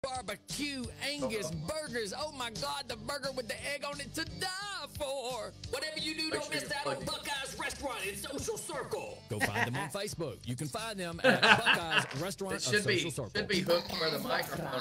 Barbecue Angus burgers. Oh my God, the burger with the egg on it to die for. Whatever you do, don't miss out on Buckeyes Restaurant and Social Circle. Go find them on Facebook. You can find them at Buckeyes Restaurant and Social Circle. Should be hooked for the microphone.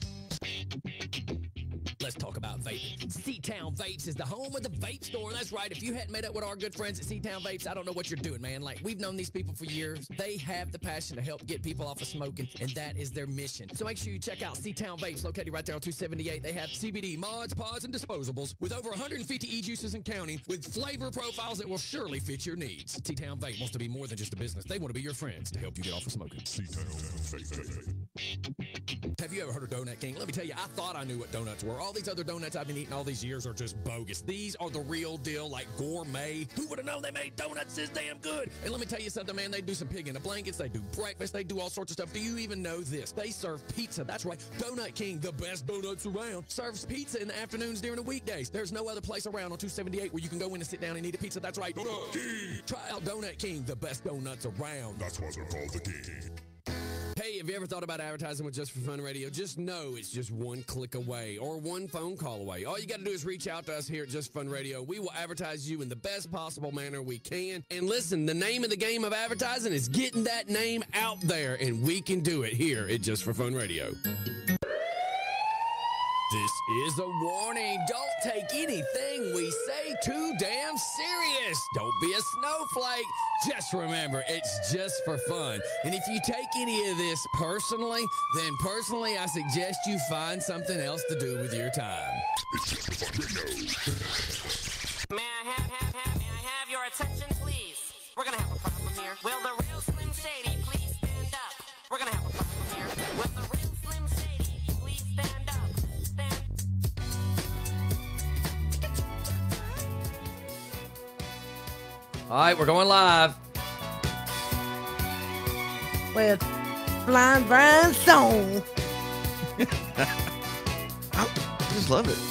Let's talk about vaping. C-Town Vapes is the home of the vape store. That's right. If you hadn't met up with our good friends at C-Town Vapes, I don't know what you're doing, man. Like, we've known these people for years. They have the passion to help get people off of smoking, and that is their mission. So make sure you check out C-Town Vapes, located right there on 278. They have CBD, mods, pods, and disposables with over 150 e-juices and counting with flavor profiles that will surely fit your needs. C-Town Vape wants to be more than just a business. They want to be your friends to help you get off of smoking. C-Town Vape. Have you ever heard of Donut King? Let me tell you, I thought I knew what donuts were. All these other donuts I've been eating all these years are just bogus. These are the real deal, like gourmet. Who would have known they made donuts this damn good? And let me tell you something, man, they do some pig in the blankets, they do breakfast, they do all sorts of stuff. Do you even know this? They serve pizza. That's right. Donut King, the best donuts around, serves pizza in the afternoons during the weekdays. There's no other place around on 278 where you can go in and sit down and eat a pizza. That's right. Donut King. Try out Donut King, the best donuts around. That's why they're called the King. Hey, have you ever thought about advertising with Just for Fun Radio? Just know it's just one click away or one phone call away. All you got to do is reach out to us here at Just for Fun Radio. We will advertise you in the best possible manner we can. And listen, the name of the game of advertising is getting that name out there, and we can do it here at Just for Fun Radio. This is a warning. Don't take anything we say too damn serious. Don't be a snowflake. Just remember, it's just for fun. And if you take any of this personally, then personally I suggest you find something else to do with your time. May I have your attention, please? We're gonna have a problem here. Will the real Slim Shady please stand up? We're gonna have a problem here. Will the real Slim Shady please stand up? All right, we're going live. With Blind Brian Song. I just love it.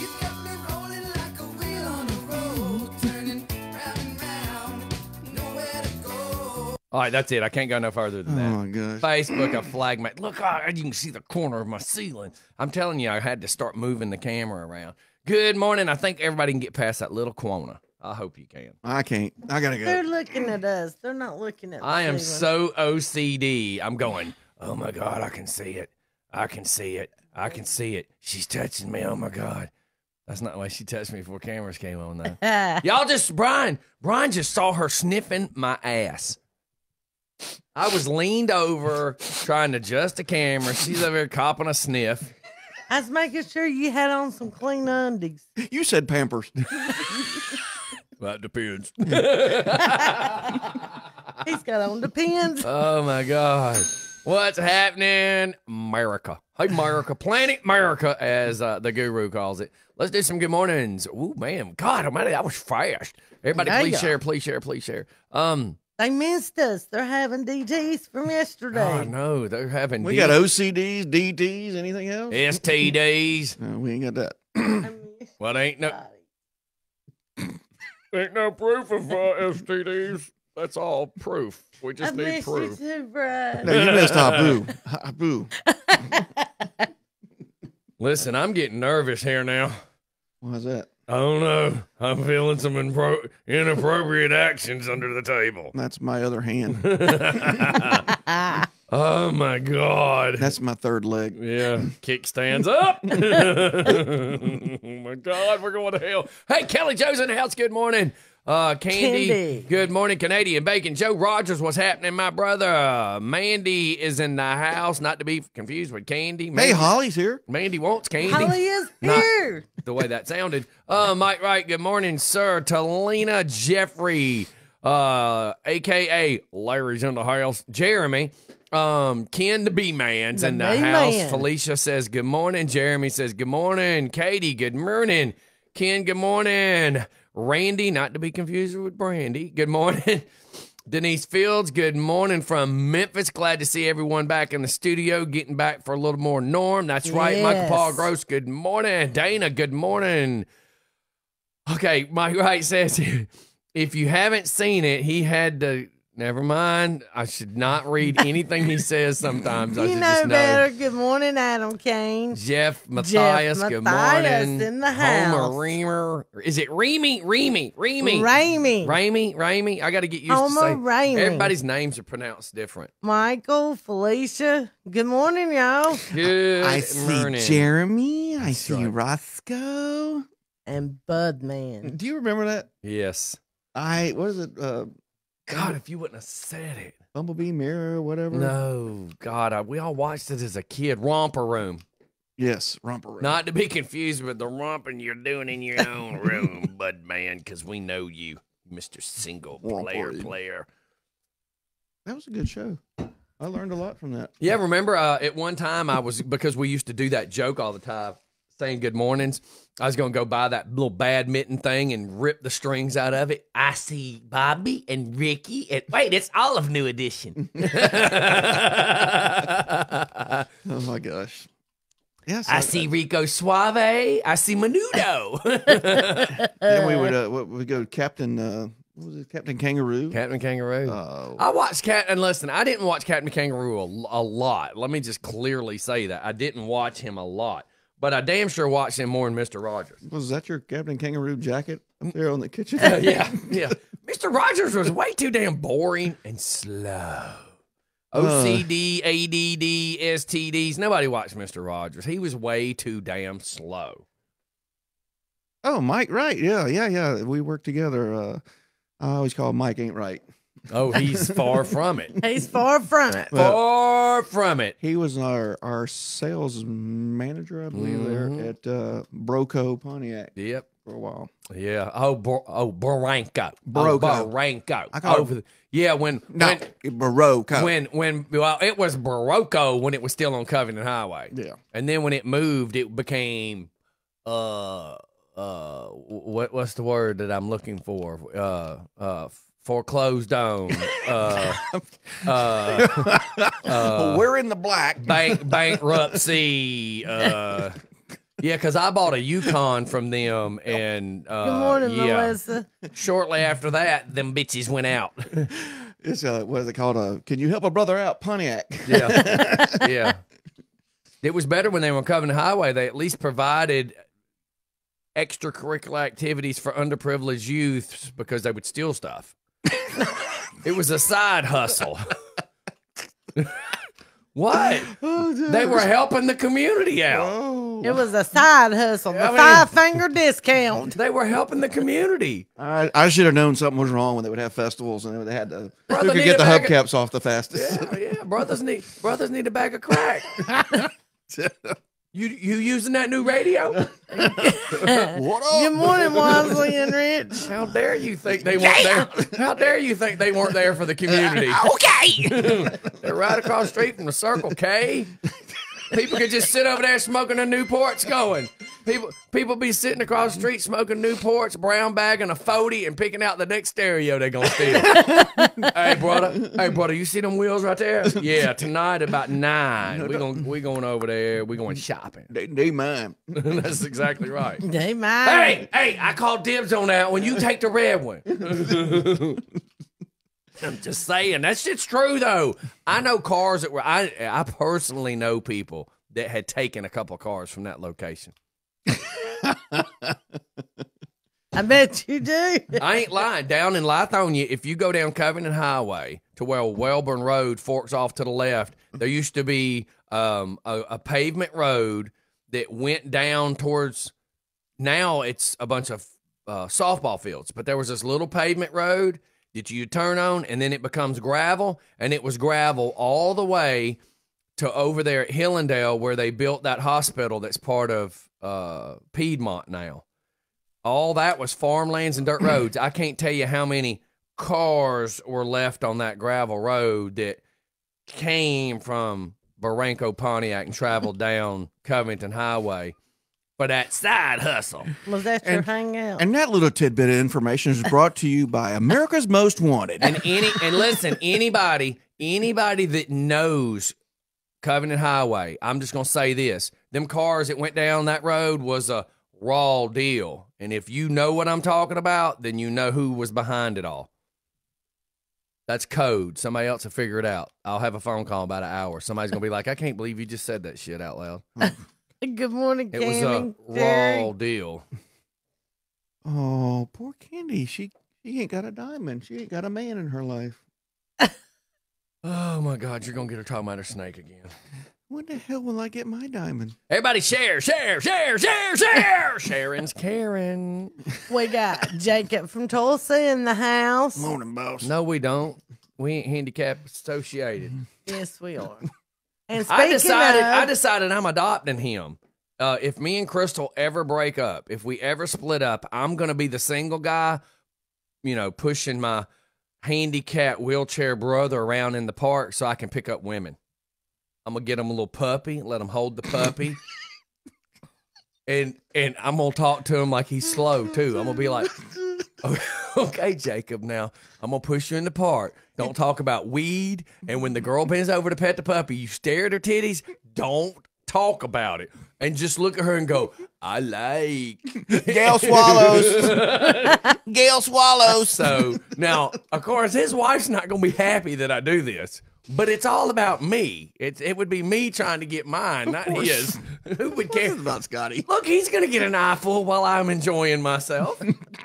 All right, that's it. I can't go no further than that. Oh, my gosh. Facebook, a flag mate. Look, you can see the corner of my ceiling. I'm telling you, I had to start moving the camera around. Good morning. I think everybody can get past that little corner. I hope you can. I can't. I got to go. They're looking at us. They're not looking at I am Cleveland. so OCD. I'm going, oh, my God, I can see it. I can see it. I can see it. She's touching me. Oh, my God. That's not the way she touched me before cameras came on, though. Y'all just, Brian just saw her sniffing my ass. I was leaned over trying to adjust the camera. She's over here copping a sniff. I was making sure you had on some clean undies. You said Pampers. That depends. He's got on Depends. Oh, my God. What's happening, America? Hey, America. Planet America, as the guru calls it. Let's do some good mornings. Ooh, man. God almighty, that was fast. Everybody, Yeah, please yeah. share, please share, please share. They missed us. They're having DTs from yesterday. Oh, no. They're having We got OCDs, DTs, anything else? STDs. No, we ain't got that. I missed Well, ain't no proof of STDs. That's all proof. We I just need missed you proof. too, Brian. No, you missed Habu. Habu. Listen, I'm getting nervous here now. Why's that? I don't know. I'm feeling some inappropriate actions under the table. That's my other hand. Oh, my God. That's my third leg. Yeah, kickstands up. Oh, my God, we're going to hell. Hey, Kelly Joe's in the house. Good morning. Candy. Good morning, Canadian Bacon. Joe Rogers, what's happening, my brother? Mandy is in the house, not to be confused with Candy. Hey, Holly's here. Mandy wants candy. Holly is Not here. the way that sounded. Mike Wright, good morning, sir. Talina Jeffrey, a.k.a. Larry's in the house. Jeremy. Ken the B-Man's in the house. B-Man. Felicia says good morning. Jeremy says good morning. Katie, good morning. Ken, good morning. Randy, not to be confused with Brandy, good morning. Denise Fields, good morning from Memphis. Glad to see everyone back in the studio, getting back for a little more Norm. That's right. Michael Yes. Paul Gross, good morning. Dana, good morning. Okay, Mike Wright says if you haven't seen it, he had to Never mind. I should not read anything he says sometimes. I You should know just better. Good morning, Adam Kane. Jeff Matthias, good Matthias morning. in the Homer house. Reamer. Is it Reamy? Ramey. Raimy. I got to get used Homer to saying. Ramey. Everybody's names are pronounced different. Michael, Felicia. Good morning, y'all. Good I see morning. Jeremy. I That's see right. Roscoe. And Budman. Do you remember that? Yes. What is it? God, if you wouldn't have said it. Bumblebee Mirror, whatever. No, God, we all watched it as a kid. Romper Room. Yes, Romper Room. Not to be confused with the romping you're doing in your own room, bud man, because we know you, Mr. Single player. That was a good show. I learned a lot from that. Yeah, remember at one time because we used to do that joke all the time, saying good mornings. I was going to go buy that little badminton thing and rip the strings out of it. I see Bobby and Ricky. And wait, it's Olive New Edition. Oh my gosh. Yes, I see Rico Suave. I see Menudo. Then we would go Captain. What was it? Captain Kangaroo. Captain Kangaroo. Oh. I watched and listen, I didn't watch Captain Kangaroo a lot. Let me just clearly say that. I didn't watch him a lot. But I damn sure watched him more than Mr. Rogers. Was that your Captain Kangaroo jacket up there on the kitchen? Yeah. Mr. Rogers was way too damn boring and slow. OCD, ADD, STDs. Nobody watched Mr. Rogers. He was way too damn slow. Oh, Mike, right. Yeah. We worked together. I always call him Mike Ain't Right. Oh, he's far from it. He's far from it. Far from it. He was our sales manager, I believe, there at Broco Pontiac Yep. for a while. Yeah. Barranco. Barranco. Barranco. I call Over when Broco. well, it was Barranco when it was still on Covenant Highway. Yeah. And then when it moved, it became what's the word that I'm looking for? Foreclosed on. We're in the black. Bankruptcy. Yeah, because I bought a Yukon from them, and Good morning, Melissa. shortly after that, them bitches went out. It's what is it called? Can you help a brother out, Pontiac? Yeah. It was better when they were on Covenant Highway. They at least provided extracurricular activities for underprivileged youths because they would steal stuff. It was a side hustle. What? They were helping the community out. Oh. It was a side hustle. The I mean- 5-finger discount. They were helping the community. I should have known something was wrong when they would have festivals and they had to Brother who could need get a the bag of- hubcaps off the fastest. Yeah. Brothers need a bag of crack. You using that new radio? What Good morning, Wansley and Rich. How dare you think they weren't there? How dare you think they weren't there for the community? Okay. They're right across the street from the Circle K. People could just sit over there smoking their Newports going. People be sitting across the street smoking Newports, brown bagging a 40 and picking out the next stereo they gonna steal. Hey brother, you see them wheels right there? Yeah, tonight about 9. We going over there. We going shopping. They mine. That's exactly right. They might. Hey, I called dibs on that one. You take the red one. I'm just saying. That shit's true, though. I know cars that were, I personally know people that had taken a couple of cars from that location. I bet you do. I ain't lying. Down in Lithonia, if you go down Covenant Highway to where Wellborn Road forks off to the left, there used to be a pavement road that went down towards, now it's a bunch of softball fields, but there was this little pavement road that you turn on, and then it becomes gravel, and it was gravel all the way to over there at Hillendale where they built that hospital that's part of Piedmont now. All that was farmlands and dirt roads. I can't tell you how many cars were left on that gravel road that came from Barranco, Pontiac, and traveled down Covington Highway for that side hustle. Was that your hangout? And that little tidbit of information is brought to you by America's Most Wanted. And listen, anybody that knows Covenant Highway, I'm just gonna say this: them cars that went down that road was a raw deal. And if you know what I'm talking about, then you know who was behind it all. That's code. Somebody else will figure it out. I'll have a phone call in about an hour. Somebody's gonna be like, I can't believe you just said that shit out loud. Good morning, It was a Cammy, Jerry. raw deal. Oh, poor Candy. She ain't got a diamond. She ain't got a man in her life. Oh my God, you're gonna get her talking about her snake again. When the hell will I get my diamond? Everybody share. Sharon's Karen. We got Jacob from Tulsa in the house. Morning, boss. No, we don't. We ain't handicap associated. Yes, we are. And I speaking of, decided I'm adopting him. If me and Crystal ever break up, if we ever split up, I'm gonna be the single guy, pushing my handicapped wheelchair brother around in the park so I can pick up women. I'm gonna get him a little puppy, let him hold the puppy, and I'm gonna talk to him like he's slow too. I'm gonna be like, okay, Jacob, now I'm gonna push you in the park. Don't talk about weed. And when the girl bends over to pet the puppy, you stare at her titties. Don't talk about it, and just look at her and go, I like Gail swallows. Gail swallows. So now, of course, his wife's not gonna be happy that I do this. But it's all about me. It would be me trying to get mine, not his. Who would care? This is about Scotty. Look, he's going to get an eyeful while I'm enjoying myself.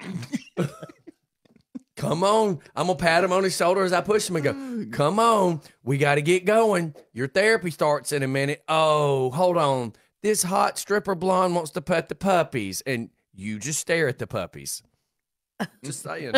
Come on. I'm going to pat him on his shoulder as I push him and go, come on. We got to get going. Your therapy starts in a minute. Oh, hold on. This hot stripper blonde wants to pet the puppies. And you just stare at the puppies. Just saying.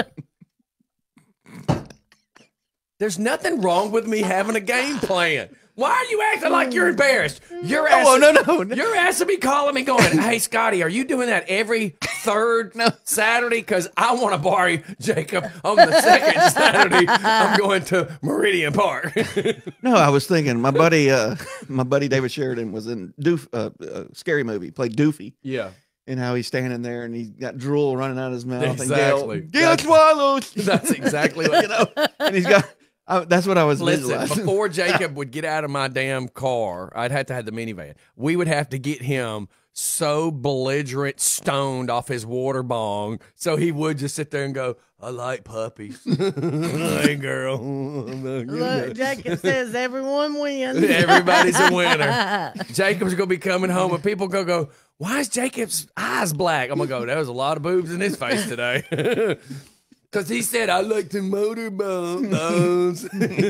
There's nothing wrong with me having a game plan. Why are you acting like you're embarrassed? You're asking me, calling me, going, hey, Scotty, are you doing that every third Saturday? Because I want to borrow Jacob on the second Saturday. I'm going to Meridian Park. No, I was thinking my buddy David Sheridan was in Scary Movie, played Doofy. Yeah. And how he's standing there and he's got drool running out of his mouth. Exactly. And Gail swallows. That's exactly what, And he's got. That's what I was Listen, visualizing. before Jacob would get out of my damn car, I'd have to have the minivan. We would have to get him so belligerent, stoned off his water bong, so he would just sit there and go, I like puppies. Hey, girl. look, Jacob says everyone wins. Everybody's a winner. Jacob's going to be coming home, and people go, why is Jacob's eyes black? I'm going to go, there was a lot of boobs in his face today. Because he said, I like to motorboat those.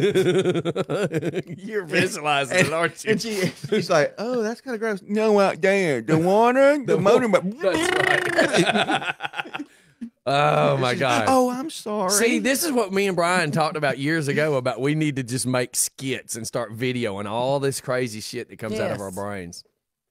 You're visualizing it, aren't you? And she's like, oh, that's kind of gross. No, out there, the water, the motorboat. That's right. Oh, my God. Oh, I'm sorry. See, this is what me and Brian talked about years ago about we need to just make skits and start videoing all this crazy shit that comes out of our brains.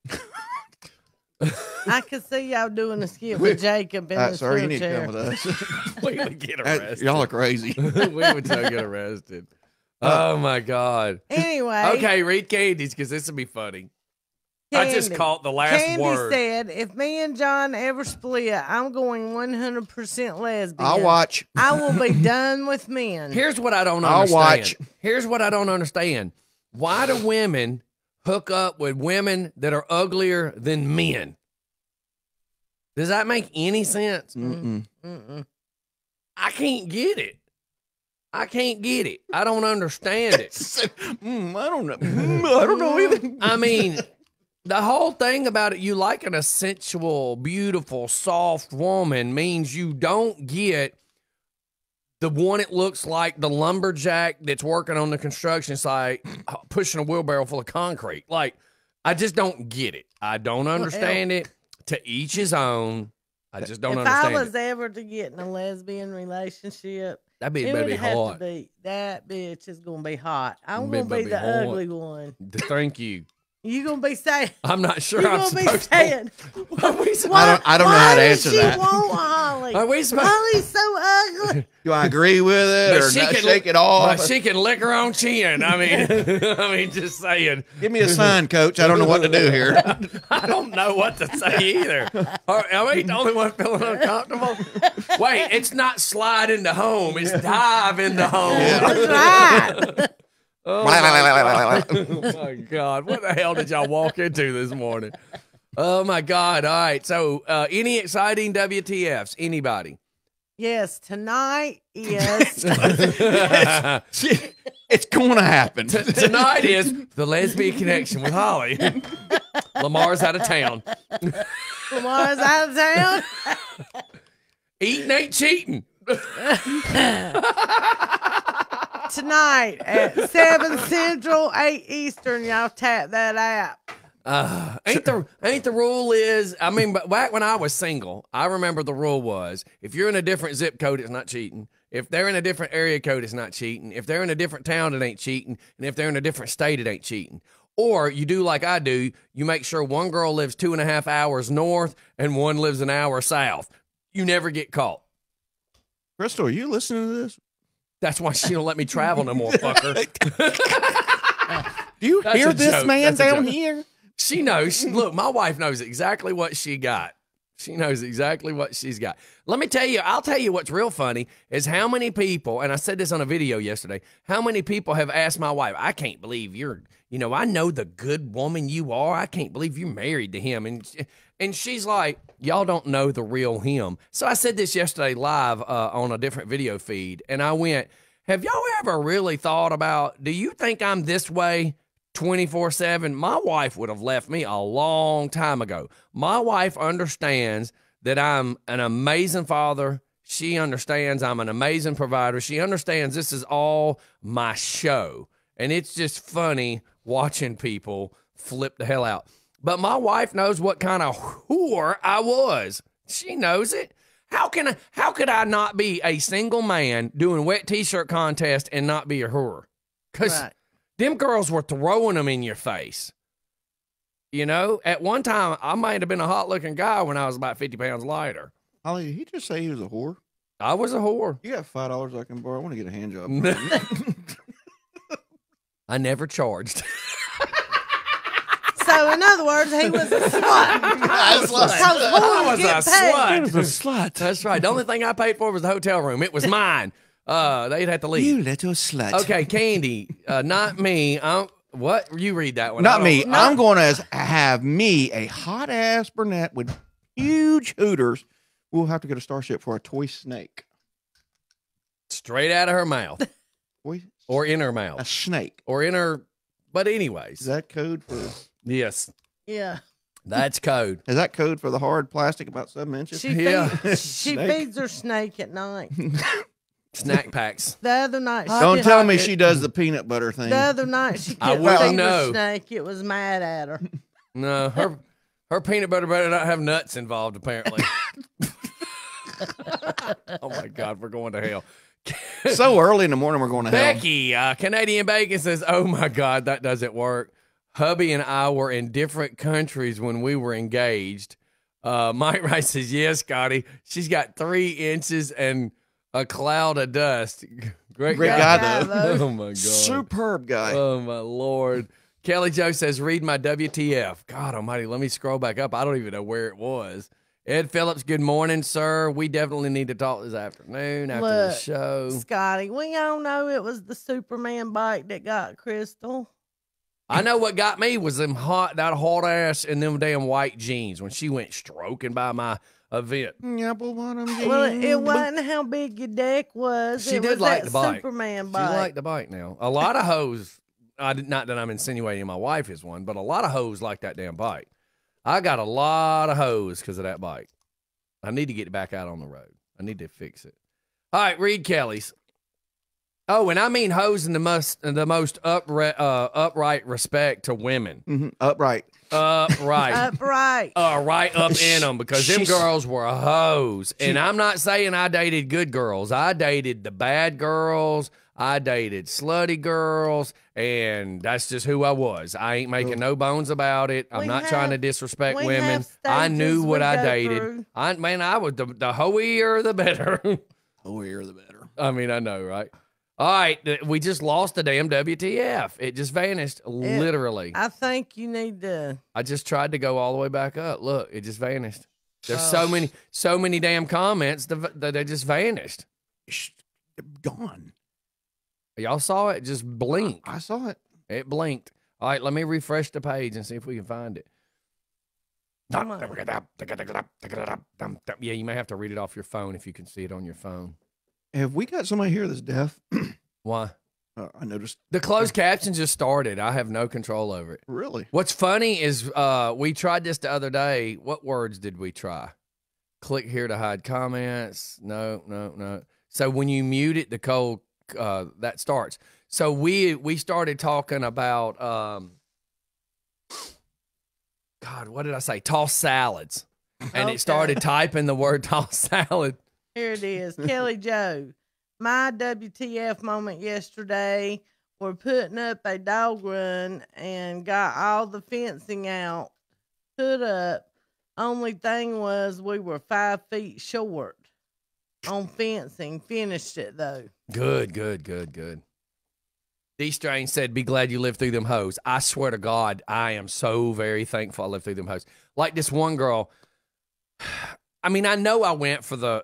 I could see y'all doing a skit with Jacob in the sir, you need to wheelchair. come with us. We would get arrested. Y'all are crazy. We would so get arrested. Oh, my God. Anyway. Okay, read Candy's because this will be funny. I just caught the last Candy word. said, if me and John ever split, I'm going 100% lesbian. I'll watch. I will be done with men. Here's what I don't I'll understand. watch. Here's what I don't understand. Why do women hook up with women that are uglier than men? Does that make any sense? Mm-mm. I can't get it. I don't understand it. I don't know. I don't know either. I mean, the whole thing about it, you liking a sensual, beautiful, soft woman means you don't get the one that looks like the lumberjack that's working on the construction site pushing a wheelbarrow full of concrete. Like, I just don't get it. I don't understand it. To each his own. I just don't understand If I was it. ever to get in a lesbian relationship, That bitch it better would be have hot. to be, that bitch is going to be hot. I'm Bitch going to better be be the hot. ugly one. Thank you. You going to be saying, I'm not sure you I'm going to be supposed saying, to. Are we supposed I don't know how to answer Why that. does she want Holly? Are we supposed- Holly's so ugly. Do I agree with it But or she not can- shake it off? She can lick her own chin. I mean, just saying. Give me a sign, coach. I don't know what to do here. I don't know what to say either. Am I the only one feeling uncomfortable? Wait, it's not slide into home. It's dive into home. That's right. Oh my God. What the hell did y'all walk into this morning? Oh, my God. All right. So, any exciting WTFs? Anybody? Yes, tonight is. It's going to happen. Tonight is the lesbian connection with Holly. Lamar's out of town. Lamar's out of town. Eating ain't cheating. Tonight at 7 Central, 8 Eastern, y'all tap that app. Ain't the rule is, I mean, but back when I was single, I remember the rule was if you're in a different zip code, it's not cheating. If they're in a different area code, it's not cheating. If they're in a different town, it ain't cheating. And if they're in a different state, it ain't cheating. Or you do like I do, you make sure one girl lives 2.5 hours north and one lives an hour south. You never get caught. Crystal, are you listening to this? That's why she don't let me travel no more, fucker. Do you That's hear a this joke. man That's a down joke. here? She knows. Look, my wife knows exactly what she got. She knows exactly what she's got. Let me tell you, I'll tell you what's real funny is how many people, and I said this on a video yesterday, how many people have asked my wife, I can't believe I know the good woman you are. I can't believe you're married to him. And she's like, y'all don't know the real him. So I said this yesterday live on a different video feed, and I went, have y'all ever really thought about, do you think I'm this way 24/7? My wife would have left me a long time ago. My wife understands that I'm an amazing father. She understands I'm an amazing provider. She understands this is all my show. And it's just funny watching people flip the hell out. But my wife knows what kind of whore I was. She knows it. How could I not be a single man doing wet t-shirt contest and not be a whore? Because them girls were throwing them in your face. You know, at one time, I might have been a hot-looking guy when I was about 50 pounds lighter. Holly, did he just say he was a whore? I was a whore. You got $5 I can borrow? I want to get a hand job. I never charged. So, in other words, he was a slut. I was a slut. a slut. That's right. The only thing I paid for was the hotel room. It was mine. They'd have to leave. You little slut. Okay, Candy, not me. What? You read that one. Not me. I'm going to have me a hot ass brunette with huge hooters. We'll have to get a Starship for a toy snake. Straight out of her mouth. Toy, Or in her a mouth. snake. Or in her. But anyways. Is that code for? Yes. Yeah. That's code. Is that code for the hard plastic about 7 inches? She Yeah. she feeds her snake at night. Snack packs. The other night, Don't tell me she does the peanut butter thing. the other night she I couldn't wouldn't feed know. her snake. It was mad at her. No, her peanut butter better not have nuts involved, apparently. Oh my God, we're going to hell. So early in the morning, we're going to hell. Becky, Canadian Bacon says, oh my God, that doesn't work. Hubby and I were in different countries when we were engaged. Mike Rice says, yes, Scotty. She's got 3 inches and a cloud of dust. Great guy, though. Oh my God. Superb guy. Oh my Lord. Kelly Joe says, read my WTF. God almighty, let me scroll back up. I don't even know where it was. Ed Phillips, good morning, sir. We definitely need to talk this afternoon after the Look, show. Scotty, we all know it was the Superman bike that got Crystal. I know what got me was that hot ass and them damn white jeans when she went stroking by my event. Apple bottom Well, jeans. it wasn't how big your deck was. She it did was like that the bike. Superman She bike. liked the bike now. A lot of hoes, not that I'm insinuating my wife is one, but a lot of hoes like that damn bike. I got a lot of hoes because of that bike. I need to get it back out on the road. I need to fix it. All right, read Kelly's. Oh, and I mean hoes in the most upright respect to women. Upright. Upright. Upright. Right up in them because them girls were hoes. And I'm not saying I dated good girls. I dated the bad girls. I dated slutty girls. And that's just who I was. I ain't making no bones about it. I'm not trying to disrespect we women. have I knew stages what we I go dated. through. I was the hoier the better. Oh, here the better. I mean, I know, right? All right, we just lost the damn WTF. It just vanished, literally. I think you need to. I just tried to go all the way back up. Look, it just vanished. There's so many damn comments that they just vanished. Gone. Y'all saw it? It just blinked. I saw it. It blinked. All right, let me refresh the page and see if we can find it. Come on. Yeah, you may have to read it off your phone if you can see it on your phone. Have we got somebody here that's deaf? Why? I noticed. The closed caption just started. I have no control over it. Really? What's funny is we tried this the other day. What words did we try? Click here to hide comments. No. So when you mute it, the code that starts. So we started talking about God, what did I say? Tossed salads. And Okay. it started typing the word tossed salad. Here it is. Kelly Joe. My WTF moment yesterday. We're putting up a dog run and got all the fencing out, put up. Only thing was we were 5 feet short on fencing. Finished it though. Good. D-Strain said, be glad you lived through them hoes. I swear to God, I am so very thankful I lived through them hoes. Like this one girl, I mean, I know I went for the,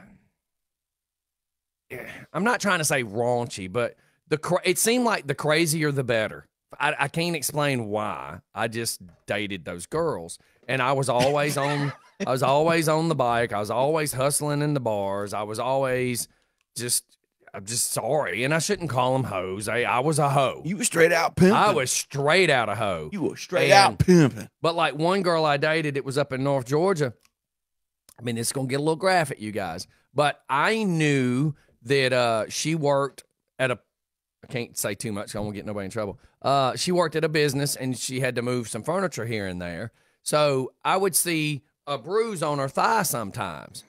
I'm not trying to say raunchy, but it seemed like the crazier the better. I can't explain why. I just dated those girls. And I was always on the bike. I was always hustling in the bars. I was always I'm just sorry. And I shouldn't call them hoes. I was a hoe. You were straight out pimping. I was straight out a hoe. You were straight out pimping. But like one girl I dated, it was up in North Georgia. I mean, it's going to get a little graphic, you guys. But I knew that she worked at I can't say too much. I won't get nobody in trouble. She worked at a business, and she had to move some furniture here and there. So I would see a bruise on her thigh sometimes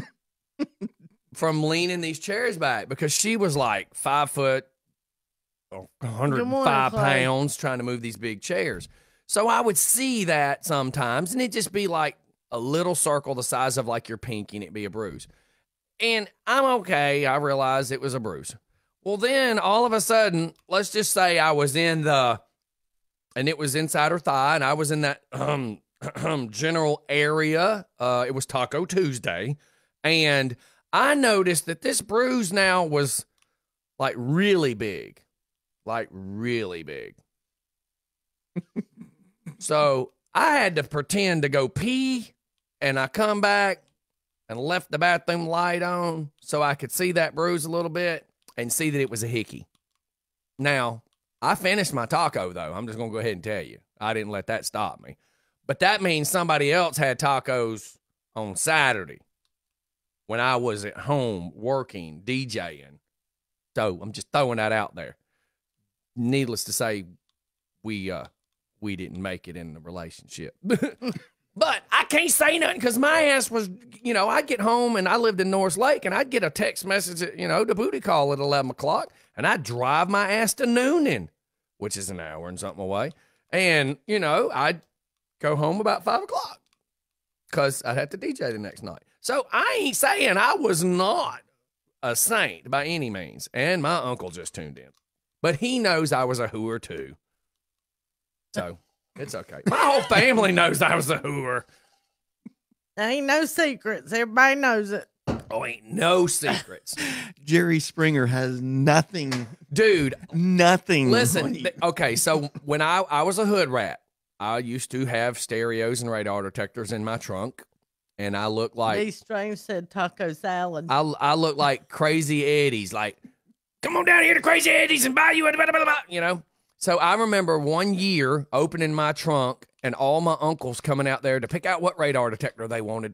from leaning these chairs back, because she was like 5 foot, 105 pounds, trying to move these big chairs. So I would see that sometimes, and it'd just be like a little circle the size of like your pinky, and it'd be a bruise. And I'm okay. I realized it was a bruise. Well, then all of a sudden, let's just say I was and it was inside her thigh, and I was in that general area. It was Taco Tuesday, and I noticed that this bruise now was like really big. So I had to pretend to go pee, and I come back and left the bathroom light on so I could see that bruise a little bit and see that it was a hickey. Now, I finished my taco, though. I'm just going to go ahead and tell you. I didn't let that stop me. But that means somebody else had tacos on Saturday when I was at home working, DJing. So I'm just throwing that out there. Needless to say, we didn't make it in the relationship. But I can't say nothing because my ass was, I'd get home, and I lived in North Lake, and I'd get a text message, the booty call at 11 o'clock, and I'd drive my ass to Noonan, which is an hour and something away. And, I'd go home about 5 o'clock because I'd have to DJ the next night. So I ain't saying I was not a saint by any means. And my uncle just tuned in. But he knows I was a hooer too. So it's okay. My whole family knows I was a hooer. Ain't no secrets. Everybody knows it. Oh, ain't no secrets. Jerry Springer has nothing. Dude. Nothing. Listen, okay, so when I was a hood rat, I used to have stereos and radar detectors in my trunk, and I looked like... These strange said taco salad. I look like Crazy Eddie's, like, come on down here to Crazy Eddie's and buy you a... So I remember one year opening my trunk and all my uncles coming out there to pick out what radar detector they wanted.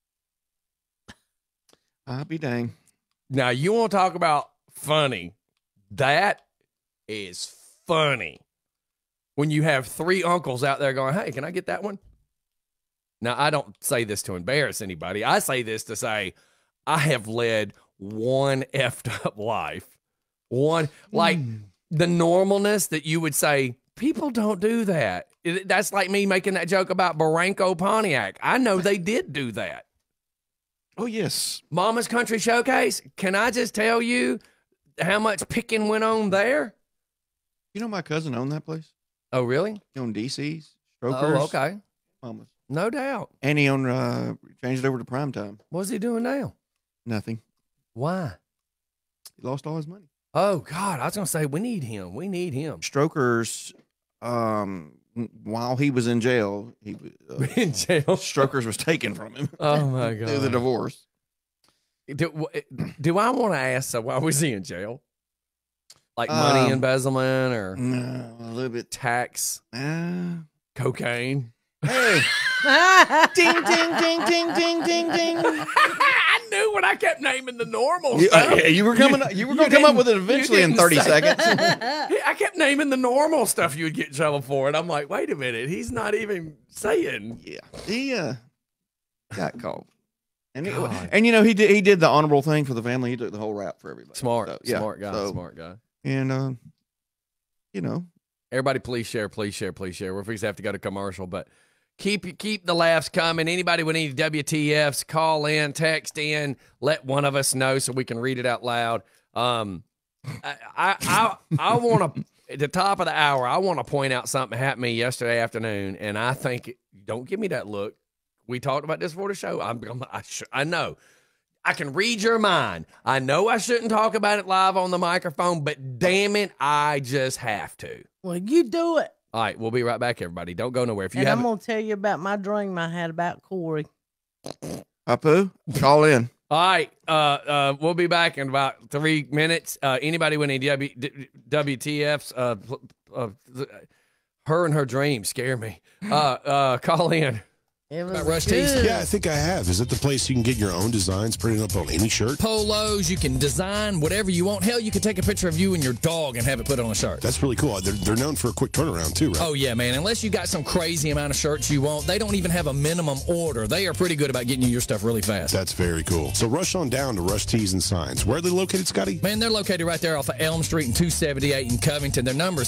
I'll be dang. Now, you want to talk about funny. That is funny. When you have 3 uncles out there going, hey, can I get that one? Now, I don't say this to embarrass anybody. I say this to say I have led one effed up life. Like the normalness that you would say, people don't do that. That's like me making that joke about Barranco Pontiac. I know they did do that. Oh, yes. Mama's Country Showcase. Can I just tell you how much picking went on there? You know my cousin owned that place? Oh, really? He owned DC's, Strokers. Oh, okay. Mama's. No doubt. And he owned, changed it over to Primetime. What's he doing now? Nothing. Why? He lost all his money. Oh, God. I was going to say, we need him. We need him. Strokers, when while he was in jail, In jail. Strokers was taken from him Oh my through the God. divorce. Do I want to ask, so why was he in jail? Like money embezzlement or No, a little bit. tax, cocaine? Hey, ding, ding, ding, ding, ding, ding, ding. I knew when I kept naming the normal Yeah, stuff. you were coming. You were going to come up with it you eventually in didn't 30 say- seconds. I kept naming the normal stuff you would get in trouble for, and I'm like, wait a minute, he's not even saying. Yeah, he got caught. And God. and he did the honorable thing for the family. He took the whole rap for everybody. Smart, So, yeah, smart guy, so- smart guy. And Everybody, please share, please share, please share. We're fixing to have to go to commercial, but keep the laughs coming. Anybody with any WTFs, call in, text in, let one of us know so we can read it out loud. I want to at the top of the hour. I want to point out something happened to me yesterday afternoon, and I think don't give me that look. We talked about this before the show. I know. I can read your mind. I know I shouldn't talk about it live on the microphone, but damn it, I just have to. Well, you do it. All right, we'll be right back, everybody. Don't go nowhere. If you And I'm haven't, going to tell you about my dream I had about Corey. Papu, call in. all right, we'll be back in about 3 minutes. Anybody with any WTFs? Her and her dreams scare me. Call in. It was Rush Tees? good. Yeah, I think I have. Is it the place you can get your own designs printed up on any shirt? Polos, you can design whatever you want. Hell, you can take a picture of you and your dog and have it put on a shirt. That's really cool. They're known for a quick turnaround too, right? Oh, yeah, man. Unless you got some crazy amount of shirts you want, they don't even have a minimum order. They are pretty good about getting you your stuff really fast. That's very cool. So rush on down to Rush Tees and Signs. Where are they located, Scotty? Man, they're located right there off of Elm Street and 278 in Covington. Their number is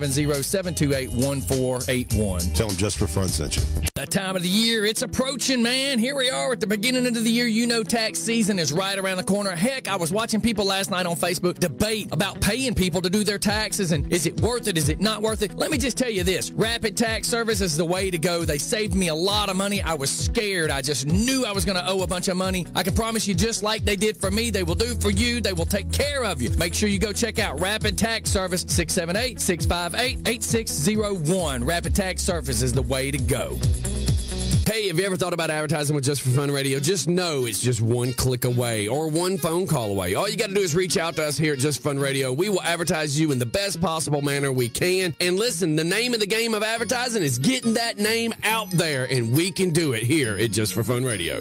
770-728-1481. Tell them Just for Fun sent you. That time of the year, it's approaching, man. Here we are at the beginning of the year. You know tax season is right around the corner. Heck, I was watching people last night on Facebook debate about paying people to do their taxes and is it worth it? Is it not worth it? Let me just tell you this. Rapid Tax Service is the way to go. They saved me a lot of money. I was scared. I just knew I was going to owe a bunch of money. I can promise you, just like they did for me, they will do for you. They will take care of you. Make sure you go check out Rapid Tax Service, 678-658-8601. Rapid Tax Service is the way to go. Hey, have you ever thought about advertising with Just for Fun Radio? Just know it's just one click away or one phone call away. All you got to do is reach out to us here at Just for Fun Radio. We will advertise you in the best possible manner we can. And listen, the name of the game of advertising is getting that name out there, and we can do it here at Just for Fun Radio.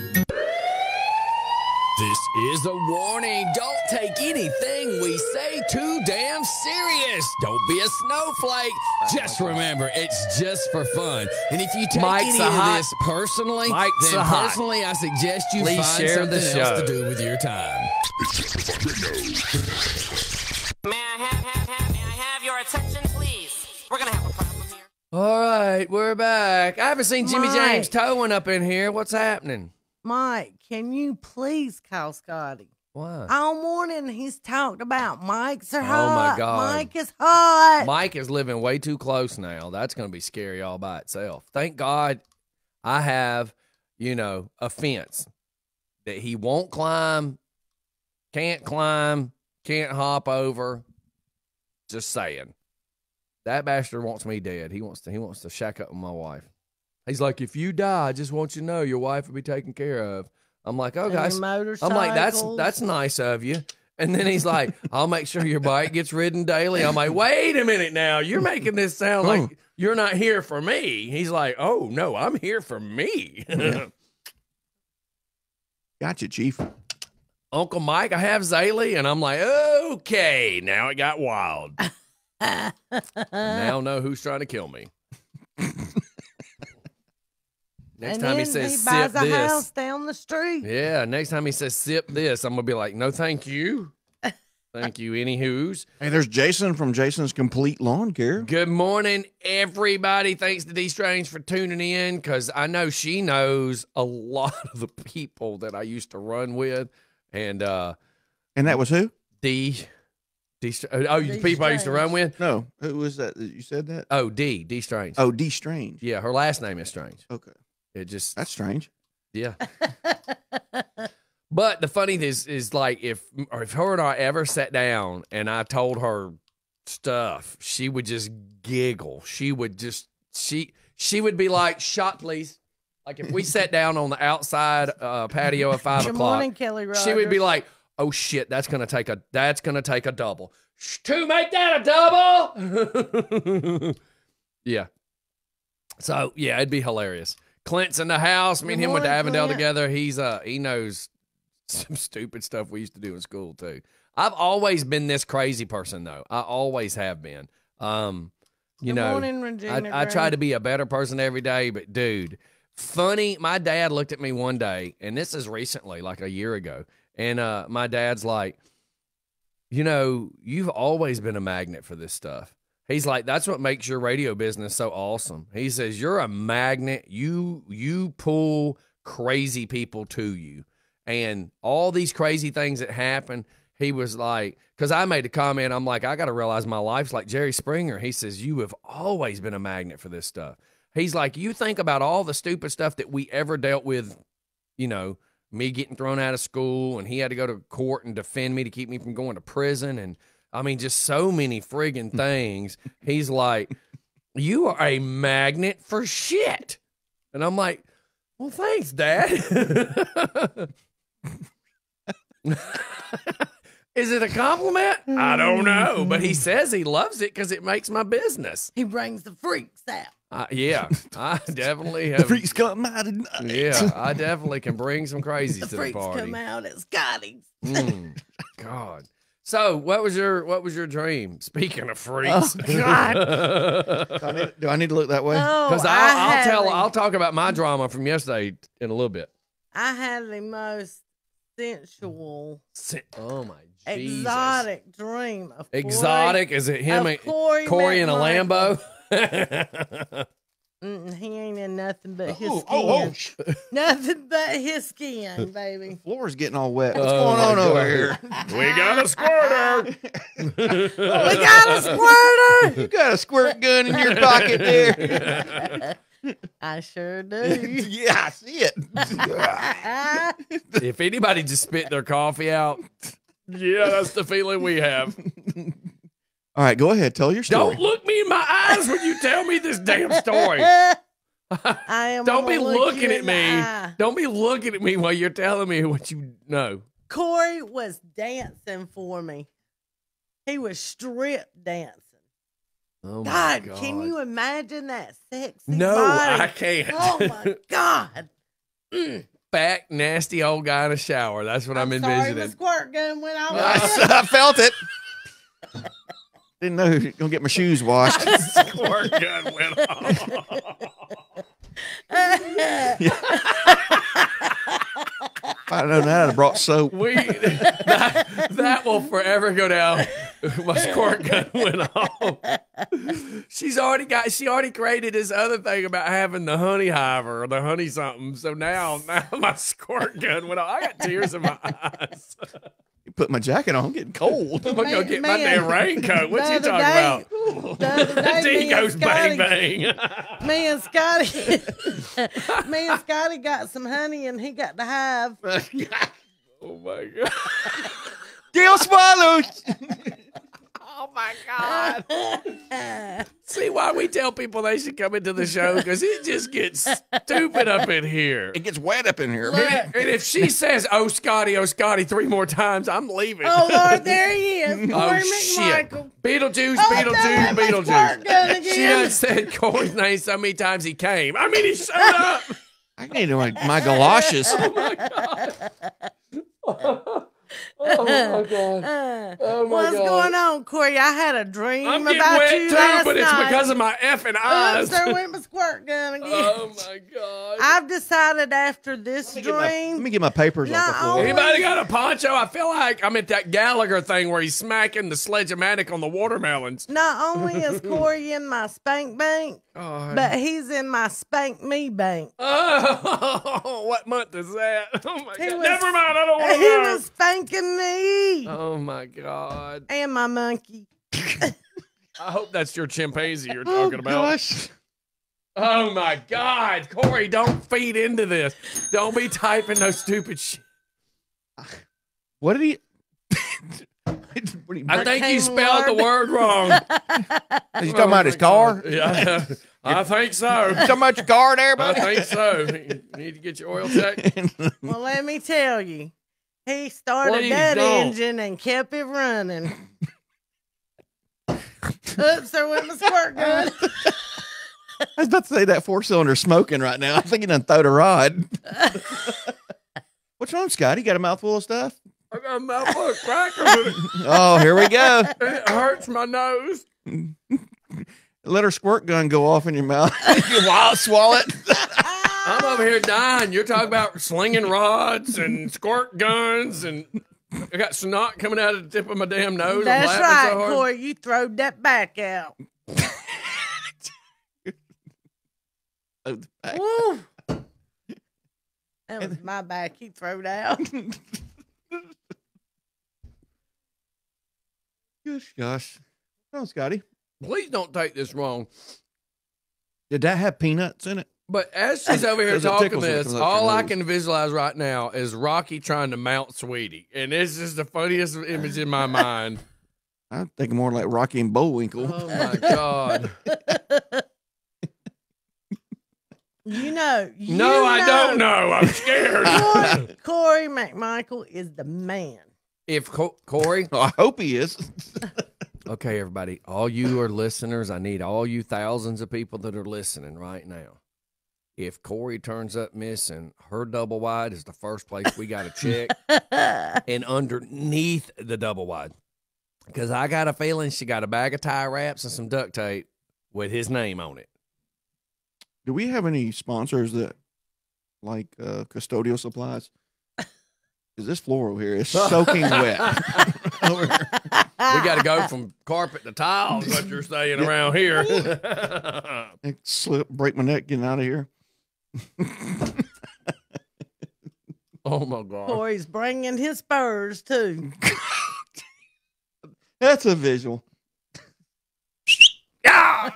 This is a warning. Don't take anything we say too damn serious. Don't be a snowflake. Just remember, it's just for fun. And if you take Mike's any a of hot- this personally, Mike's then a hot. personally, I suggest you Please find share the something else show. to do with your time. May I have your attention, please? We're gonna have a problem here. All right, we're back. I haven't seen Jimmy Mike. James towing up in here. What's happening? Mike, can you please call Scotty? Why? All morning he's talked about Mike's are Oh, my hot. God. Mike is hot. Mike is living way too close now. That's going to be scary all by itself. Thank God I have, a fence that he won't climb, can't hop over. Just saying. That bastard wants me dead. He wants to shack up with my wife. He's like, if you die, I just want you to know your wife will be taken care of. I'm like, oh, And guys. your I'm like, motorcycles. that's nice of you. And then he's like, I'll make sure your bike gets ridden daily. I'm like, wait a minute now. You're making this sound like you're not here for me. He's like, oh, no, I'm here for me. Gotcha, Chief. Uncle Mike, I have Zaylee. And I'm like, okay, now it got wild. Now know who's trying to kill me. Next And time he then says, he sip buys a this. house down the street. Yeah, next time he says, sip this, I'm going to be like, no, thank you. Thank you, anywho's. Hey, there's Jason from Jason's Complete Lawn Care. Good morning, everybody. Thanks to D Strange for tuning in, because I know she knows a lot of the people that I used to run with. And And that was who? the people I used to run with? No, who was that? You said that? Oh, D Strange. Oh, D Strange. Yeah, her last name is Strange. Okay, It just, that's strange. yeah. But the funny thing is like if her and I ever sat down and I told her stuff, she would just giggle. She would just she would be like, "Shot, please." Like if we sat down on the outside patio at 5 Good o'clock, morning, Kelly Rogers. she would be like, "Oh shit, that's gonna take a double. To make that a double." Yeah. So yeah, it'd be hilarious. Clint's in the house. Me and Good him went to morning, Avondale Clint. together. He knows some stupid stuff we used to do in school too. I've always been this crazy person though. I always have been. You Good know, morning, Regina I try Gray. to be a better person every day, but dude, funny. My dad looked at me one day, and this is recently, like a year ago, and my dad's like, you know, you've always been a magnet for this stuff. He's like, that's what makes your radio business so awesome. He says, you're a magnet. You pull crazy people to you. And all these crazy things that happen, he was like, because I made a comment, I'm like, I got to realize my life's like Jerry Springer. He says, you have always been a magnet for this stuff. He's like, you think about all the stupid stuff that we ever dealt with, you know, me getting thrown out of school, and he had to go to court and defend me to keep me from going to prison. And I mean, just so many friggin' things. He's like, you are a magnet for shit. And I'm like, well, thanks, Dad. Is it a compliment? I don't know. But he says he loves it because it makes my business. He brings the freaks out. Yeah, I definitely The have. freaks come out at night. Yeah, I definitely can bring some crazies The to the freaks party. come out at Scotty's. God. So, what was your dream? Speaking of freaks, God. Do I need to look that way? Oh, because I'll talk about my drama from yesterday in a little bit. I had the most sensual, Oh my Jesus! exotic dream of Exotic? Is it him? Of Corey Corey in a McMichael. Lambo? He ain't in nothing but his skin. Oh, Nothing but his skin, baby. floor's getting all wet. What's Oh, going my on over God. here? We got a squirter. We got a squirter. You got a squirt gun in your pocket there. I sure do. Yeah, I see it. If anybody just spit their coffee out, yeah, that's the feeling we have. All right, go ahead. Tell your story. Don't look me in my eyes when you tell me this damn story. I am Don't be gonna look looking you at in the me. eye. Don't be looking at me while you're telling me what you know. Corey was dancing for me. He was strip dancing. Oh God, can you imagine that sexy No, body? I can't. Oh my God. Fat, nasty old guy in a shower. That's what I'm Sorry, my envisioning. squirt gun went off. I felt it. Didn't know who was gonna get my shoes washed. Squirt gun went off. If I'd known that, I'd have brought soap. That will forever go down. My squirt gun went off. She already created this other thing about having the honey hiver or the honey something. So now my squirt gun went off. I got tears in my eyes. You put my jacket on, I'm getting cold. I'm gonna go get my Man, damn raincoat. What the you other talking day- about? The other day, D goes bang bang. me and Scotty got some honey and he got the hive. Oh my god. Gail swallows. Oh my god. See why we tell people they should come into the show? Because it just gets stupid up in here. It gets wet up in here. And if she says, oh, Scotty, 3 more times, I'm leaving. Oh Lord, there he is. Oh, Corey shit. McMichael. Beetlejuice, Oh, Beetlejuice, no, my squirt gun Beetlejuice. She again. done said Corey's name so many times he came. I mean, he showed up. I need my galoshes. Oh, my God. Oh, my What's God. going on, Corey? I had a dream I'm getting about wet, you too, last but it's night. because of my effing Oops, eyes. there went my squirt gun again. Oh, my God. I've decided after this Let dream. me get my papers off the No. floor. Anybody got a poncho? I feel like I'm at that Gallagher thing where he's smacking the sledge-o-matic on the watermelons. Not only is Corey in my spank bank, God. but he's in my spank me bank. Oh, what month is that? Oh, my He God. was- Never mind. I don't want to He know. was spanking me Oh, my God. and my monkey. I hope that's your chimpanzee you're Oh, talking about. gosh. Oh, my God. Corey, don't feed into this. Don't be typing no stupid shit. What did he? What did he- I think you Hurricane spelled the Lord. word wrong. Is he talking about his car? Yeah. I think so. So much guard there, I buddy. think so. You need to get your oil checked. Well, let me tell you, he started Please that don't. engine and kept it running. Oops, there went my squirt gun. I was about to say that 4-cylinder smoking right now. I think he done throwed a rod. What's wrong, Scott? You got a mouthful of stuff? I got a mouthful of crackers. Oh, here we go. It hurts my nose. Let her squirt gun go off in your mouth. You wild swallow it. I'm over here dying. You're talking about slinging rods and squirt guns, and I got snot coming out of the tip of my damn nose. That's I'm right, laughing so hard. Corey. You throwed that back out. Oh, the back. Woo! That was my back. He throwed out. Gosh. Oh, Scotty. Please don't take this wrong. Did that have peanuts in it? But as she's over here Because it talking tickles when it this, comes up all your I nose. can visualize right now is Rocky trying to mount Sweetie. And this is the funniest image in my mind. I'm thinking more like Rocky and Bullwinkle. Oh, my God. No, I don't know. I'm scared. Corey McMichael is the man. If Corey. I hope he is. Okay, everybody. All you are listeners. I need all you thousands of people that are listening right now. If Corey turns up missing, her double wide is the first place we got to check. And underneath the double wide. Because I got a feeling she got a bag of tie wraps and some duct tape with his name on it. Do we have any sponsors that like custodial supplies? Because this floor over here is soaking wet. Over here. We got to go from carpet to tile, is what you're saying around here. Slip, break my neck getting out of here. Oh, my God. Corey's bringing his spurs, too. That's a visual. Yeah.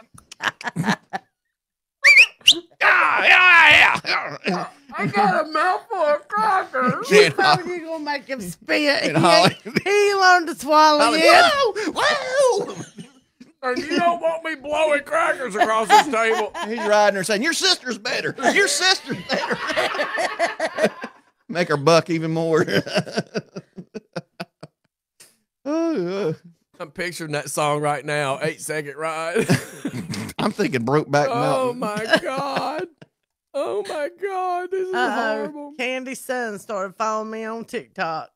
I got a mouthful of crackers. You know you're going to make him spit. And Holly- He learned to swallow yet. Whoa! And you don't want me blowing crackers across this table. He's riding her saying, your sister's better. Your sister's better. Make her buck even more. Oh, I'm picturing that song right now, 8 Second Ride. I'm thinking Brokeback Oh, Mountain. my God. Oh, my God. This is horrible. Candy's son started following me on TikTok.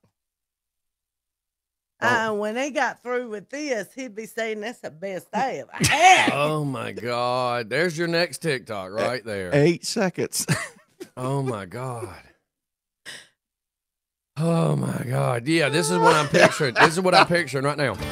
When they got through with this, he'd be saying that's the best day ever had. Oh, my God. There's your next TikTok right there. 8 seconds. Oh, my God. Oh, my God. Yeah, this is what I'm picturing. This is what I'm picturing right now.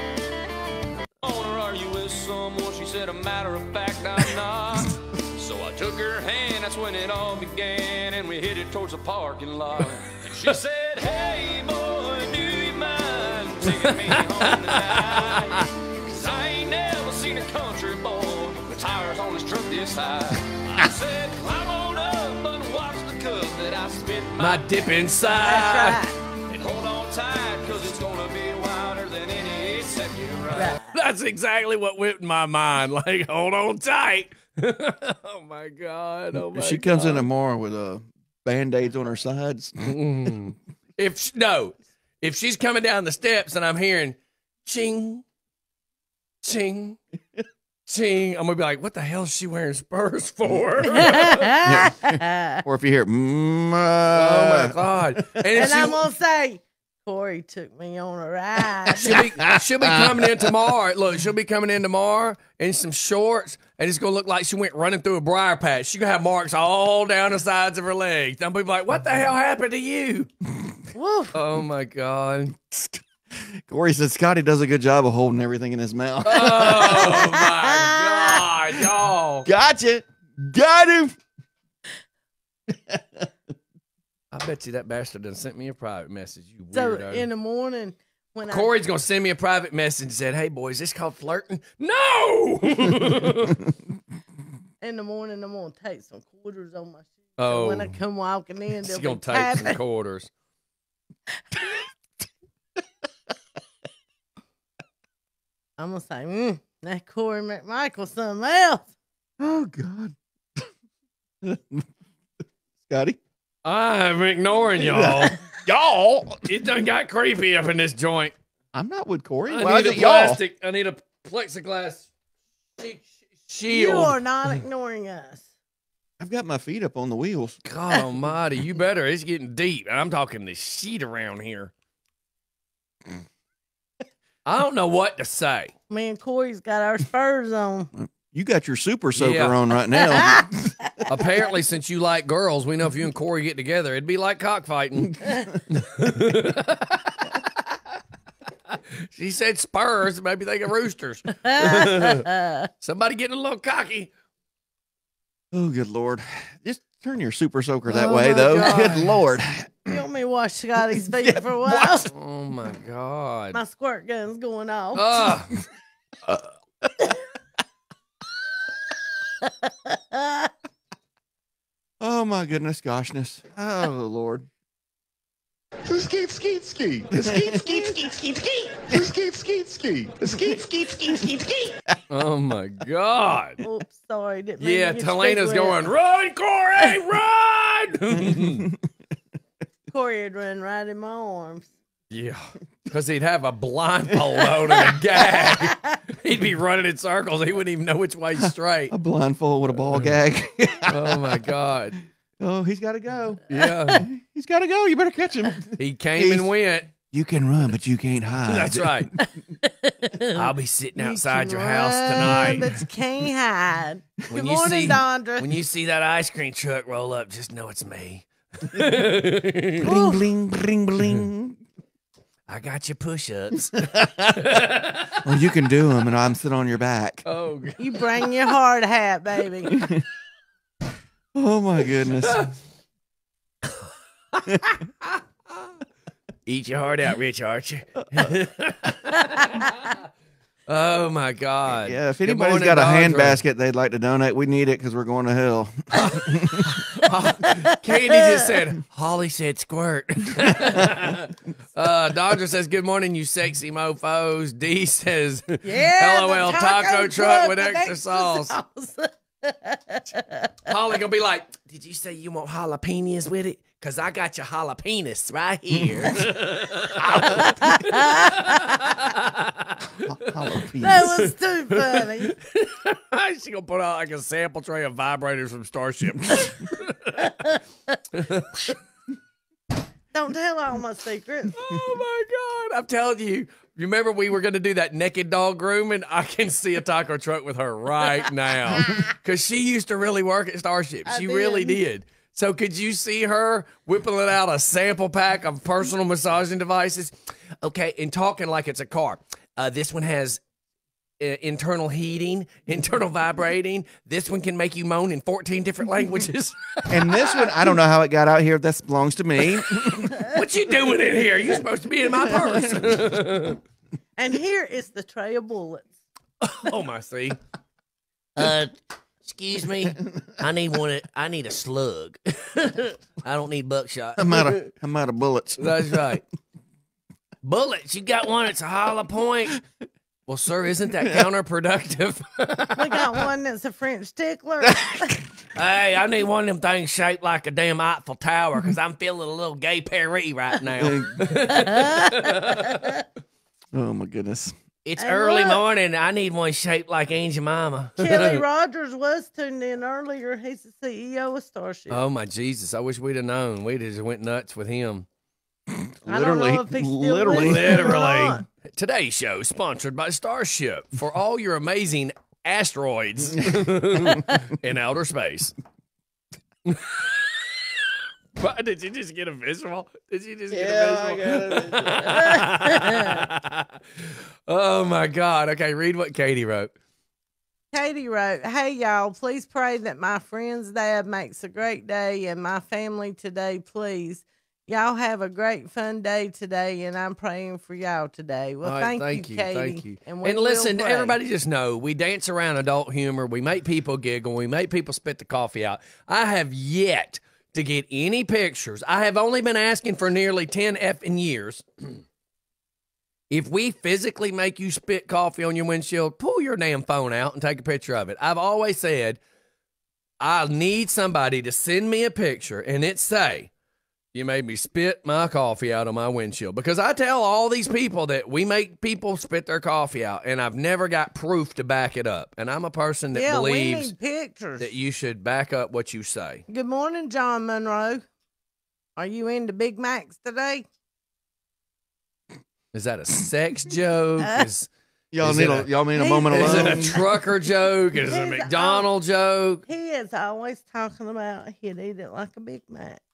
Or are you with someone? She said, a matter of fact, I'm not. So I took her hand, that's when it all began, and we headed towards the parking lot. And she said, hey, boy, do you mind taking me home tonight? 'Cause I ain't never seen a country boy with tires on his truck this high. I said, climb on up and watch the cup that I spit My dip inside. That's right. and hold on tight, 'cause it's gonna be wilder than any second ride. That's exactly what went in my mind. Like, hold on tight. Oh, my God. Oh, my She comes in God. tomorrow with Band-Aids on her sides. Mm. If she's coming down the steps and I'm hearing ching, ching, ching, I'm gonna be like, what the hell is she wearing spurs for? Or if you hear, Oh my God! And if And I'm going to say, Corey took me on a ride. she'll be coming in tomorrow. Look, she'll be coming in tomorrow in some shorts, and it's gonna look like she went running through a briar patch. She's gonna have marks all down the sides of her legs. I'm gonna be like, what the hell happened to you? Woo. Oh my God! Corey said Scotty does a good job of holding everything in his mouth. Oh my God, y'all! Gotcha. Got him. I bet you that bastard done sent me a private message. You So weirdo. in the morning, when Corey's gonna send me a private message and said, "Hey boys, this called flirting." No. in the morning, I'm going to take some quarters on my shoes. Oh. So when I come walking in, She's they'll gonna be take some tapping. quarters. I'm going to say, that Corey McMichael something else. Oh, God. Scotty? I'm ignoring y'all. Y'all, it done got creepy up in this joint. I'm not with Corey. I Why need is a it y'all? plastic. I need a plexiglass shield. You are not ignoring us. I've got my feet up on the wheels. God almighty, you better. It's getting deep. I'm talking the sheet around here. I don't know what to say. Me and Corey's got our spurs on. You got your super soaker Yeah. on right now. Apparently, since you like girls, we know if you and Corey get together, it'd be like cockfighting. She said spurs, maybe they get roosters. Somebody getting a little cocky. Oh, good Lord. Just turn your super soaker that Oh, way, my though. God. Good Lord. You want me to wash Scotty's feet for a while? Oh my God. My squirt gun's going off. Oh, my goodness, goshness. Oh, Lord. Skeet, skeet, skeet. Skeet, skeet, skeet, skeet, skeet. Skeet, skeet, skeet. Skeet, skeet, skeet, skeet, skeet. Oh my God. Oops, sorry. Didn't mean Yeah, to get Talena's stick with going, run, Corey, run! it. Corey would run right in my arms. Yeah, because he'd have a blindfold on and a gag. He'd be running in circles. He wouldn't even know which way's straight. A blindfold with a ball gag. Oh my God. Oh, he's got to go. Yeah. He's got to go. You better catch him. He came and went. You can run, but you can't hide. That's right. I'll be sitting outside You your can house run, tonight. But you can't hide. When Good you morning, see- Dondra. When you see that ice cream truck roll up, just know it's me. Bling, bling, bling, bling. I got your push-ups. Well, you can do them, and I'm sitting on your back. Oh, God. You bring your hard hat, baby. Oh, my goodness. Eat your heart out, Rich Archer. Oh my God! Yeah, if Good anybody's morning, got a hand Dondra. basket they'd like to donate, we need it because we're going to hell. Katie just said, Holly said squirt. Dondra says, good morning, you sexy mofos. D says, Yeah, LOL the taco truck with extra extra sauce. sauce. Holly gonna be like, did you say you want jalapenos with it? Because I got your jalapenos right here. That was too funny. She gonna put out like a sample tray of vibrators from Starship. Don't tell all my secrets. Oh my God! I'm telling you. Remember we were going to do that naked dog grooming? I can see a taco truck with her right now because she used to really work at Starship. I She really did. did. So could you see her whipping out a sample pack of personal massaging devices? Okay, and talking like it's a car. This one has internal heating, internal vibrating. This one can make you moan in 14 different languages. And this one, I don't know how it got out here. This belongs to me. What you doing in here? You're supposed to be in my purse. And here is the tray of bullets. Oh my, see. Excuse me. I need a slug. I don't need buckshot. I'm out of bullets. That's right. Bullets. You got one. It's a hollow point. Well, sir, isn't that counterproductive? We got one that's a French tickler. Hey, I need one of them things shaped like a damn Eiffel Tower because I'm feeling a little gay Paris right now. Oh, my goodness. It's Hey, early look. morning. I need one shaped like Angel Mama. Kelly Rogers was tuned in earlier. He's the CEO of Starship. Oh, my Jesus. I wish we'd have known. We'd have just went nuts with him. I don't know if he's still literally. listening or not. Today's show sponsored by Starship for all your amazing asteroids in outer space. What, did you just get a visual? Did you just get a visual? Oh my God. Okay, read what Katie wrote. Katie wrote, "Hey y'all, please pray that my friend's dad makes a great day and my family today, please. Y'all have a great fun day today, and I'm praying for y'all today." Well, All right, thank you, Katie. Thank you. And, And, we will listen, pray. everybody just know we dance around adult humor. We make people giggle. We make people spit the coffee out. I have yet to get any pictures. I have only been asking for nearly 10 effing years. If we physically make you spit coffee on your windshield, pull your damn phone out and take a picture of it. I've always said, I need somebody to send me a picture and it say, you made me spit my coffee out on my windshield. Because I tell all these people that we make people spit their coffee out, and I've never got proof to back it up. And I'm a person that we believes need pictures. that you should back up what you say. Good morning, John Monroe. Are you into Big Macs today? Is that a sex joke? Y'all Is y'all need a He's- moment Is alone. it a trucker joke? Is it a He's McDonald's joke? He is always talking about he'd eat it like a Big Mac.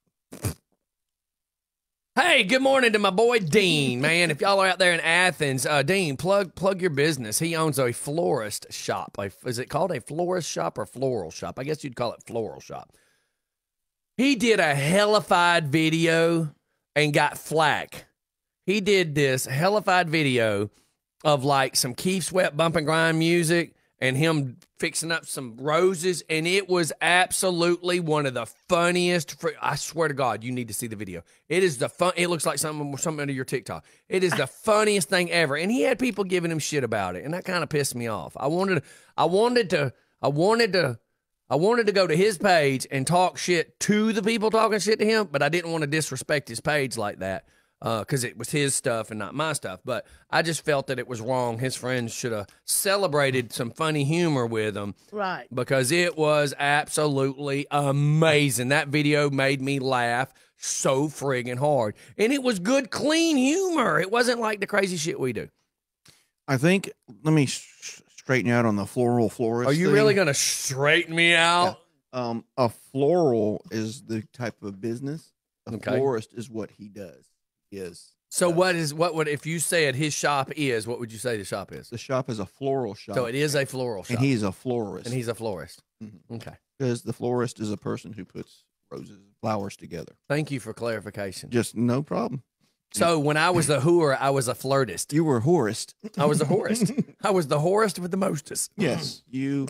Hey, good morning to my boy Dean, man. If y'all are out there in Athens, Dean, plug your business. He owns a florist shop. Is it called a florist shop or floral shop? I guess you'd call it floral shop. He did a hellified video and got flack. He did this hellified video of like some Keith Sweat bump and grind music and him fixing up some roses, and it was absolutely one of the funniest. I swear to God, you need to see the video. It is the fun. It looks like something under your TikTok. It is the funniest thing ever, and he had people giving him shit about it, and that kind of pissed me off. I wanted to go to his page and talk shit to the people talking shit to him, but I didn't want to disrespect his page like that. Because it was his stuff and not my stuff. But I just felt that it was wrong. His friends should have celebrated some funny humor with him. Right. Because it was absolutely amazing. That video made me laugh so friggin' hard. And it was good, clean humor. It wasn't like the crazy shit we do. I think, let me straighten you out on the floral florist. Are you thing. really going to straighten me out? A floral is the type of business. A florist is what he does. So what would, if you said his shop is, what would you say the shop is? The shop is a floral shop. So it is a floral shop. And he's a florist. And he's a florist. Mhm. Okay. Because the florist is a person who puts roses and flowers together. Thank you for clarification. Just no problem. So when I was the whore, I was a flirtist. You were a horist. I was a horist. I was the whorist with the mostest. Yes. You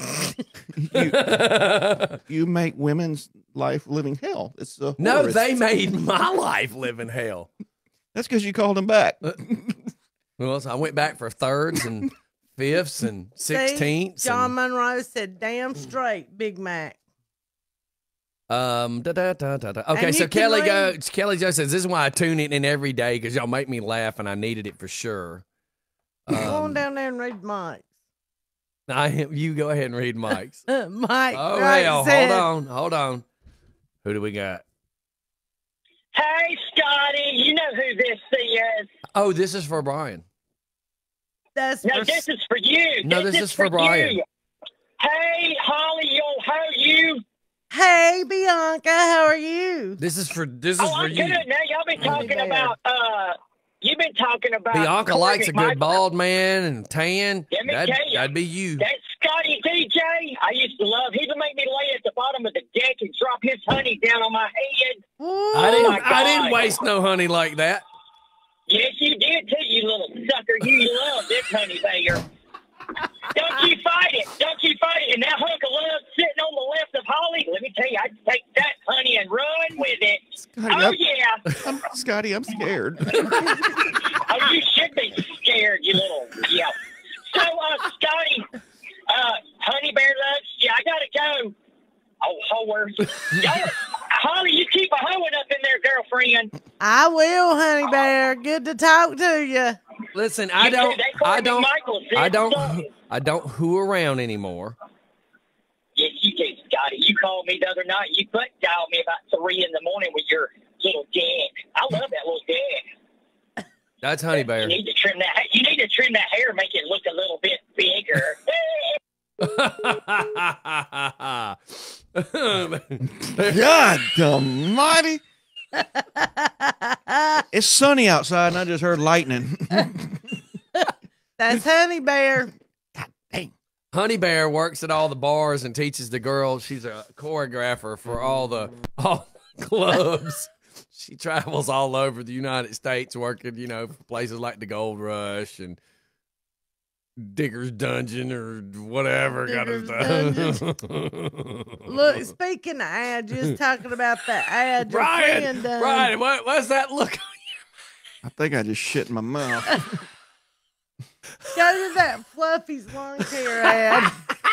make women's life living hell. It's a No, horist. they made my life live in hell. That's because you called them back. Well, so I went back for thirds and fifths and 16ths. John Monroe said, damn straight, Big Mac. Okay, And so you can Kelly Joe says, this is why I tune in every day because y'all make me laugh and I needed it for sure. Go on down there and read Mike's. You go ahead and read Mike's. Mike. Oh, right hell, said, hold on. Who do we got? Hey, Scotty, you know who this is. Oh, this is for Brian. That's No, for, this is for you. No, this is for Brian. you. Hey, Holly, yo ho, you. hey, Bianca, how are you? This is for I'm you. good. Now y'all been talking there. about. You've been talking about. Bianca Corey likes a good McMichael. bald man and tan. Let me tell you. That'd be you. That Scotty DJ, I used to love. He would make me lay at the bottom of the deck and drop his honey down on my head. Ooh, I didn't God. waste no honey like that. Yes, you did too, you little sucker. You love this honey bear. Don't you fight it. Don't you fight it. And that hunk of love sitting on the left of Holly, let me tell you, I'd take that honey and run with it. Scotty, Scotty, I'm scared. Oh, you should be scared, you little, yeah. So, Scotty, honey bear lunch, yeah, I gotta go. Oh, whore. Holly, you keep a hoeing up in there, girlfriend. I will, honey bear. Good to talk to you. Listen, You do. They call me Michael, see? I don't who around anymore. Yes, you do, Scotty. You called me the other night. You butt dialed me about 3 in the morning with your little dick. I love that little dick. That's Honey Bear. You need to trim that. You need to trim that hair, make it look a little bit bigger. God almighty. It's sunny outside, and I just heard lightning. That's honey bear. Honey Bear works at all the bars and teaches the girls. She's a choreographer for all the clubs. She travels all over the United States working, for places like the Gold Rush and Digger's Dungeon or whatever Digger's kind of stuff. Look, speaking of ad, just talking about that ad your friend done. Brian, what's that look? I think I just shit in my mouth. Go to that Fluffy's lawn care ad.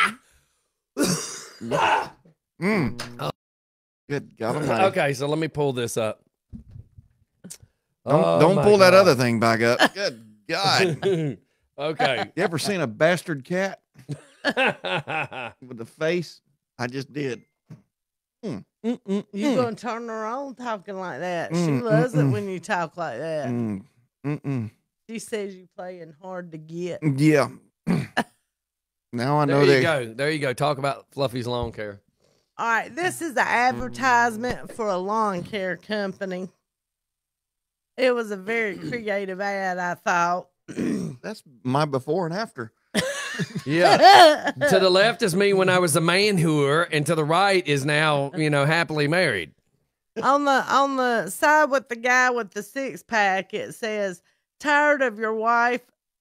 Good God Almighty. Okay, so let me pull this up. Don't pull that other thing back up. Good God. Okay. You ever seen a bastard cat with the face? I just did. You gonna turn her on talking like that? She loves it when you talk like that. She says you playing hard to get. Yeah. Now I know There you go. There you go. Talk about Fluffy's lawn care. All right, this is an advertisement for a lawn care company. It was a very creative ad, I thought. That's my before and after. Yeah. To the left is me when I was a man-hooer, and to the right is now, happily married. On the side with the guy with the 6-pack, it says, tired of your wife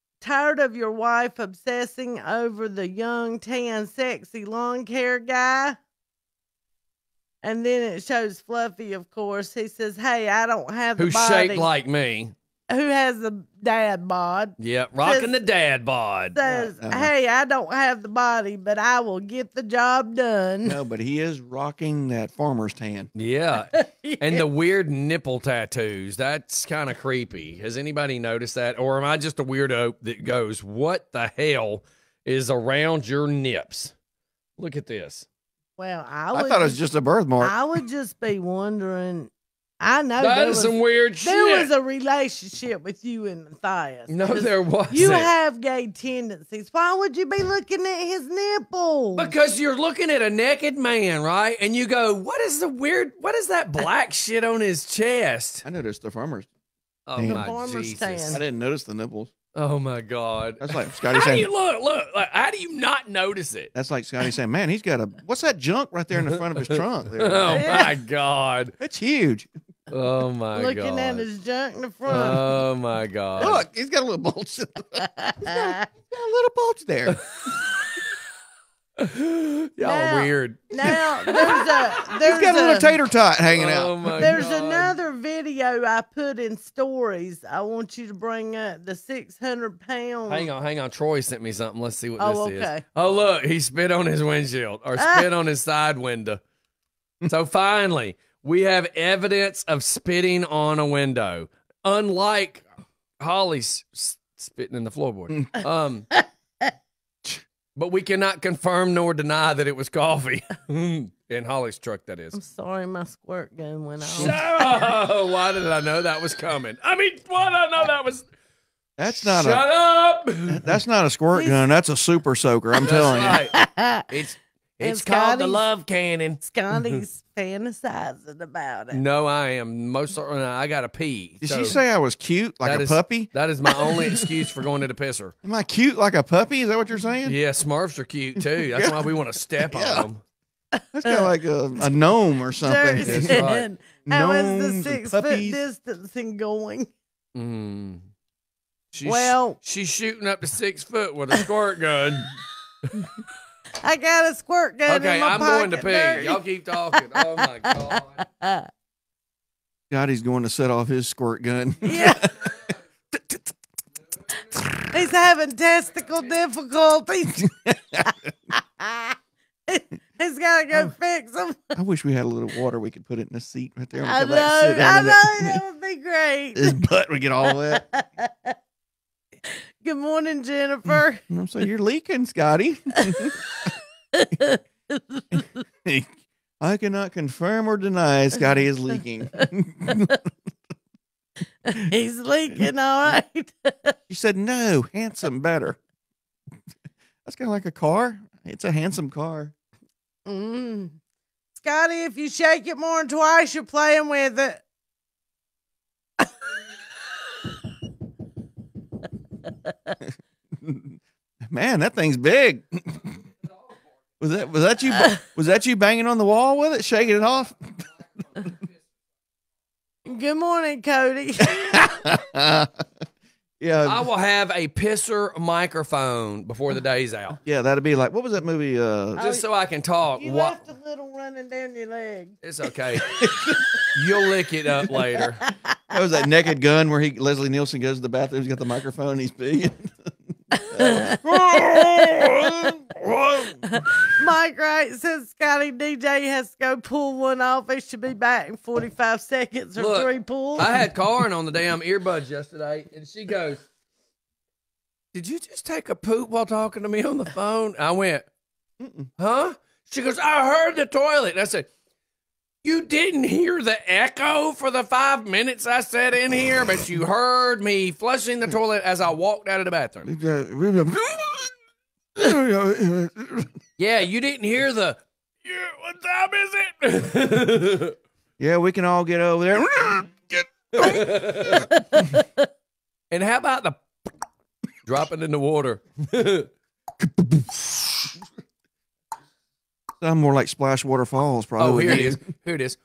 obsessing over the young, tan, sexy lawn care guy. And then it shows Fluffy, of course. He says, hey, I don't have the Who's body. shaped like me. Who has the dad bod. Yeah, rocking the dad bod. Says, hey, I don't have the body, but I will get the job done. No, but he is rocking that farmer's tan. Yeah. And the weird nipple tattoos. That's kind of creepy. Has anybody noticed that? Or am I just a weirdo that goes, what the hell is around your nips? Look at this. Well, I thought it was just a birthmark. I would just be wondering. I know That is some weird shit. There was a relationship with you and Matthias. No, there wasn't. You have gay tendencies. Why would you be looking at his nipples? Because you're looking at a naked man, right? And you go, what is that black shit on his chest? I noticed the farmer's. Oh, tan. my Jesus. I didn't notice the nipples. Oh, my God. That's like Scotty How do saying. you look? Like, how do you not notice it? That's like Scotty saying, man, he's got what's that junk right there in the front of his trunk? There? Oh, my God. That's huge. Oh, my God. Looking at his junk in the front. Oh, my God. Look, he's got a little bulge. He's got a little bulge there. Y'all weird. Now, He's got a little tater tot hanging Oh, out. my there's God. another video I put in stories. I want you to bring up the 600-pound. Hang on. Troy sent me something. Let's see what Oh, this okay. is. Oh, look. He spit on his windshield or spit on his side window. So finally, we have evidence of spitting on a window. Unlike Holly's spitting in the floorboard. But we cannot confirm nor deny that it was coffee. In Holly's truck, that is. I'm sorry, my squirt gun went off. Oh, why did I know that was coming? I mean, why did I know that was... That's not Shut up! That's not a squirt gun. That's a super soaker. I'm telling you. Right. It's called the Scotty's- love cannon. Scotty's fantasizing about it. No, I am most certainly. I got to pee. Did So she say I was cute like that a is- puppy? That is my only excuse for going to the pisser. Am I cute like a puppy? Is that what you're saying? Yeah, Smurfs are cute too. That's why we want to step on them. That's kind of like a gnome or something. That's Jason, right. how is the Gnomes and 6 foot puppies. distancing going? Mm. She's shooting up to 6 foot with a squirt gun. I got a squirt gun in Okay, my I'm pocket. going to pee. Dirty. Y'all keep talking. Oh my God. Scotty's going to set off his squirt gun. Yeah. He's having testicle difficulties. He's got to go fix them. I wish we had a little water we could put it in the seat right there. I We know. could, like, sit down I in know. it. That would be great. His butt would get all wet. Good morning, Jennifer. I'm saying, you're leaking, Scotty. I cannot confirm or deny Scotty is leaking. He's leaking, all right. She said, no, handsome better. That's kind of like a car. It's a handsome car. Scotty, if you shake it more than twice, you're playing with it. Man, that thing's big. Was that you banging on the wall with it, shaking it off? Good morning, Cody. Yeah. I will have a pisser microphone before the day's out. Yeah, that'd be like, what was that movie? Just so I can talk. You left a little running down your leg. It's okay. You'll lick it up later. That was that Naked Gun where Leslie Nielsen goes to the bathroom. He's got the microphone and he's peeing. Mike Wright says Scotty DJ has to go pull one off. He should be back in 45 seconds or Look, 3 pulls. I had Karen on the damn earbuds yesterday, and she goes, "Did you just take a poop while talking to me on the phone?" I went, "Huh?" She goes, "I heard the toilet." And I said, "You didn't hear the echo for the 5 minutes I sat in here, but you heard me flushing the toilet as I walked out of the bathroom." Yeah, you didn't hear the, "Yeah, what time is it?" Yeah, we can all get over there. And how about the dropping in the water? Sound more like Splashwater Falls, probably. Oh, here it is. Here it is.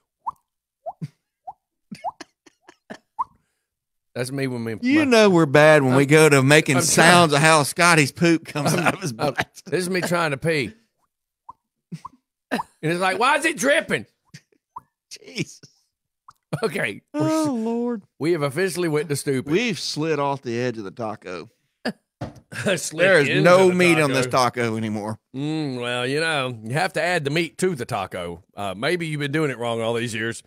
That's me when You know we're bad when we go to making sounds of how Scotty's poop comes out of his butt. This is me trying to pee. And it's like, why is it dripping? Jesus. Okay. Oh, Lord. We have officially went to stupid. We've slid off the edge of the taco. Slid There is into no the meat on taco. this taco anymore. Well, you know, you have to add the meat to the taco. Maybe you've been doing it wrong all these years.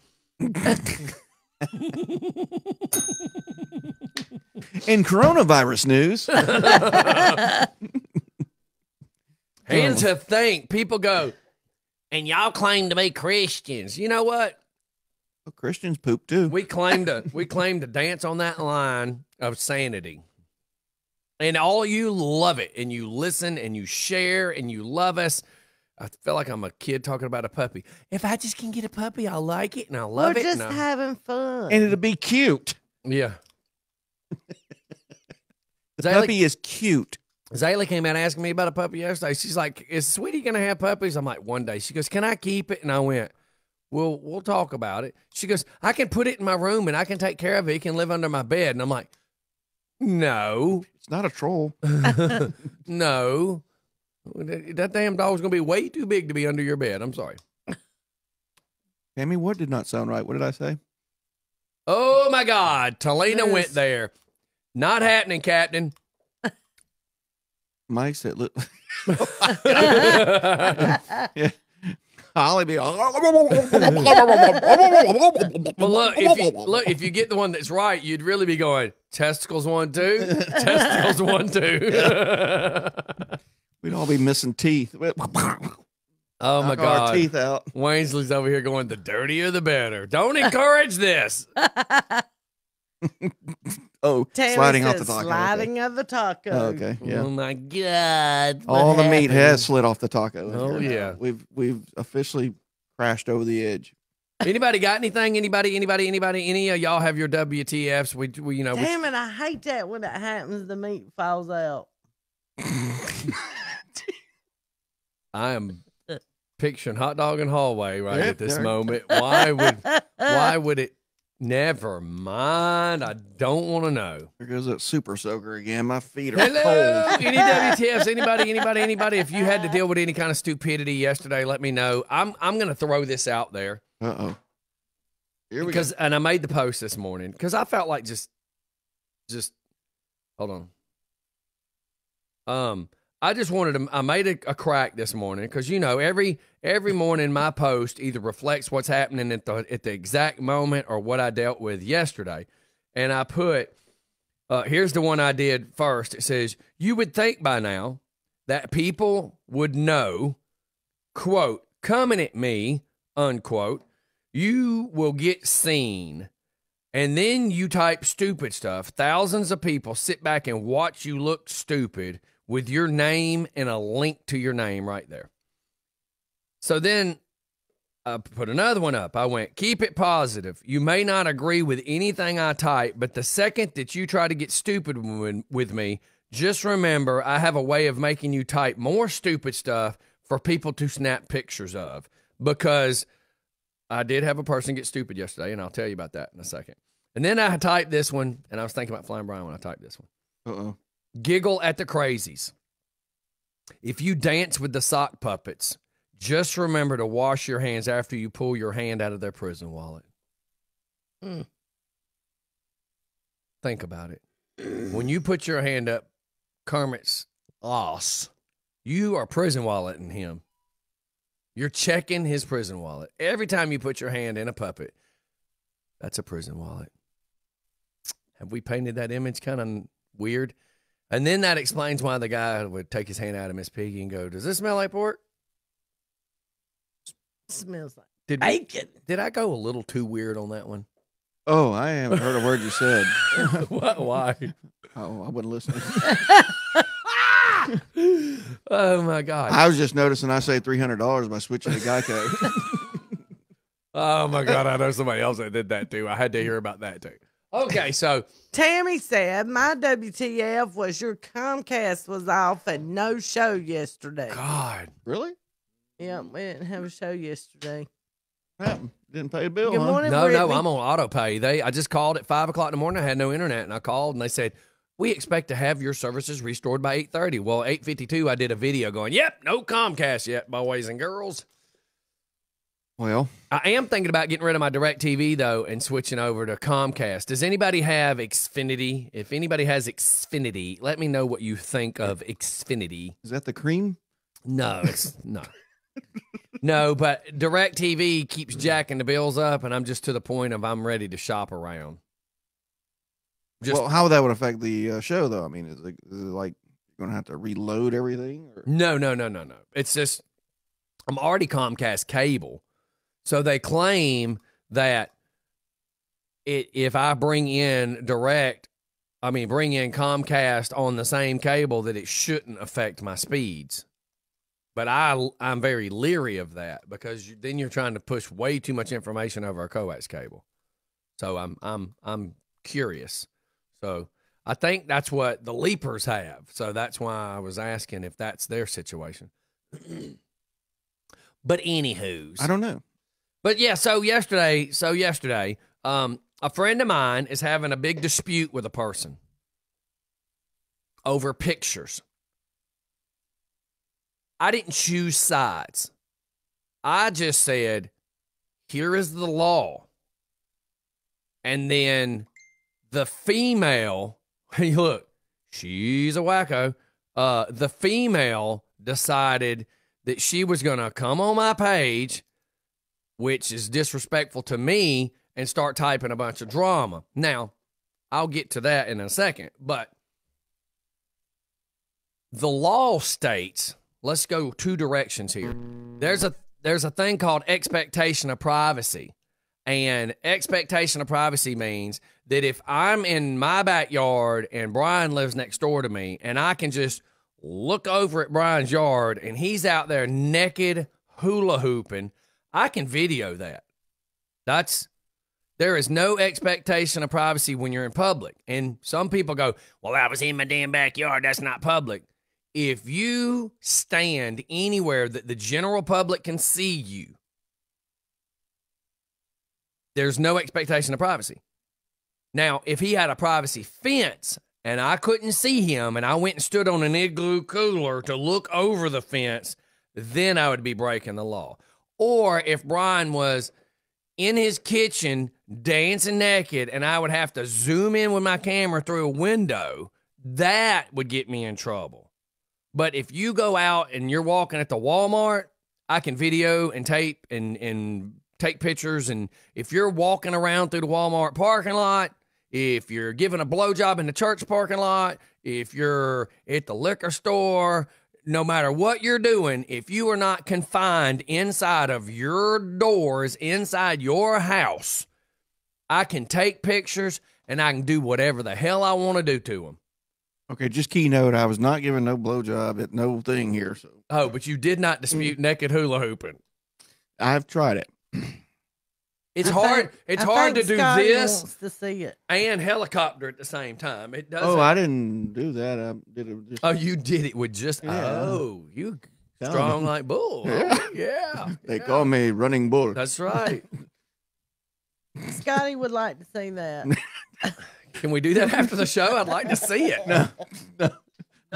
In coronavirus news, And to think, people go, and y'all claim to be Christians. You know what? well, Christians poop too. We claim to dance on that line of sanity. And all you love it, and you listen, and you share, and you love us. I feel like I'm a kid talking about a puppy. If I just can get a puppy, I'll like it, and I'll love We're it. just and having fun. And it'll be cute. yeah. The puppy is cute. Zaylee came out asking me about a puppy yesterday. She's like, "Is Sweetie going to have puppies?" I'm like, "One day." She goes, "Can I keep it?" And I went, "Well, we'll talk about it." She goes, "I can put it in my room, and I can take care of it. It can live under my bed." And I'm like, "No. It's not a troll. No. That damn dog's going to be way too big to be under your bed. I'm sorry." Tammy, what did not sound right? What did I say? Oh, my God. Talina Yes. went there. Not happening, Captain. Mike said, "Look." Yeah. Holly be all. Well, if you get the one that's right, you'd really be going, testicles 1, 2, testicles 1, 2. We'd all be missing teeth. Oh, my Knock our God. teeth out. Waynesley's over here going, the dirtier the better. Don't encourage this. Oh, Tammy sliding off says the taco. Sliding of the taco. Oh, okay, yeah. Oh, my God. All What the meat happened? has slid off the taco. in Oh, here. yeah. We've officially crashed over the edge. Anybody got anything? Anybody? Any of y'all have your WTFs? We you know. Damn it, I hate that when that happens, the meat falls out. I am picturing hot dog in hallway right Yep, at this there. moment. Why would it? Never mind. I don't want to know. There goes that super soaker again. My feet are Hello. cold. Any WTFs? Anybody? If you had to deal with any kind of stupidity yesterday, let me know. I'm going to throw this out there Uh-oh. Here we because, and I made the post this morning because I felt like just hold on. I just wanted to. I made a crack this morning because you know every morning my post either reflects what's happening at the exact moment or what I dealt with yesterday, and I put here's the one I did first. It says you would think by now that people would know, quote, coming at me, unquote, you will get seen. And then you type stupid stuff. Thousands of people sit back and watch you look stupid with your name and a link to your name right there. So then I put another one up. I went, keep it positive. You may not agree with anything I type, but the second that you try to get stupid with me, just remember I have a way of making you type more stupid stuff for people to snap pictures of. Because I did have a person get stupid yesterday, and I'll tell you about that in a second. And then I typed this one, and I was thinking about Flying Brian when I typed this one. Uh-oh. Giggle at the crazies. If you dance with the sock puppets, just remember to wash your hands after you pull your hand out of their prison wallet. Think about it. When you put your hand up Kermit's loss, you are prison walleting him. You're checking his prison wallet. Every time you put your hand in a puppet, that's a prison wallet. Have we painted that image kind of weird? And then that explains why the guy would take his hand out of Miss Piggy and go, does this smell like pork? Smells like bacon. Did I go a little too weird on that one? Oh, I haven't heard a word you said. What? Why? Oh, I wasn't listening. Oh, my God. I was just noticing I saved $300 by switching to Geico. Oh, my God. I know somebody else that did that, too. I had to hear about that, too. Okay, so Tammy said, my WTF was your Comcast was off and no show yesterday. God. Really? Yeah, we didn't have a show yesterday. What happened? Didn't pay the bill, Good huh? morning, No, Brittany. I'm on auto pay. I just called at 5 o'clock in the morning. I had no internet, and I called, and they said, we expect to have your services restored by 8:30. Well, 8:52, I did a video going, yep, no Comcast yet, boys and girls. Well, I am thinking about getting rid of my DirecTV, though, and switching over to Comcast. Does anybody have Xfinity? If anybody has Xfinity, let me know what you think of Xfinity. is that the cream? No, it's no. No, but DirecTV keeps jacking the bills up, and I'm just to the point of I'm ready to shop around. Well, how that would affect the show, though? I mean, is it like you're going to have to reload everything? Or? No. It's just I'm already Comcast cable. So they claim that if I bring in Comcast on the same cable, that it shouldn't affect my speeds. But I'm very leery of that because then you're trying to push way too much information over a coax cable. So I'm curious. So I think that's what the Leapers have. So that's why I was asking if that's their situation. But anywho's, I don't know. But yeah, so yesterday, a friend of mine is having a big dispute with a person over pictures. I didn't choose sides. I just said, here is the law. And then the female, hey, look, she's a wacko. The female decided that she was going to come on my page, which is disrespectful to me, and start typing a bunch of drama. Now, I'll get to that in a second, but the law states, let's go two directions here. There's a thing called expectation of privacy. And expectation of privacy means that if I'm in my backyard and Brian lives next door to me and I can just look over at Brian's yard and he's out there naked hula hooping, I can video that. There is no expectation of privacy when you're in public. And some people go, well, I was in my damn backyard. That's not public. If you stand anywhere that the general public can see you, there's no expectation of privacy. Now, if he had a privacy fence and I couldn't see him and I went and stood on an igloo cooler to look over the fence, then I would be breaking the law. Or if Brian was in his kitchen dancing naked and I would have to zoom in with my camera through a window, that would get me in trouble. But if you go out and you're walking at the Walmart, I can video and tape and take pictures. And if you're walking around through the Walmart parking lot, if you're giving a blowjob in the church parking lot, if you're at the liquor store, no matter what you're doing, if you are not confined inside of your doors, inside your house, I can take pictures and I can do whatever the hell I want to do to them. Okay, just keynote. I was not giving no blowjob at no thing here. So. Oh, but you did not dispute naked hula hooping. I've tried it. It's hard. It's hard to do Scotty this wants to see it. and helicopter at the same time. It does. Oh, I didn't do that. I did it just. Oh, you did it with just. Yeah. Oh, you strong like bull. Yeah. Yeah. They call me Running Bull. That's right. Scotty would like to see that. Can we do that after the show? I'd like to see it. No.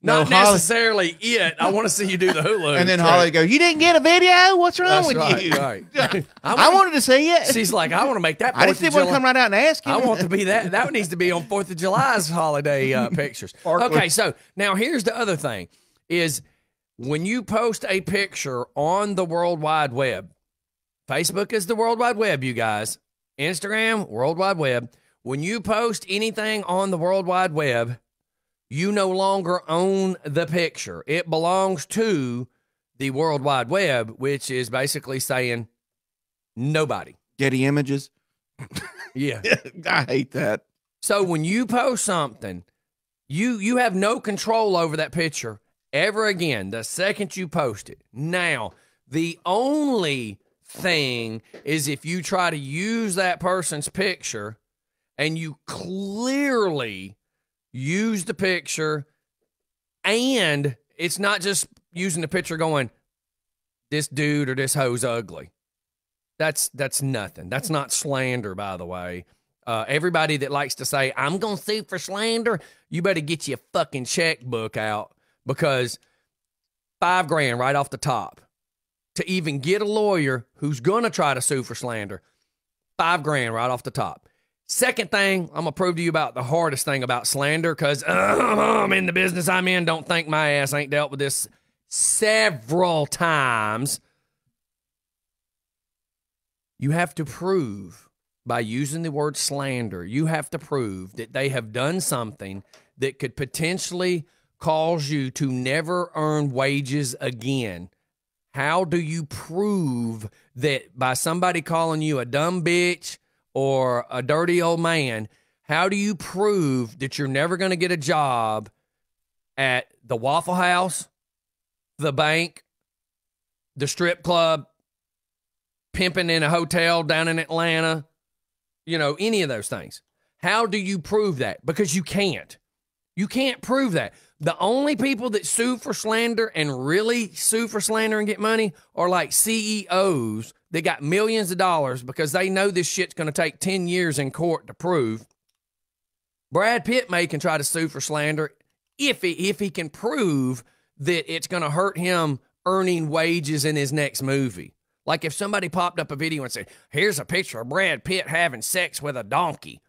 Not No, Holly- necessarily it. I want to see you do the hula. And then trick. Holly goes, "You didn't get a video? What's wrong That's with right, you?" right. I wanted to see it. She's like, I want to make that. I just didn't want to come right out and ask you. I want to be that. That needs to be on 4th of July's holiday pictures. Okay, so now here's the other thing: is when you post a picture on the World Wide Web, Facebook is the World Wide Web, you guys. Instagram, World Wide Web. When you post anything on the World Wide Web, you no longer own the picture. It belongs to the World Wide Web, which is basically saying nobody. Getty Images. Yeah. I hate that. So when you post something, you have no control over that picture ever again the second you post it. Now, the only thing is if you try to use that person's picture and you clearly use the picture, and it's not just using the picture going, this dude or this hoe's ugly. That's nothing. That's not slander, by the way. Everybody that likes to say, I'm going to sue for slander, you better get your fucking checkbook out, because $5,000 right off the top to even get a lawyer who's going to try to sue for slander. $5,000 right off the top. Second thing, I'm going to prove to you about the hardest thing about slander, because I'm in the business I'm in. Don't think my ass ain't dealt with this several times. You have to prove, by using the word slander, you have to prove that they have done something that could potentially cause you to never earn wages again. How do you prove that by somebody calling you a dumb bitch or a dirty old man, how do you prove that you're never going to get a job at the Waffle House, the bank, the strip club, pimping in a hotel down in Atlanta, any of those things? How do you prove that? Because you can't. You can't prove that. The only people that sue for slander and really sue for slander and get money are like CEOs that got millions of dollars because they know this shit's going to take 10 years in court to prove. Brad Pitt can try to sue for slander if he can prove that it's going to hurt him earning wages in his next movie. Like if somebody popped up a video and said, here's a picture of Brad Pitt having sex with a donkey,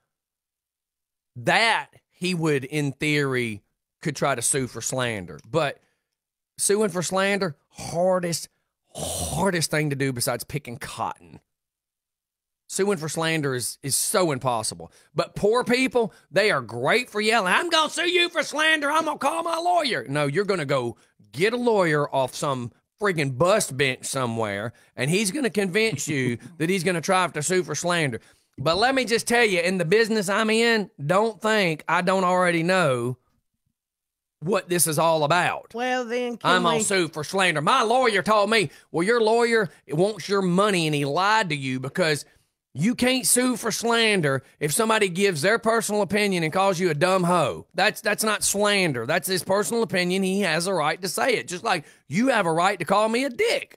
that he would, in theory, could try to sue for slander. But suing for slander, hardest thing to do besides picking cotton. Suing for slander is so impossible. But poor people, they are great for yelling, I'm going to sue you for slander. I'm going to call my lawyer. No, you're going to go get a lawyer off some friggin' bus bench somewhere, and he's going to convince you that he's going to try to sue for slander. But let me just tell you, in the business I'm in, don't think I don't already know what this is all about. Well, then I'm on sue for slander. My lawyer told me, well, your lawyer wants your money, and he lied to you because you can't sue for slander if somebody gives their personal opinion and calls you a dumb hoe. That's not slander. That's his personal opinion. He has a right to say it, just like you have a right to call me a dick.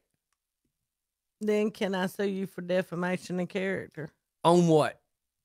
Then can I sue you for defamation of character? On what?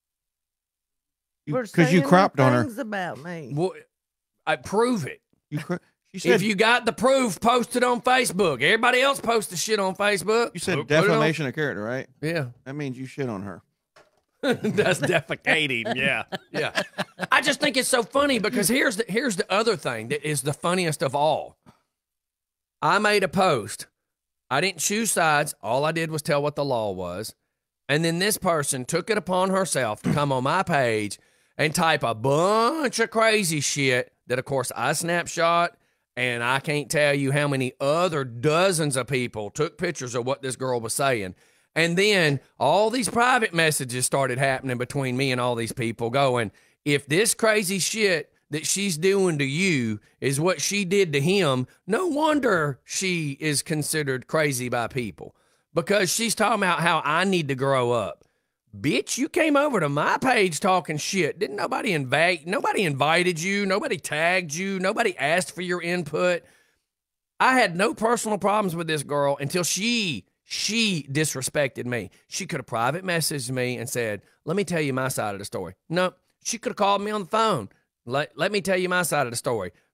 Because you cropped on her. Things about me. Well, I prove it. She said, if you got the proof, post it on Facebook. Everybody else posts the shit on Facebook. You said Put it on- defamation of character, right? Yeah. That means you shit on her. That's defecating. Yeah. Yeah. I just think it's so funny because here's the other thing that is the funniest of all. I made a post. I didn't choose sides. All I did was tell what the law was. And then this person took it upon herself to come on my page and type a bunch of crazy shit that, of course, I snapshot. And I can't tell you how many other dozens of people took pictures of what this girl was saying. And then all these private messages started happening between me and all these people going, if this crazy shit that she's doing to you is what she did to him, no wonder she is considered crazy by people. Because she's talking about how I need to grow up. Bitch, you came over to my page talking shit. Didn't nobody invite? Nobody invited you. Nobody tagged you. Nobody asked for your input. I had no personal problems with this girl until she disrespected me. She could have private messaged me and said, let me tell you my side of the story. No, she could have called me on the phone. Let me tell you my side of the story.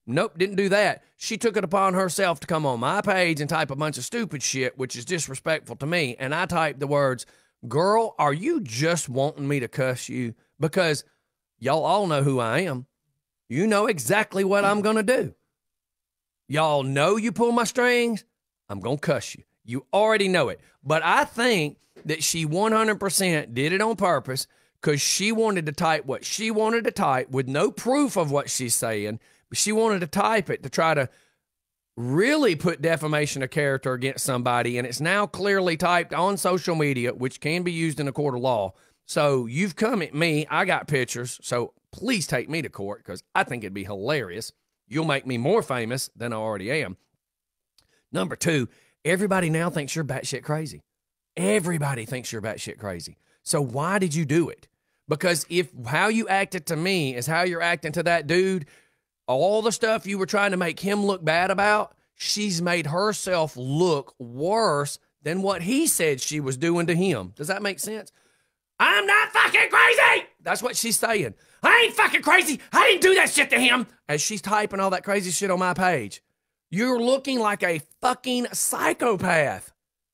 Nope, didn't do that. She took it upon herself to come on my page and type a bunch of stupid shit, which is disrespectful to me. And I typed the words, girl, are you just wanting me to cuss you? Because y'all all know who I am. You know exactly what I'm going to do. Y'all know you pull my strings, I'm going to cuss you. You already know it. But I think that she 100% did it on purpose because she wanted to type what she wanted to type with no proof of what she's saying. But she wanted to type it to try to really put defamation of character against somebody. And it's now clearly typed on social media, which can be used in a court of law. So you've come at me. I got pictures. So please take me to court because I think it'd be hilarious. You'll make me more famous than I already am. Number 2, everybody now thinks you're batshit crazy. Everybody thinks you're batshit crazy. So why did you do it? Because if how you acted to me is how you're acting to that dude, all the stuff you were trying to make him look bad about, she's made herself look worse than what he said she was doing to him. Does that make sense? I'm not fucking crazy! That's what she's saying. I ain't fucking crazy. I didn't do that shit to him. As she's typing all that crazy shit on my page. You're looking like a fucking psychopath.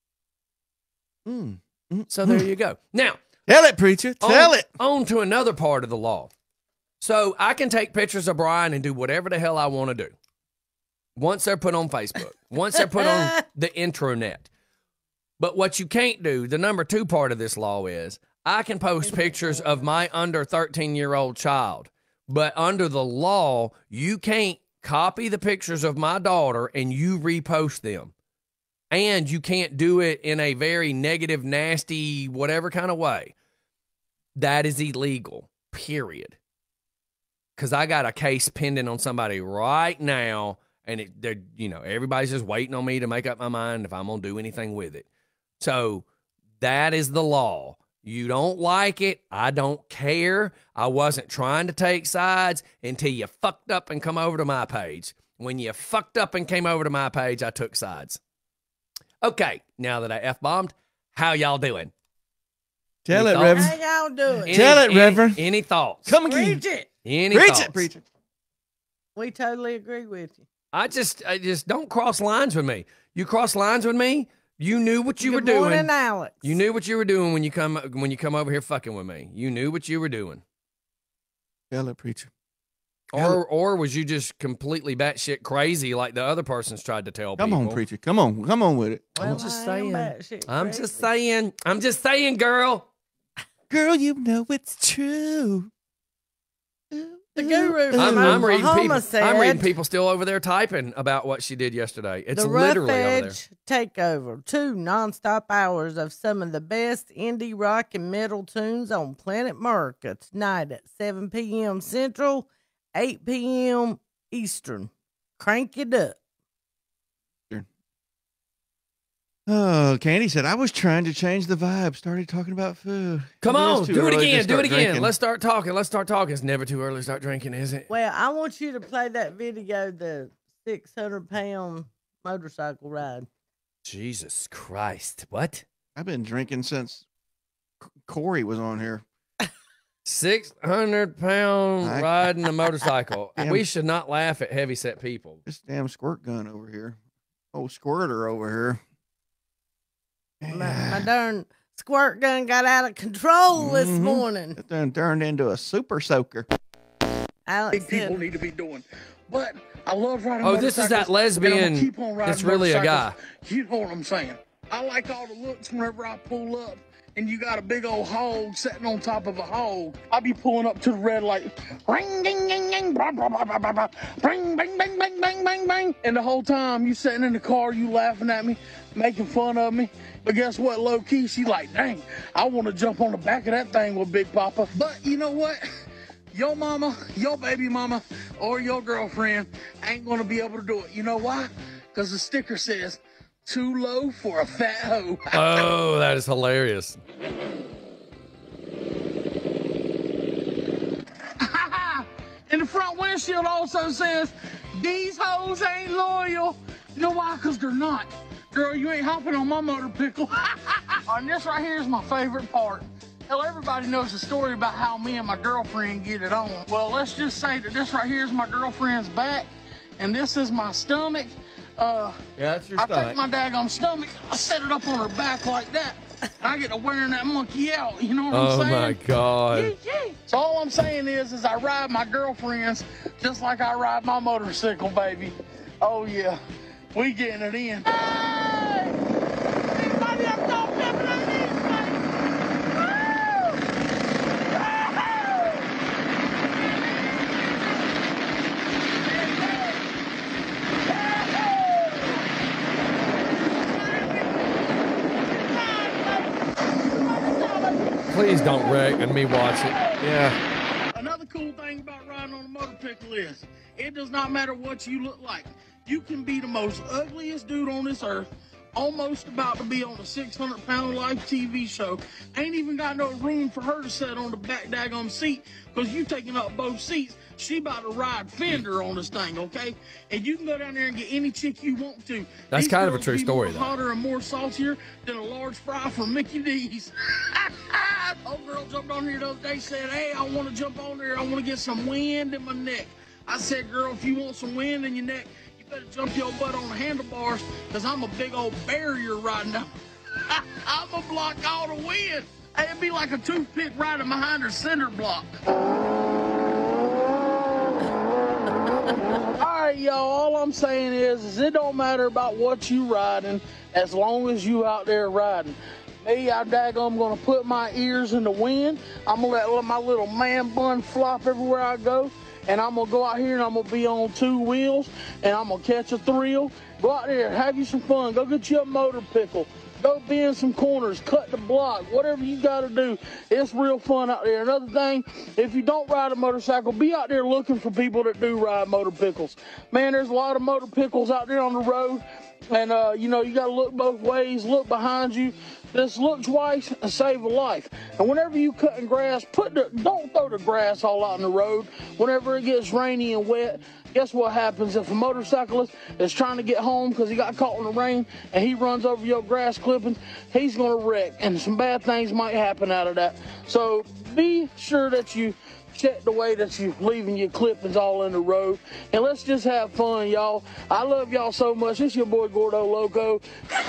So there you go. Now, tell it, preacher. Tell it. On to another part of the law. So I can take pictures of Brian and do whatever the hell I want to do. Once they're put on Facebook. Once they're put on the intranet. But what you can't do, the number 2 part of this law is, I can post pictures of my under 13-year-old child. But under the law, you can't copy the pictures of my daughter and you repost them. And you can't do it in a very negative, nasty, whatever kind of way. That is illegal, period. Because I got a case pending on somebody right now, and everybody's just waiting on me to make up my mind if I'm going to do anything with it. So that is the law. You don't like it. I don't care. I wasn't trying to take sides until you fucked up and come over to my page. When you fucked up and came over to my page, I took sides. Okay, now that I F-bombed, how y'all doing? Tell Any it, thoughts? Reverend. How y'all doing? Tell it, Reverend. Any thoughts? Come again. Preach it. Any Preach thoughts? it, preacher. We totally agree with you. I just don't cross lines with me. You cross lines with me, you knew what you were doing. Good morning, Alex. You knew what you were doing when you come over here fucking with me. You knew what you were doing. Tell it, preacher. Or was you just completely batshit crazy like the other person's tried to tell people? Come on, preacher. Come on with it. Well, I'm just I am saying. batshit I'm crazy. just saying, girl. Girl, you know it's true. The guru from I'm reading Oklahoma people. said, I'm reading people still over there typing about what she did yesterday. It's the literally Rough over there. Edge Takeover. 2 nonstop hours of some of the best indie rock and metal tunes on planet America tonight at 7 p.m. Central, 8 p.m. Eastern. Crank it up. Oh, Candy said, I was trying to change the vibe. Started talking about food. Come Maybe on, it's too do it early to again. Do start it again. drinking. Let's start talking. It's never too early to start drinking, is it? Well, I want you to play that video, the 600-pound motorcycle ride. Jesus Christ. What? I've been drinking since Corey was on here. 600-pound riding a motorcycle. Damn. We should not laugh at heavyset people. This damn squirt gun over here. Oh, squirter over here. My darn squirt gun got out of control this morning. It done turned into a super soaker. Alex People said, need to be doing. But I love riding Oh, this is that motorcycles, and I'm gonna lesbian keep on riding that's really a guy. motorcycles. You know what I'm saying? I like all the looks whenever I pull up and you got a big old hog sitting on top of a hog. I be pulling up to the red light. Ring, ding, ding, ding, blah, blah, blah, blah, blah, blah. Bring, bang, bang, bang, bang, bang, bang. And the whole time you sitting in the car, you laughing at me, making fun of me. But guess what, low key, she like, dang, I want to jump on the back of that thing with Big Papa. But you know what? Your mama, your baby mama, or your girlfriend ain't gonna be able to do it. You know why? Because the sticker says, too low for a fat hoe. Oh, that is hilarious. And the front windshield also says, these hoes ain't loyal. You know why? Because they're not. Girl, you ain't hopping on my motor pickle. And this right here is my favorite part. Hell, everybody knows the story about how me and my girlfriend get it on. Well, let's just say that this right here is my girlfriend's back, and this is my stomach. Yeah, that's your I take stomach. my daggone stomach, I set it up on her back like that. I get to wearing that monkey out, you know what I'm Oh saying? my God. So all I'm saying is I ride my girlfriends just like I ride my motorcycle, baby. Oh yeah, we getting it in. Hey! Anybody up top pimping on these, baby? Woo! Please don't wreck and me watch it. Yeah. Another cool thing about riding on a motorcycle is it does not matter what you look like. You can be the most ugliest dude on this earth, almost about to be on a 600-pound live TV show. Ain't even got no room for her to sit on the back daggone seat because you taking up both seats. She about to ride fender on this thing, okay? And you can go down there and get any chick you want to. That's These kind of a girls true be story, more though. hotter and more saltier than a large fry from Mickey D's. Old girl jumped on here the other day, said, hey, I want to jump on there. I want to get some wind in my neck. I said, girl, if you want some wind in your neck, you better jump your butt on the handlebars because I'm a big old barrier riding down. I'm going to block all the wind. Hey, it'd be like a toothpick riding behind her cinder block. All right, y'all, all I'm saying is it don't matter about what you riding as long as you out there riding. Me, I'm gonna put my ears in the wind. I'm gonna let my little man bun flop everywhere I go. And I'm gonna go out here and I'm gonna be on two wheels and I'm gonna catch a thrill. Go out there, have you some fun. Go get you a motor pickle. Go bend some corners, cut the block, whatever you gotta do. It's real fun out there. Another thing, if you don't ride a motorcycle, be out there looking for people that do ride motor pickles. Man, there's a lot of motor pickles out there on the road. And, you know, you got to look both ways, look behind you. Just look twice and save a life. And whenever you cutting grass, don't throw the grass all out in the road. Whenever it gets rainy and wet, guess what happens? If a motorcyclist is trying to get home because he got caught in the rain and he runs over your grass clippings, he's going to wreck. And some bad things might happen out of that. So be sure that you check the way that you're leaving your clippings all in the road. And let's just have fun, y'all. I love y'all so much. It's your boy Gordo Loco.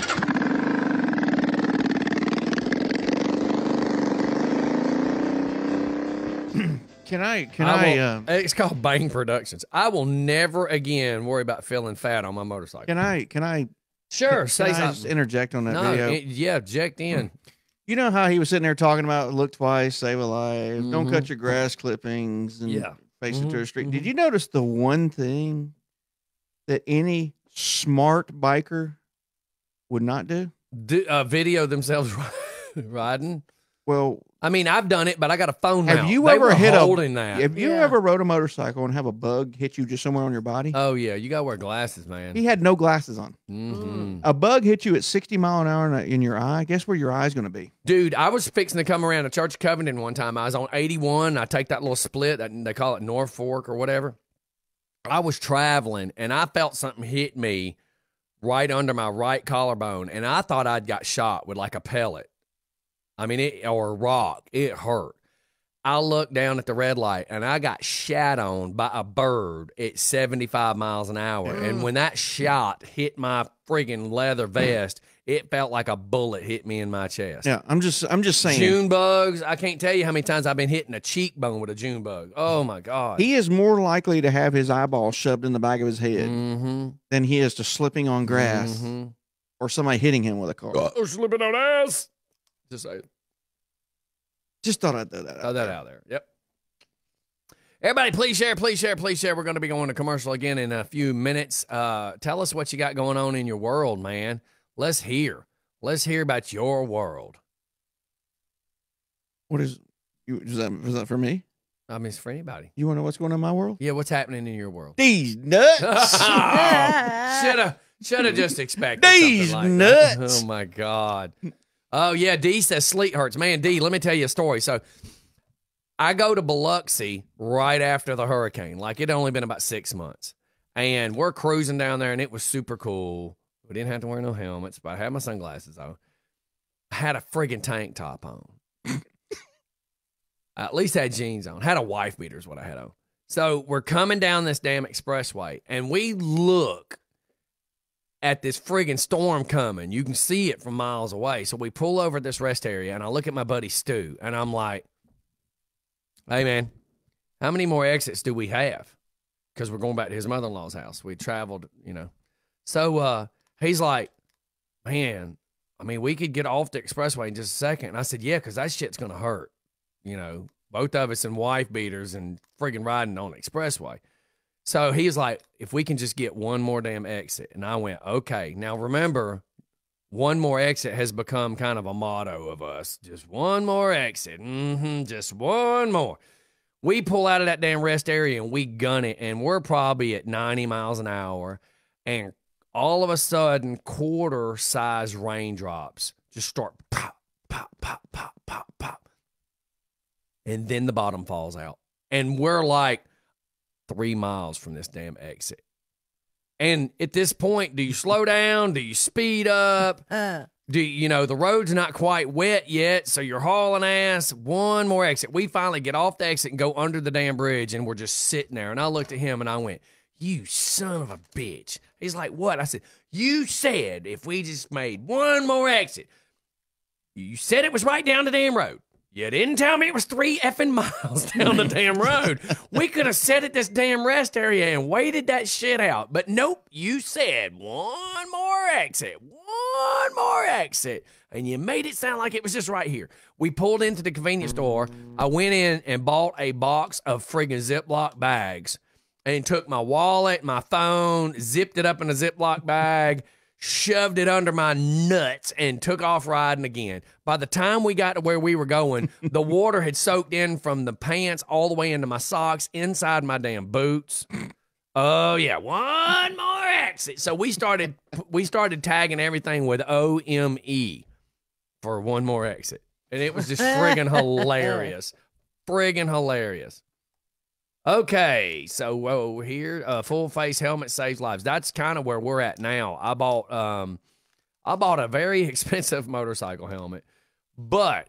It's called Bang Productions. I will never again worry about feeling fat on my motorcycle. Can I Sure, can say I just something. interject on that No, video? yeah, eject in. You know how he was sitting there talking about look twice, save a life, don't Mhm. cut your grass clippings, and Yeah. face it to a street. Mhm. Did you notice the one thing that any smart biker would not do? Video themselves riding. Well, I mean, I've done it, but I got a phone have mount. you They ever were hit holding that? Have you ever rode a motorcycle and have a bug hit you just somewhere on your body? Oh yeah, you gotta wear glasses, man. He had no glasses on. Mm-hmm. A bug hit you at 60 mile an hour in your eye. Guess where your eye's going to be? Dude, I was fixing to come around to Church of Covington one time. I was on 81. I take that little split. They call it North Fork or whatever. I was traveling, and I felt something hit me right under my right collarbone, and I thought I'd got shot with like a pellet. I mean, or a rock. It hurt. I looked down at the red light, and I got shat on by a bird at 75 miles an hour. And when that shot hit my friggin' leather vest, it felt like a bullet hit me in my chest. Yeah, I'm just saying. June bugs. I can't tell you how many times I've been hitting a cheekbone with a June bug. Oh my God. He is more likely to have his eyeball shoved in the back of his head Mm-hmm. than he is to slipping on grass Mm-hmm. or somebody hitting him with a car. Or slipping on ass. Just say, Just thought I'd throw that out. throw that out there. Yep. Everybody, please share, please share, please share. We're going to be going to commercial again in a few minutes. Tell us what you got going on in your world, man. Let's hear. Let's hear about your world. What is that for me? I mean, it's for anybody. You want to know what's going on in my world? Yeah, what's happening in your world? These nuts. Should have just expected These something like that. nuts. Oh my God. Oh yeah, D says sleet hurts. Man, D, let me tell you a story. So I go to Biloxi right after the hurricane. Like it had only been about 6 months. And we're cruising down there and it was super cool. We didn't have to wear no helmets, but I had my sunglasses on. I had a friggin' tank top on. I at least had jeans on. Had a wife beater is what I had on. So we're coming down this damn expressway, and we look at this friggin' storm coming. You can see it from miles away. So we pull over at this rest area, and I look at my buddy Stu, and I'm like, hey, man, how many more exits do we have? Because we're going back to his mother-in-law's house. We traveled, you know. So he's like, man, I mean, we could get off the expressway in just a second. And I said, yeah, because that shit's going to hurt. You know, both of us in wife beaters and friggin' riding on the expressway. So he's like, if we can just get one more damn exit. And I went, okay. Now, remember, one more exit has become kind of a motto of us. Just one more exit. Just one more. We pull out of that damn rest area and we gun it. And we're probably at 90 miles an hour. And all of a sudden, quarter-size raindrops just start pop, pop, pop, pop, pop, pop. And then the bottom falls out. And we're like 3 miles from this damn exit. And at this point, do you slow down? Do you speed up? Do you know, the road's not quite wet yet, so you're hauling ass. One more exit. We finally get off the exit and go under the damn bridge, and we're just sitting there. And I looked at him, and I went, you son of a bitch. He's like, what? I said, you said if we just made one more exit. You said it was right down the damn road. You didn't tell me it was 3 effing miles down the damn road. We could have sat at this damn rest area and waited that shit out. But nope, you said one more exit, one more exit. And you made it sound like it was just right here. We pulled into the convenience store. I went in and bought a box of friggin' Ziploc bags and took my wallet, my phone, zipped it up in a Ziploc bag, shoved it under my nuts, and took off riding again. By the time we got to where we were going, the water had soaked in from the pants all the way into my socks, inside my damn boots. Oh, yeah, one more exit. So we started tagging everything with OME for one more exit. And it was just friggin' hilarious. Friggin' hilarious. Okay, so here, full face helmet saves lives. That's kind of where we're at now. I bought a very expensive motorcycle helmet, but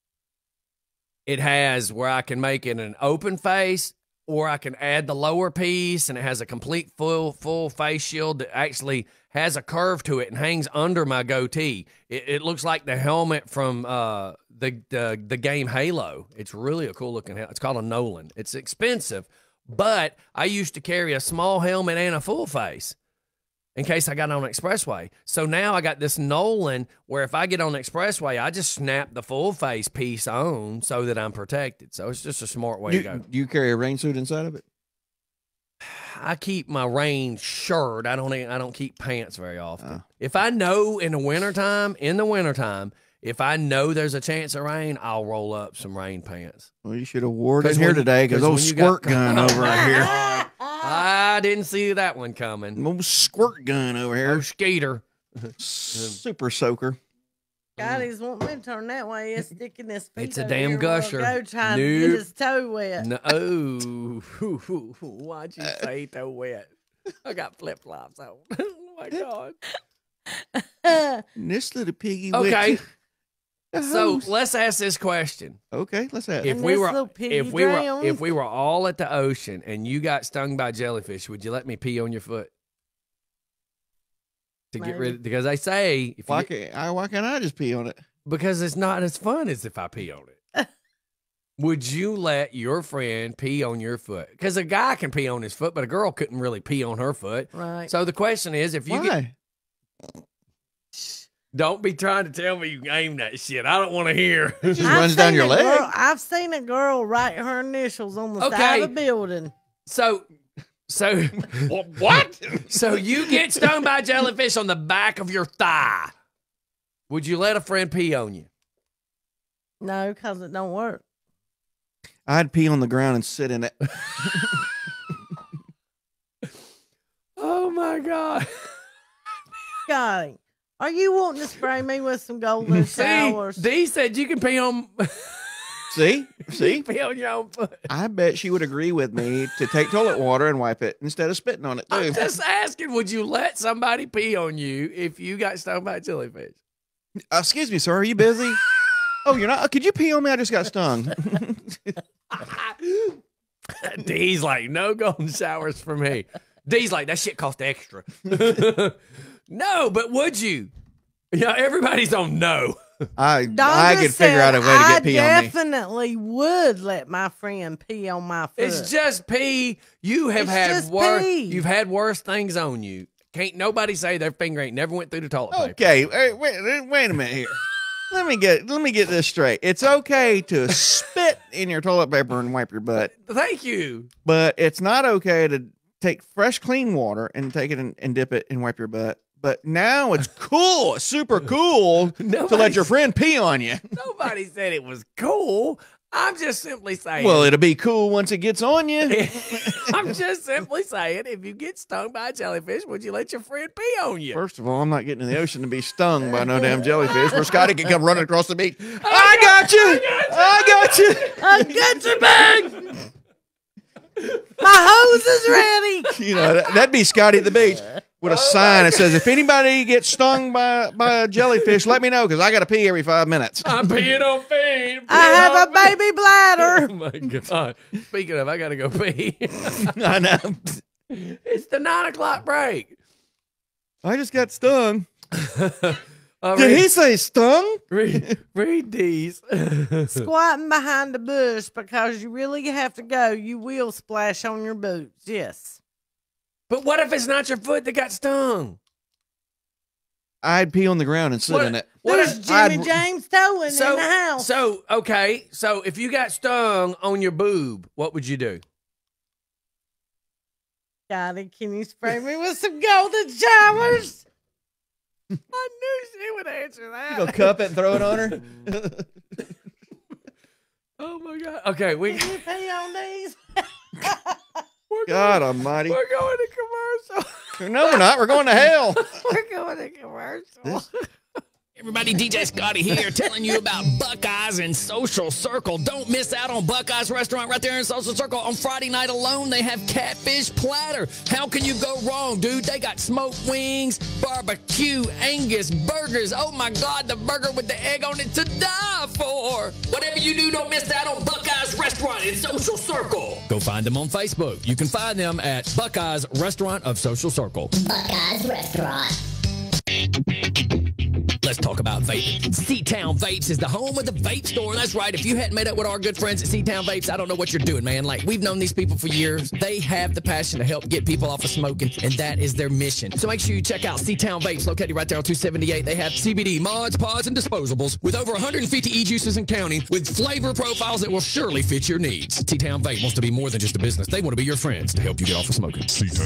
it has where I can make it an open face, or I can add the lower piece, and it has a complete full face shield that actually has a curve to it and hangs under my goatee. It looks like the helmet from the game Halo. It's really a cool looking helmet. It's called a Nolan. It's expensive, but I used to carry a small helmet and a full face in case I got on an expressway. So now I got this Nolan where if I get on the expressway, I just snap the full face piece on so that I'm protected. So it's just a smart way to go. Do you carry a rain suit inside of it? I keep my rain shirt. I don't keep pants very often. If I know in the wintertime, if I know there's a chance of rain, I'll roll up some rain pants. Well, you should have wore it here today because those squirt gun over right here. I didn't see that one coming. Old squirt gun over here. Oh, skater. Super soaker. God, he's wanting me to turn that way. He's sticking his feet. It's a damn gusher. Go trying to get his toe wet. No, oh, why'd you say toe wet? I got flip flops on. Oh my God. This little piggy. Okay. So let's ask this question. Okay, let's ask. If we were all at the ocean and you got stung by jellyfish, would you let me pee on your foot? To get rid of, because they say why can't I just pee on it? Because it's not as fun as if I pee on it. Would you let your friend pee on your foot? Because a guy can pee on his foot, but a girl couldn't really pee on her foot. Right. So the question is, if you don't be trying to tell me you aim that shit. I don't want to hear. It just runs down your leg. I've seen a girl write her initials on the side of the building. So what? So you get stung by a jellyfish on the back of your thigh. Would you let a friend pee on you? No, because it don't work. I'd pee on the ground and sit in it. Oh my God. Scotty, are you wanting to spray me with some golden showers? Dee said you can pee on. See? Pee on your own foot. I bet she would agree with me to take toilet water and wipe it instead of spitting on it, too. I'm just asking, would you let somebody pee on you if you got stung by a jellyfish? Excuse me, sir. Are you busy? Oh, you're not? Could you pee on me? I just got stung. D's like, no golden showers for me. D's like, that shit cost extra. No, but would you? Yeah, everybody's on no. I Donna could figure out a way to get pee on me. I definitely would let my friend pee on my foot. It's just pee. You have It's had just worse. pee. You've had worse things on you. Can't nobody say their finger ain't never went through the toilet paper. Okay, wait a minute here. Let me get this straight. It's okay to spit in your toilet paper and wipe your butt, Thank you. but it's not okay to take fresh, clean water and take it and dip it and wipe your butt. But now it's cool, super cool to let your friend pee on you. Nobody said it was cool. I'm just simply saying. Well, it'll be cool once it gets on you. I'm just simply saying, if you get stung by a jellyfish, would you let your friend pee on you? First of all, I'm not getting in the ocean to be stung by no damn jellyfish where Scotty can come running across the beach. I got you! I got you, bag. My hose is ready. You know, that'd be Scotty at the beach with a sign that says, if anybody gets stung by a jellyfish, let me know because I got to pee every 5 minutes. I'm peeing on feet. I have a baby bladder. Oh, my God. Speaking of, I got to go pee. I know. It's the 9 o'clock break. I just got stung. Did Did he say stung? Read these. Squatting behind the bush because you really have to go. You will splash on your boots. Yes. But what if it's not your foot that got stung? I'd pee on the ground and sit in it. There's Jimmy James towing in the house. So, okay. So if you got stung on your boob, what would you do? Scotty, can you spray me with some golden showers? I knew she would answer that. You go cup it and throw it on her? Oh, my God. Okay, Can you pee on these? God almighty. We're going to commercial. No, we're not. We're going to hell. We're going to commercial. Everybody, DJ Scotty here telling you about Buckeyes and Social Circle. Don't miss out on Buckeyes restaurant right there in Social Circle. On Friday night alone, they have catfish platter. How can you go wrong, dude? They got smoked wings, barbecue, Angus burgers. Oh my God, the burger with the egg on it to die for. Whatever you do, don't miss out on Buckeyes restaurant in Social Circle. Go find them on Facebook. You can find them at Buckeyes Restaurant of Social Circle. Buckeyes Restaurant. Let's talk about vaping. C-Town Vapes is the home of the vape store. That's right. If you hadn't met up with our good friends at C-Town Vapes, I don't know what you're doing, man. Like, we've known these people for years. They have the passion to help get people off of smoking, and that is their mission. So make sure you check out C-Town Vapes, located right there on 278. They have CBD, mods, pods, and disposables with over 150 e-juices and counting with flavor profiles that will surely fit your needs. C-Town Vape wants to be more than just a business. They want to be your friends to help you get off of smoking. C-Town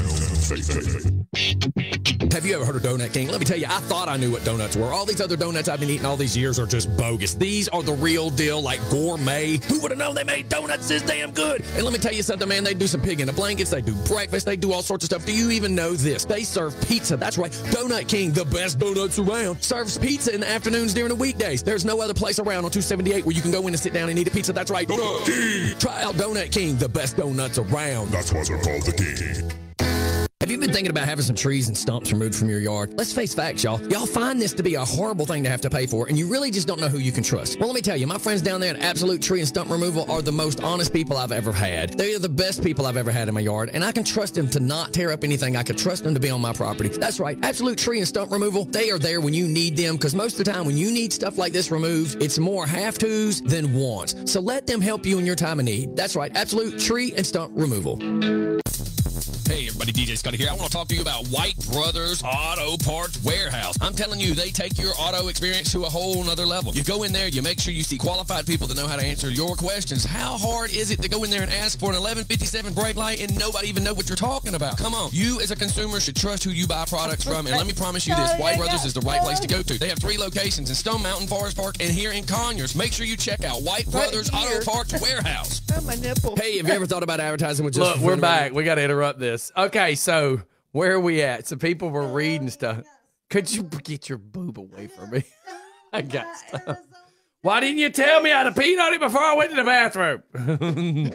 Vape. Have you ever heard of Donut King? Let me tell you, I thought I knew what donuts were. All these other donuts I've been eating all these years are just bogus. These are the real deal, like gourmet. Who would have known they made donuts this damn good? And let me tell you something, man. They do some pig in the blankets. They do breakfast. They do all sorts of stuff. Do you even know this? They serve pizza. That's right. Donut King, the best donuts around, serves pizza in the afternoons during the weekdays. There's no other place around on 278 where you can go in and sit down and eat a pizza. That's right. Donut King. Try out Donut King, the best donuts around. That's why they're called the King. Have you been thinking about having some trees and stumps removed from your yard? Let's face facts, y'all. Y'all find this to be a horrible thing to have to pay for, and you really just don't know who you can trust. Well, let me tell you, my friends down there at Absolute Tree and Stump Removal are the most honest people I've ever had. They are the best people I've ever had in my yard, and I can trust them to not tear up anything. I can trust them to be on my property. That's right. Absolute Tree and Stump Removal, they are there when you need them, because most of the time when you need stuff like this removed, it's more have-tos than wants. So let them help you in your time of need. That's right. Absolute Tree and Stump Removal. Hey everybody, DJ Scotty here. I want to talk to you about White Brothers Auto Parts Warehouse. I'm telling you, they take your auto experience to a whole nother level. You go in there, you make sure you see qualified people that know how to answer your questions. How hard is it to go in there and ask for an 1157 brake light and nobody even know what you're talking about? Come on. You as a consumer should trust who you buy products from, and let me promise you this, White Brothers is the right place to go to. They have 3 locations in Stone Mountain, Forest Park, and here in Conyers. Make sure you check out White Brothers Auto Parts Warehouse. My nipple. Hey, have you ever thought about advertising with just... Look, we're back. We got to interrupt this. Okay, so where are we at? So people were reading stuff. Could you get your boob away from me? I got stuff. Why didn't you tell me I'd have peed on it before I went to the bathroom?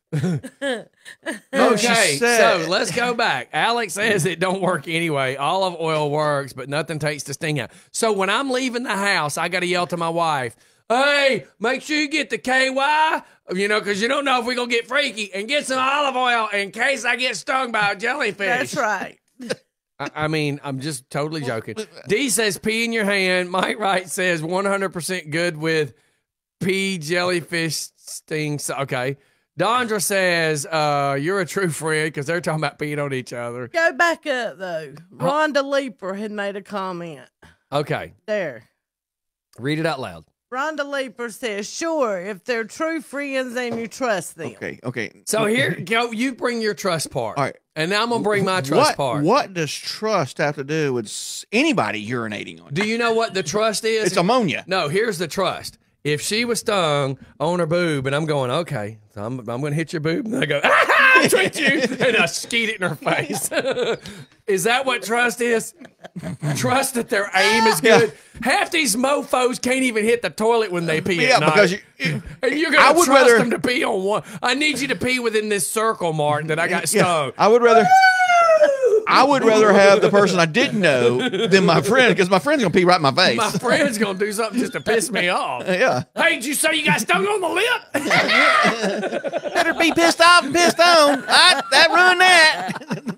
Okay, so let's go back. Alex says it don't work anyway. Olive oil works, but nothing takes the sting out. So when I'm leaving the house, I got to yell to my wife, hey, make sure you get the KY, because you don't know if we're going to get freaky, and get some olive oil in case I get stung by a jellyfish. That's right. I mean, I'm just totally joking. D says pee in your hand. Mike Wright says 100% good with pee jellyfish stings. Okay. Dondra says you're a true friend because they're talking about peeing on each other. Go back up, though. Rhonda Leeper had made a comment. Okay. There. Read it out loud. Rhonda Leeper says, sure, if they're true friends and you trust them. Okay. So here, go. You bring your trust part. All right. And now I'm going to bring my trust part. What does trust have to do with anybody urinating on you? Do you know what the trust is? It's ammonia. No, here's the trust. If she was stung on her boob, and I'm going, okay, so I'm going to hit your boob, and I go, I tricked you, and I skeet it in her face. Is that what trust is? Trust that their aim is good. Half these mofos can't even hit the toilet when they pee at night. Because and you're going to trust them to pee on one. I need you to pee within this circle, Mark, that I got stung. I would rather have the person I didn't know than my friend, because my friend's gonna pee right in my face. My friend's gonna do something just to piss me off. Yeah. Hey, did you say you got stung on the lip? Better be pissed off and pissed on. That ruined that.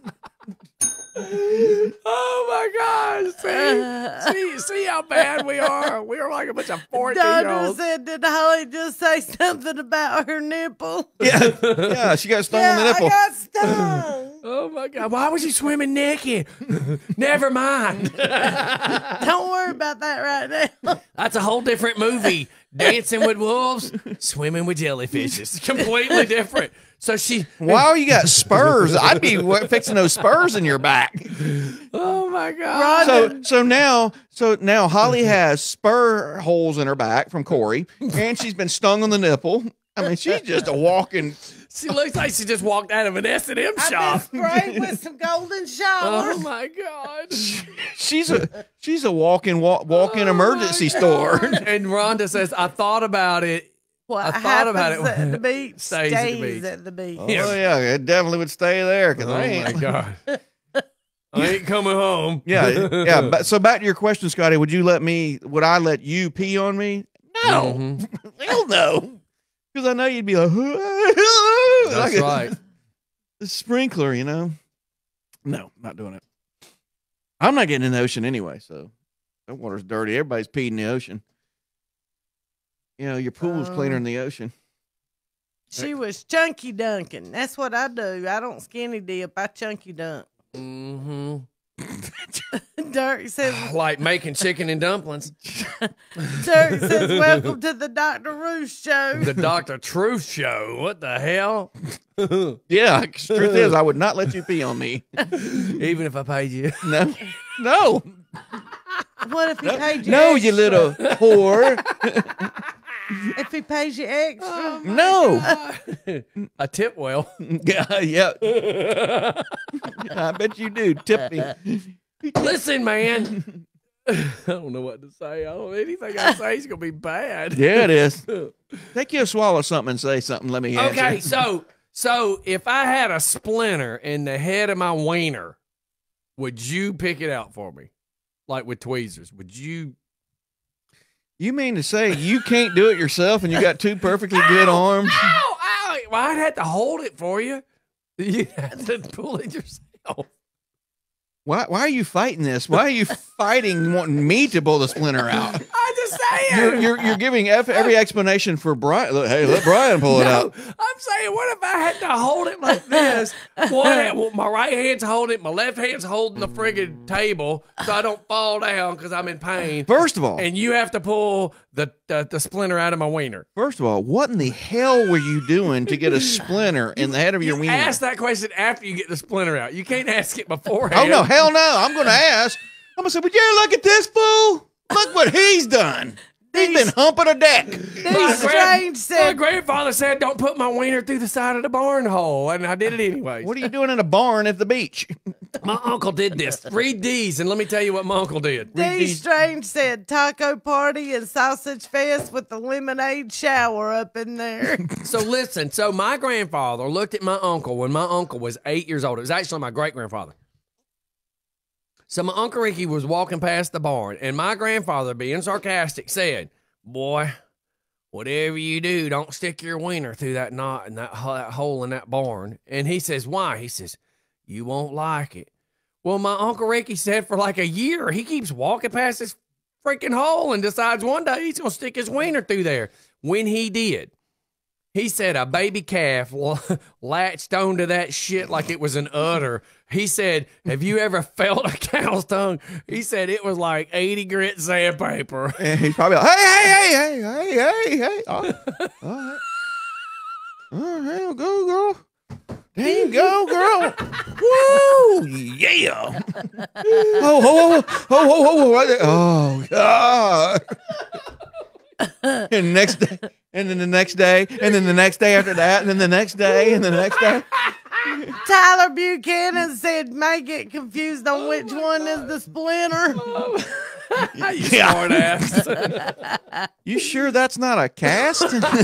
Oh my God! See how bad we are. We are like a bunch of 14-year-olds. Dondra said, did Holly just say something about her nipple? Yeah, she got stung on the nipple. I got stung. Oh my God! Why was you swimming naked? Never mind. Don't worry about that right now. That's a whole different movie. Dancing with wolves, swimming with jellyfishes. Completely different. So Wow, you got spurs. I'd be fixing those spurs in your back. Oh my God. So now Holly has spur holes in her back from Corey, and she's been stung on the nipple. I mean, she's just a walking. She looks like she just walked out of an S&M shop. I've been sprayed with some golden showers. Oh my God. She's a walk-in emergency store. And Rhonda says, I thought about it. What I thought about it. at the beach Stays at the beach. Oh yeah, it definitely would stay there. Cause my God. I ain't coming home. Yeah. But so back to your question, Scotty, would I let you pee on me? No. Mm-hmm. Hell no. Because I know you'd be like, That's right. A sprinkler, No, not doing it. I'm not getting in the ocean anyway, so that water's dirty. Everybody's peeing in the ocean. Your pool's cleaner than the ocean. She was chunky dunking. That's what I do. I don't skinny dip. I chunky dunk. Mm-hmm. Dirk says, like making chicken and dumplings. Dirk says, welcome to the Dr. Ruth show. The Dr. Truth show. What the hell? Yeah, truth is, I would not let you pee on me. Even if I paid you. No. What if he paid you No, extra? you little whore. If he pays you extra? Oh, No. A tip well. Yeah. I bet you do. Tip me. Listen, man. I don't know what to say. Anything I say is going to be bad. Yeah, it is. Take you a swallow of something and say something. Let me answer. Okay, so if I had a splinter in the head of my wiener, would you pick it out for me? Like with tweezers, would you? You mean to say you can't do it yourself and you got two perfectly good arms? Ow! Well, I'd have to hold it for you. You have to pull it yourself. Why are you fighting this? Why are you fighting wanting me to pull the splinter out? I'm just saying. You're giving every explanation for Brian. Look, hey, let Brian pull it out. I'm saying, what if I had to hold it like this? My right hand's holding it, my left hand's holding the friggin' table so I don't fall down because I'm in pain. First of all, and you have to pull the splinter out of my wiener. First of all, what in the hell were you doing to get a splinter in the head of your wiener? Ask that question after you get the splinter out. You can't ask it beforehand. Oh, no, hell no. I'm going to ask. I'm going to say, would you look at this fool? Look what he's done. He's been humping a deck. My grandfather said, don't put my wiener through the side of the barn hole, and I did it anyway. What are you doing in a barn at the beach? My uncle did this. Read these, and let me tell you what my uncle did. D. Strange said taco party and sausage fest with the lemonade shower up in there. So listen, my grandfather looked at my uncle when my uncle was 8 years old. It was actually my great-grandfather. So my Uncle Ricky was walking past the barn, and my grandfather, being sarcastic, said, boy, whatever you do, don't stick your wiener through that knot and that hole in that barn. And he says, why? He says, you won't like it. Well, my Uncle Ricky said for like a year, he keeps walking past this freaking hole and decides one day he's going to stick his wiener through there. When he did, he said a baby calf latched onto that shit like it was an udder. He said, have you ever felt a cow's tongue? He said it was like 80 grit sandpaper. And he's probably like, hey. All right. All right, go, girl. There you go, girl. Woo, yeah. Oh, right there. Oh, God. And next day, and then the next day, and then the next day after that, and then the next day, and the next day. Tyler Buchanan said, "May get confused on which one is the splinter." You smart ass. You sure that's not a cast?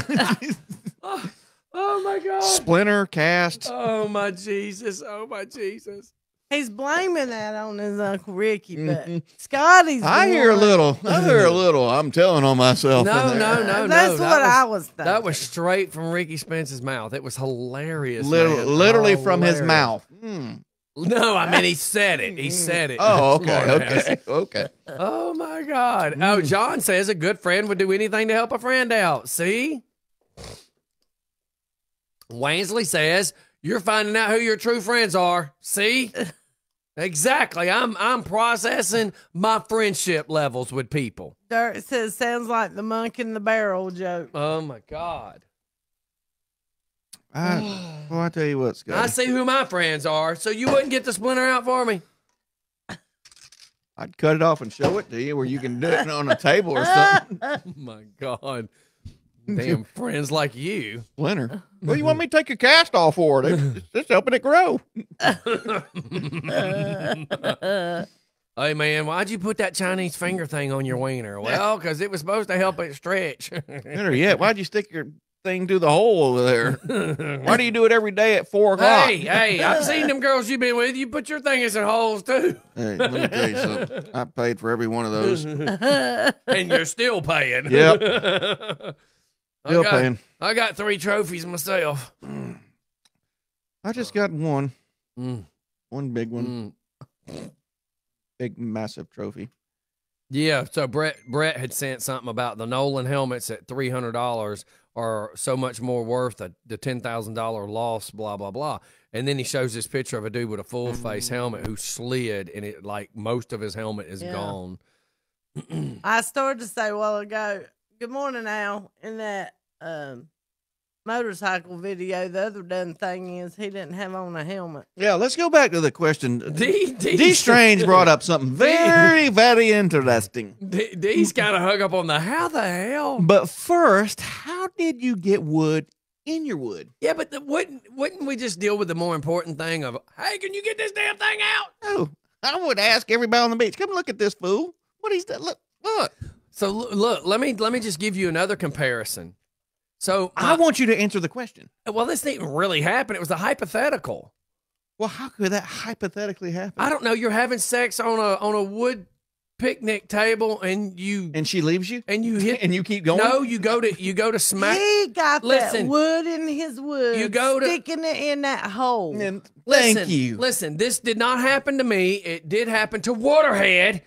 Oh my God. Splinter cast. Oh my Jesus. Oh my Jesus. He's blaming that on his Uncle Ricky, but Scotty's. I hear a little. I'm telling on myself. No. That's what I was thinking. That was straight from Ricky Spence's mouth. It was hilarious. Literally from his mouth. No, I mean, he said it. He said it. Oh, okay. Oh, my God. Oh, John says a good friend would do anything to help a friend out. See? Wansley says, you're finding out who your true friends are. See? Exactly. I'm processing my friendship levels with people. Dirt says, sounds like the monk in the barrel joke. Oh, my God. I tell you what, Scott. I see who my friends are, so you wouldn't get the splinter out for me. I'd cut it off and show it to you where you can do it on a table or something. Oh, my God. Damn friends like you. Splinter. Well, you want me to take your cast off for it? It's helping it grow. Hey, man, why'd you put that Chinese finger thing on your wiener? Well, because it was supposed to help it stretch. Better yet, why'd you stick your thing through the hole over there? Why do you do it every day at 4 o'clock? Hey, I've seen them girls you've been with. You put your thing in some holes, too. Hey, let me tell you something. I paid for every one of those. And you're still paying. Yep. Still paying. I got 3 trophies myself. I just got one. One big one. Big, massive trophy. Yeah, so Brett had sent something about the Nolan helmets at $300 are so much more worth the $10,000 loss, blah, blah, blah. And then he shows this picture of a dude with a full face helmet who slid, and it like most of his helmet is gone. I started to say a while ago, good morning, Al, in that motorcycle video. The other done thing is he didn't have on a helmet. Yeah, let's go back to the question. D Strange brought up something very, very interesting. D's kind of hung up on the how the hell. But first, how did you get wood in your wood? Yeah, but wouldn't we just deal with the more important thing of, hey, can you get this damn thing out? Oh, I would ask everybody on the beach, come look at this fool. What he's done. Look. So look, let me just give you another comparison. So I want you to answer the question. Well, this didn't really happen. It was a hypothetical. Well, how could that hypothetically happen? I don't know. You're having sex on a wood picnic table, and she leaves you, and you hit, and you keep going. No, you go to smack. He got that wood in his wood. You go to sticking it in that hole. Thank you. Listen, this did not happen to me. It did happen to Waterhead.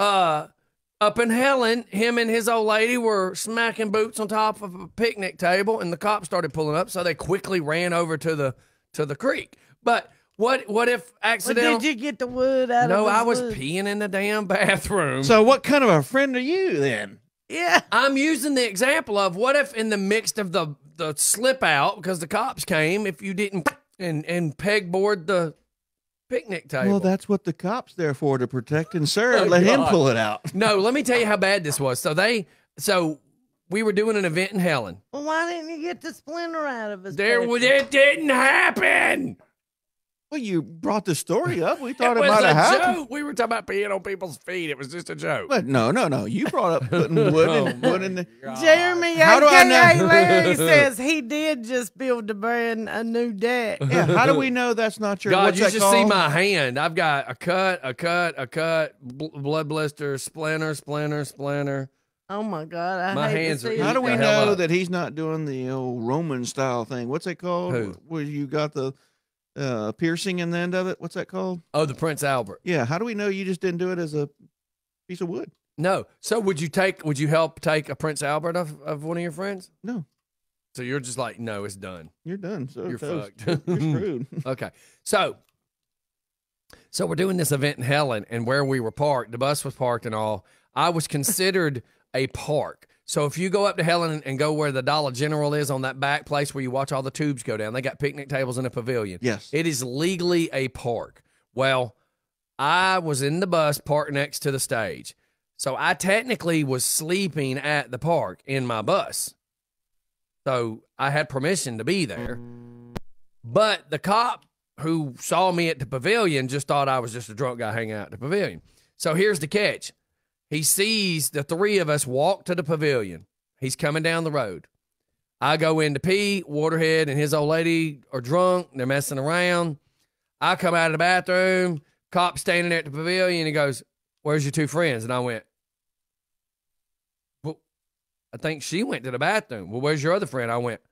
Up in Helen, him and his old lady were smacking boots on top of a picnic table, and the cops started pulling up, so they quickly ran over to the creek. But what if accidental? Well, did you get the wood out of No, his I was wood? peeing in the damn bathroom. So what kind of a friend are you then? Yeah. I'm using the example of what if in the midst of the slip out, because the cops came, if you didn't and pegboard the picnic table. Well, that's what the cops there for, to protect and serve. Let him pull it out. No, let me tell you how bad this was. So we were doing an event in Helen. Well, why didn't you get the splinter out of his It didn't happen. Well, you brought the story up. We thought it was might a have happened. joke. We were talking about peeing on people's feet. It was just a joke. But no. You brought up putting wood in the. Jeremy, How do I AKA know? Larry, says he did just build a new deck. Yeah, how do we know that's not your? God, what's you that should called? see my hand. I've got a cut, blood blister, splinter. Oh my God! I My hate to hands are see eating How do it. we the hell know up. that he's not doing the old Roman style thing? What's it called? Who? Where you got the piercing in the end of it? What's that called? Oh, the Prince Albert. Yeah. How do we know you just didn't do it as a piece of wood? No. So would you help take a Prince Albert of one of your friends? No. So you're just like, no, it's done. You're done. So You're toast. fucked. You're screwed. Okay. So we're doing this event in Helen, and where we were parked, the bus was parked and all. I was considered a park. So if you go up to Helen and go where the Dollar General is on that back place where you watch all the tubes go down, they got picnic tables in a pavilion. Yes. It is legally a park. Well, I was in the bus parked next to the stage. So I technically was sleeping at the park in my bus. So I had permission to be there. But the cop who saw me at the pavilion just thought I was just a drunk guy hanging out at the pavilion. So here's the catch. He sees the three of us walk to the pavilion. He's coming down the road. I go in to pee. Waterhead and his old lady are drunk. They're messing around. I come out of the bathroom. Cop standing there at the pavilion. He goes, "Where's your two friends?" And I went, "Well, I think she went to the bathroom." "Well, where's your other friend?" I went,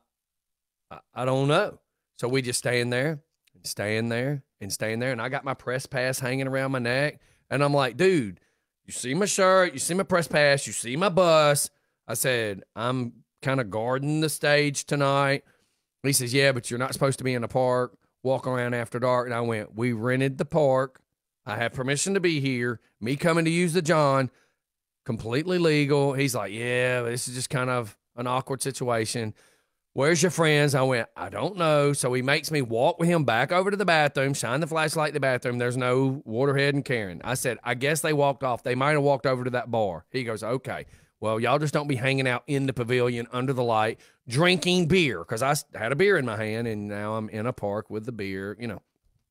I don't know. So we just staying there and staying there and staying there. And I got my press pass hanging around my neck. And I'm like, "Dude, you see my shirt, you see my press pass, you see my bus." I said, "I'm kind of guarding the stage tonight." He says, "Yeah, but you're not supposed to be in the park, walk around after dark." And I went, "We rented the park. I have permission to be here. Me coming to use the John, completely legal." He's like, "Yeah, but this is just kind of an awkward situation. Where's your friends?" I went, "I don't know." So he makes me walk with him back over to the bathroom, shine the flashlight in the bathroom. There's no Waterhead and Karen. I said, "I guess they walked off. They might have walked over to that bar." He goes, "Okay. Well, y'all just don't be hanging out in the pavilion under the light, drinking beer," because I had a beer in my hand, and now I'm in a park with the beer, you know.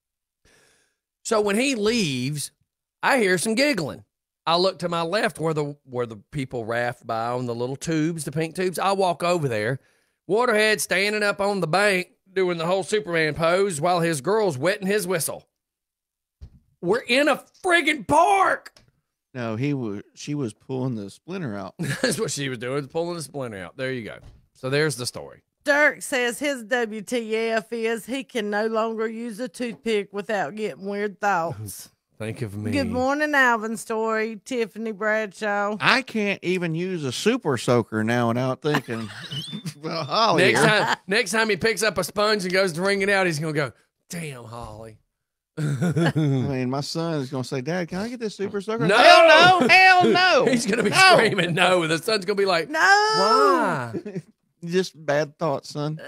So when he leaves, I hear some giggling. I look to my left where the people raft by on the little tubes, the pink tubes. I walk over there. Waterhead standing up on the bank doing the whole Superman pose while his girl's wetting his whistle. We're in a friggin' park. No, she was pulling the splinter out. That's what she was doing, pulling the splinter out. There you go. So there's the story. Dirk says his WTF is he can no longer use a toothpick without getting weird thoughts. Think of me. Good morning, Alvin Story, Tiffany Bradshaw. I can't even use a super soaker now without thinking, well, Holly. Next time he picks up a sponge and goes to wring it out, he's going to go, "Damn, Holly." I mean, my son is going to say, "Dad, can I get this super soaker?" No. Hell no. Hell no. He's going to be screaming no, and the son's going to be like, No. "Why?" Just bad thoughts, son.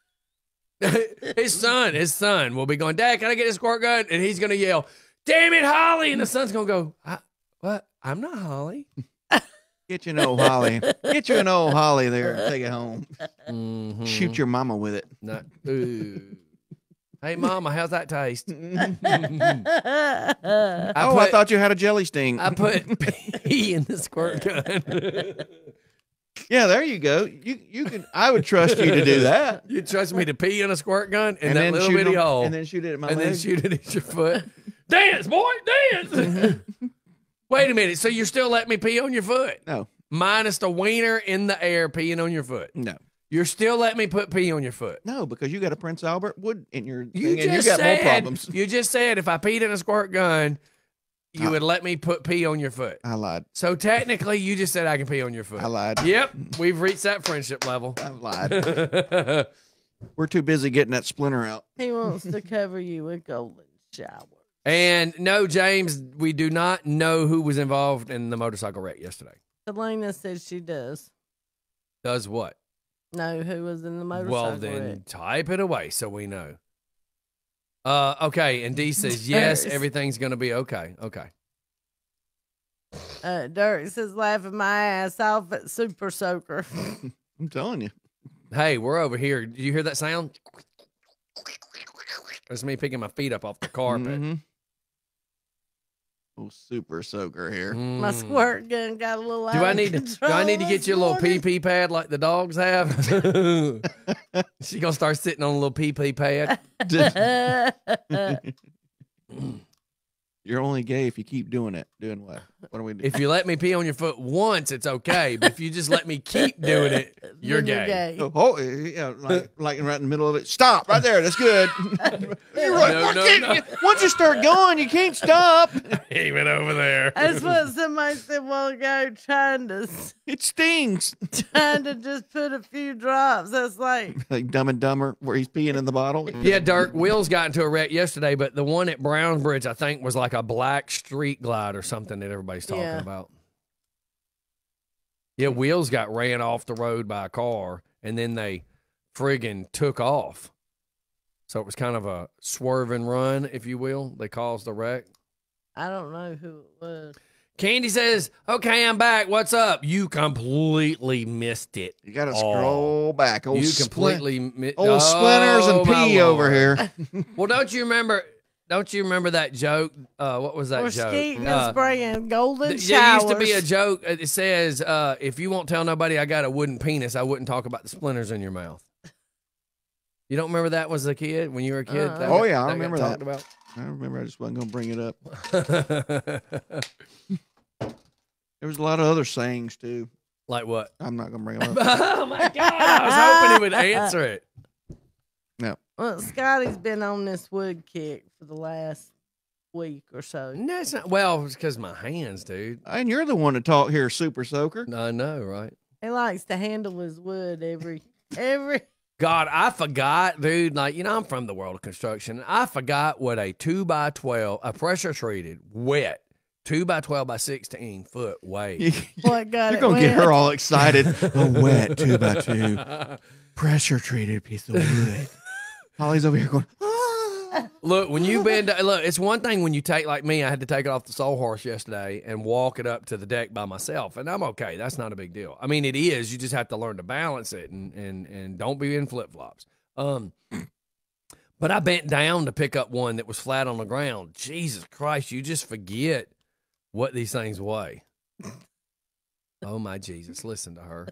His son will be going, "Dad, can I get a squirt gun?" And he's going to yell, "Damn it, Holly!" And the son's going to go, "What? I'm not Holly." Get you an old Holly. Get you an old Holly there and take it home. Mm-hmm. Shoot your mama with it. No. Ooh. Hey, Mama, how's that taste? I thought you had a jelly sting. I put pee in the squirt gun. Yeah, there you go. You can. I would trust you to do that. You trust me to pee in a squirt gun in that then little shoot bitty them- hole, and then shoot it at my and leg. then shoot it at your foot. Dance, boy, dance. Wait a minute. So you're still letting me pee on your foot? No, Minus the wiener in the air peeing on your foot. no, You're still letting me put pee on your foot. no, because you got a Prince Albert wood in your You thing, and just you got said, more problems. You just said if I peed in a squirt gun, you would let me put pee on your foot. I lied. So technically, you just said I can pee on your foot. I lied. Yep, we've reached that friendship level. I lied. We're too busy getting that splinter out. He wants to cover you with golden shower. And no, James, we do not know who was involved in the motorcycle wreck yesterday. Selena says she does Does what? know who was in the motorcycle Well, then wreck. type it away so we know. Okay, and D says, yes, everything's going to be okay. Okay. Dirk says laughing my ass off at Super Soaker. I'm telling you. Hey, we're over here. Do you hear that sound? That's me picking my feet up off the carpet. Mm-hmm. Oh, super soaker here. My squirt gun got a little Do I need to get you a little pee pad like the dogs have? She gonna start sitting on a little pee pad. You're only gay if you keep doing it. Doing what? What do we do? If you let me pee on your foot once, it's okay. But if you just let me keep doing it, you're Then gay. Oh, yeah, like right in the middle of it. Stop right there. That's good. You're right. No. Once you start going, you can't stop. Even over there. That's what somebody said a while ago, It stings. trying to just put a few drops. That's like, Like Dumb and Dumber, where he's peeing in the bottle. Yeah, Dirk, Will's got into a wreck yesterday, but the one at Brownsbridge, I think, was like a black street glide or something that everybody's talking about. Yeah, Will's got ran off the road by a car, and then they friggin' took off. So it was kind of a swerve and run, if you will. They caused the wreck. I don't know who it was. Candy says, okay, I'm back. What's up? You completely missed it. You got to scroll back. Old You completely missed old splinters and pee over here. Well, don't you remember that joke? What was that We're joke? skating and spraying golden There showers. used to be a joke. It says, if you won't tell nobody I got a wooden penis, I wouldn't talk about the splinters in your mouth. You don't remember that as a kid, when you were a kid? Oh, yeah, I remember got that. talked about? I remember. I just wasn't going to bring it up. There was a lot of other sayings, too. Like what? I'm not going to bring them up. Oh, my God. I was hoping he would answer it. No. Well, Scotty's been on this wood kick for the last week or so. No, it's not. Well, it's because my hands, dude. And you're the one to talk here, Super Soaker. I know, right? He likes to handle his wood every. God, I forgot, dude. Like, I'm from the world of construction. I forgot what a 2x12, a pressure treated, wet 2x12 by 16 foot weight. What got You're it going to get wet? her all excited. A wet 2x2 pressure treated piece of wood. Holly's over here going, Look, when you bend, look, it's one thing when you take, like me, I had to take it off the soul horse yesterday and walk it up to the deck by myself, and I'm okay. That's not a big deal. I mean, it is. You just have to learn to balance it and don't be in flip-flops. But I bent down to pick up one that was flat on the ground. Jesus Christ, you just forget what these things weigh. Oh, my Jesus. Listen to her.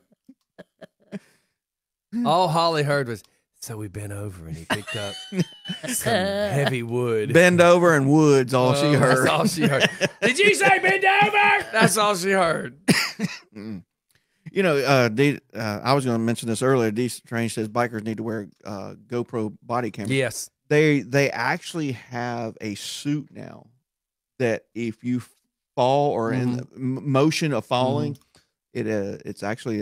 All Holly heard was, so we bent over and he picked up some heavy wood. bend over and wood's all she heard. That's all she heard. Did you say bend over? That's all she heard. You know, I was going to mention this earlier. D Strange says bikers need to wear GoPro body cameras. Yes. They actually have a suit now that if you fall or in the motion of falling, it's actually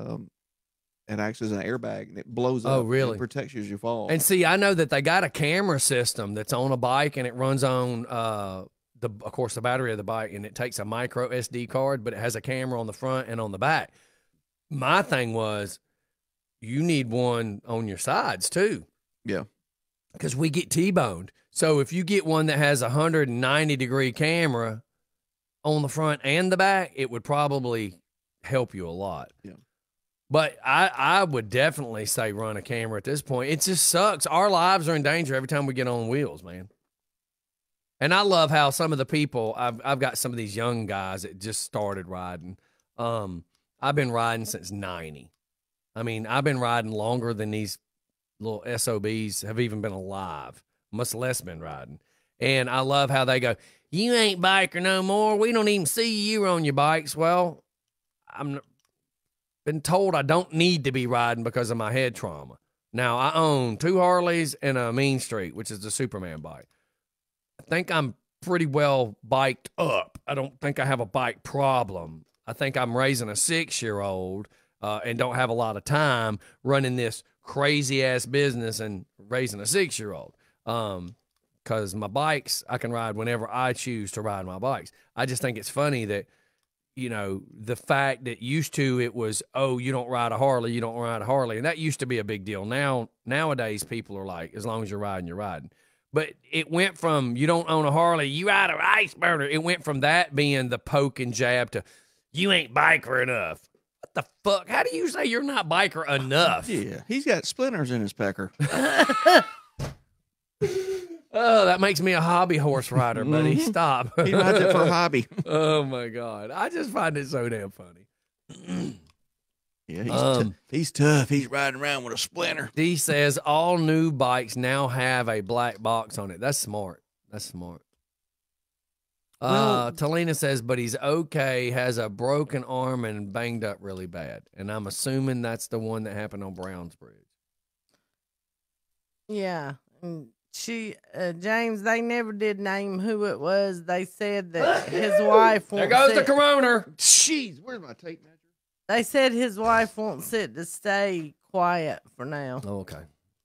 it acts as an airbag and it blows up. Oh, really? It protects you as you fall. And see, I know that they got a camera system that's on a bike and it runs on of course, the battery of the bike, and it takes a micro SD card, but it has a camera on the front and on the back. My thing was, you need one on your sides too. Yeah. Because we get T-boned. So if you get one that has a 190-degree camera on the front and the back, it would probably help you a lot. Yeah. But I would definitely say run a camera at this point. It just sucks. Our lives are in danger every time we get on wheels, man. And I love how some of the people, I've got some of these young guys that just started riding. I've been riding since 90. I mean, I've been riding longer than these little SOBs have even been alive. Much less been riding. And I love how they go, you ain't biker no more. We don't even see you on your bikes. Well, I'm been told I don't need to be riding because of my head trauma. Now, I own 2 Harleys and a Mean Street, which is the Superman bike. I think I'm pretty well biked up. I don't think I have a bike problem. I think I'm raising a 6-year-old and don't have a lot of time running this crazy-ass business and raising a 6-year-old. Because my bikes, I can ride whenever I choose to ride my bikes. I just think it's funny that, the fact that used to it was, oh, you don't ride a Harley, you don't ride a Harley. And that used to be a big deal. Nowadays, people are like, as long as you're riding, you're riding. But it went from, you don't own a Harley, you ride a ice burner. It went from that being the poke and jab to, you ain't biker enough. What the fuck? How do you say you're not biker enough? Yeah, he's got splinters in his pecker. Oh, that makes me a hobby horse rider, buddy. Stop. He rides it for a hobby. Oh, my God. I just find it so damn funny. Yeah, he's tough. He's riding around with a splinter. D says all new bikes now have a black box on it. That's smart. That's smart. Talina says, but he's okay, has a broken arm and banged up really bad. And I'm assuming that's the one that happened on Browns Bridge. Yeah. And James, they never did name who it was. They said that his wife won't There goes the sit- coroner. Jeez, where's my tape measure? They said his wife won't sit to stay quiet for now. Oh, okay.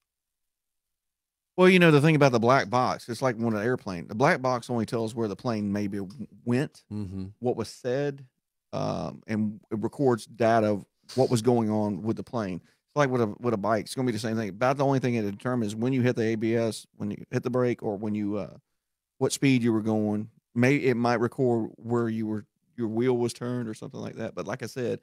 Well, you know, the thing about the black box, it's like on an airplane. The black box only tells where the plane maybe went, what was said, and it records data of what was going on with the plane. It's like with a bike. It's going to be the same thing. About the only thing it determines when you hit the ABS, when you hit the brake, or when you what speed you were going. It might record where your wheel was turned or something like that. But like I said,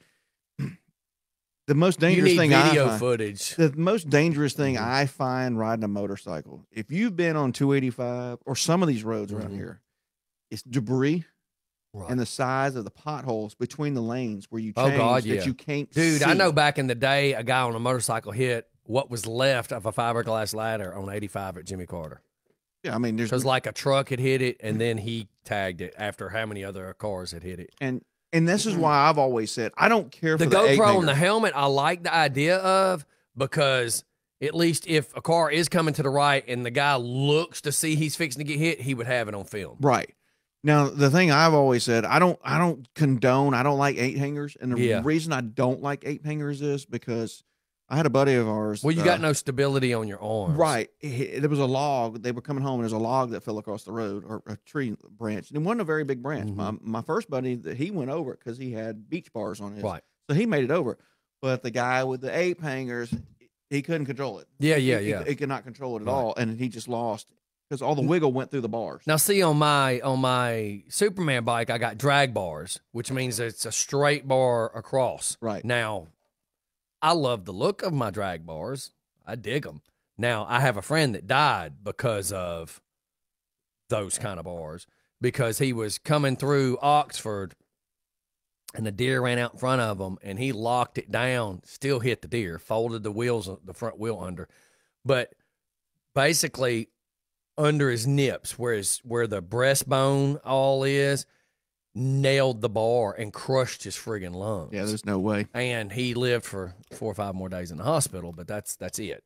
the most dangerous you need thing video I find, footage. the most dangerous thing I find riding a motorcycle, if you've been on 285 or some of these roads around here, it's debris and the size of the potholes between the lanes where you change that you can't Dude, see. I know back in the day, a guy on a motorcycle hit what was left of a fiberglass ladder on 85 at Jimmy Carter. Yeah, I mean, there's because like a truck had hit it, and then he tagged it after how many other cars had hit it. And this is why I've always said I don't care The for the eight GoPro hanger. and the helmet, I like the idea of, because at least if a car is coming to the right and the guy looks to see he's fixing to get hit, he would have it on film. Right. Now, the thing I've always said, I don't condone, I don't like eight hangers. And the reason I don't like eight hangers is because I had a buddy of ours. Well, you got no stability on your arms. Right. There was a log. They were coming home, and there's a log that fell across the road, or a tree branch. And it wasn't a very big branch. My first buddy, he went over it because he had beach bars on his. Right. So he made it over. But the guy with the eight hangers, he couldn't control it. He could not control it at all, and he just lost because all the wiggle went through the bars. Now, see, on my Superman bike, I got drag bars, which means it's a straight bar across. Right. Now, I love the look of my drag bars. I dig them. Now, I have a friend that died because of those kind of bars, because he was coming through Oxford and the deer ran out in front of him, and he locked it down, still hit the deer, folded the front wheel under. But basically, under his nips, where the breastbone all is, nailed the bar and crushed his friggin' lungs. Yeah, there's no way. And he lived for 4 or 5 more days in the hospital, but that's it.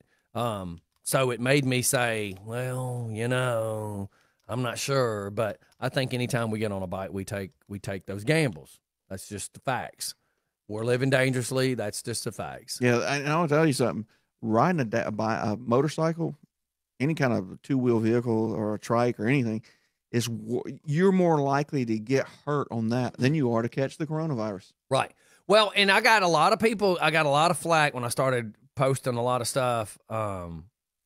So it made me say, well, you know, I'm not sure, but I think anytime we get on a bike, we take those gambles. That's just the facts. We're living dangerously. That's just the facts. Yeah, and I'll tell you something. Riding a motorcycle, any kind of two-wheel vehicle or a trike or anything, you're more likely to get hurt on that than you are to catch the coronavirus. Right. Well, and I got a lot of flack when I started posting a lot of stuff for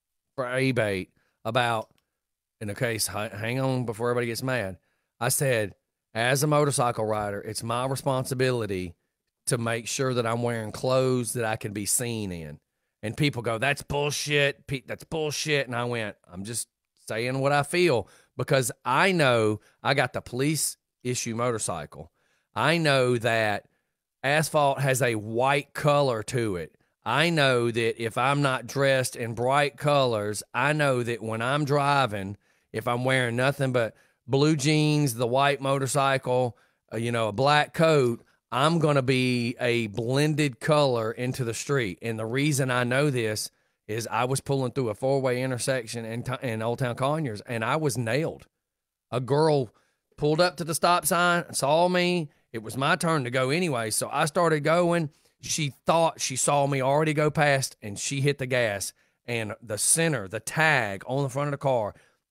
eBay about, in the case, hang on before everybody gets mad. I said, as a motorcycle rider, it's my responsibility to make sure that I'm wearing clothes that I can be seen in. And people go, that's bullshit. That's bullshit. And I went, I'm just saying what I feel, because I know I got the police issue motorcycle. I know that asphalt has a white color to it. I know that if I'm not dressed in bright colors, I know that when I'm driving, if I'm wearing nothing but blue jeans, the white motorcycle, a black coat, I'm going to be a blended color into the street. And the reason I know this is I was pulling through a 4-way intersection in Old Town Conyers, and I was nailed. A girl pulled up to the stop sign, saw me. It was my turn to go anyway, so I started going. She thought she saw me already go past, and she hit the gas, and the tag on the front of the car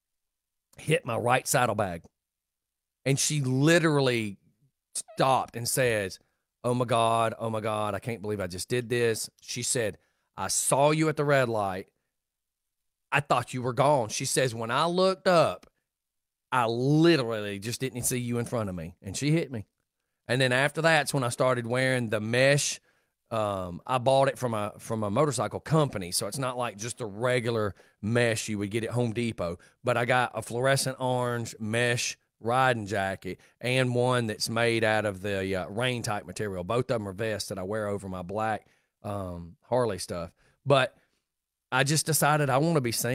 hit my right saddlebag. And she literally stopped and says, oh my God, I can't believe I just did this. She said, I saw you at the red light. I thought you were gone. She says, when I looked up, I literally just didn't see you in front of me. And she hit me. And then after that's when I started wearing the mesh. I bought it from a motorcycle company, so it's not like just a regular mesh you would get at Home Depot. But I got a fluorescent orange mesh riding jacket and one that's made out of the rain type material. Both of them are vests that I wear over my black Harley stuff. But I just decided I want to be seen.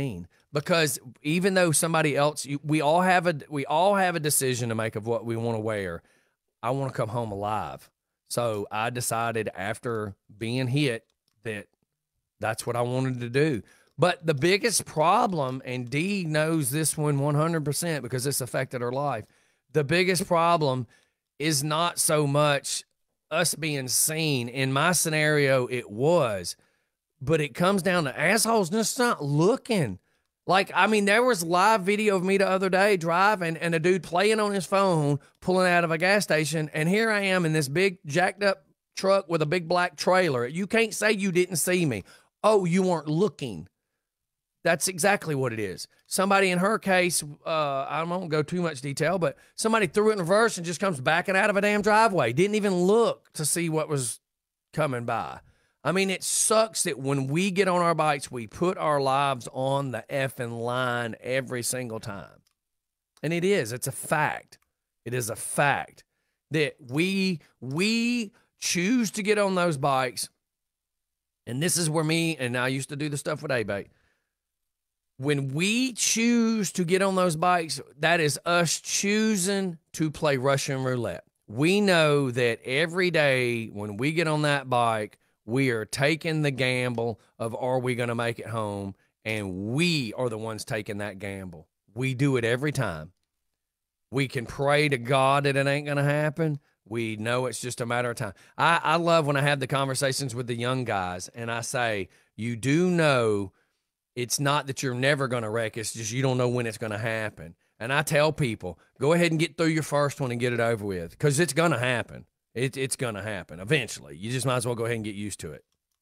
because even though somebody else, we all have a decision to make of what we want to wear. I want to come home alive. So I decided after being hit that that's what I wanted to do. But the biggest problem, and Dee knows this one 100% because it's affected her life, the biggest problem is not so much us being seen. In my scenario, it was. But it comes down to assholes just not looking. Like, I mean, there was live video of me the other day driving and a dude playing on his phone, pulling out of a gas station. And here I am in this big jacked up truck with a big black trailer. You can't say you didn't see me. Oh, you weren't looking. That's exactly what it is. Somebody in her case, I won't go too much detail, but somebody threw it in reverse and just comes backing out of a damn driveway. Didn't even look to see what was coming by. I mean, it sucks that when we get on our bikes, we put our lives on the effing line every single time. And it is. It's a fact. It is a fact that we choose to get on those bikes. And this is where me, and I used to do the stuff with A-Bait. When we choose to get on those bikes, that is us choosing to play Russian roulette. We know that every day when we get on that bike, we are taking the gamble of are we going to make it home, and we are the ones taking that gamble. We do it every time. We can pray to God that it ain't going to happen. We know it's just a matter of time. I love when I have the conversations with the young guys, and I say, you do know it's not that you're never going to wreck. It's just you don't know when it's going to happen. And I tell people, go ahead and get through your first one and get it over with because it's going to happen. It's going to happen eventually. You just might as well go ahead and get used to it.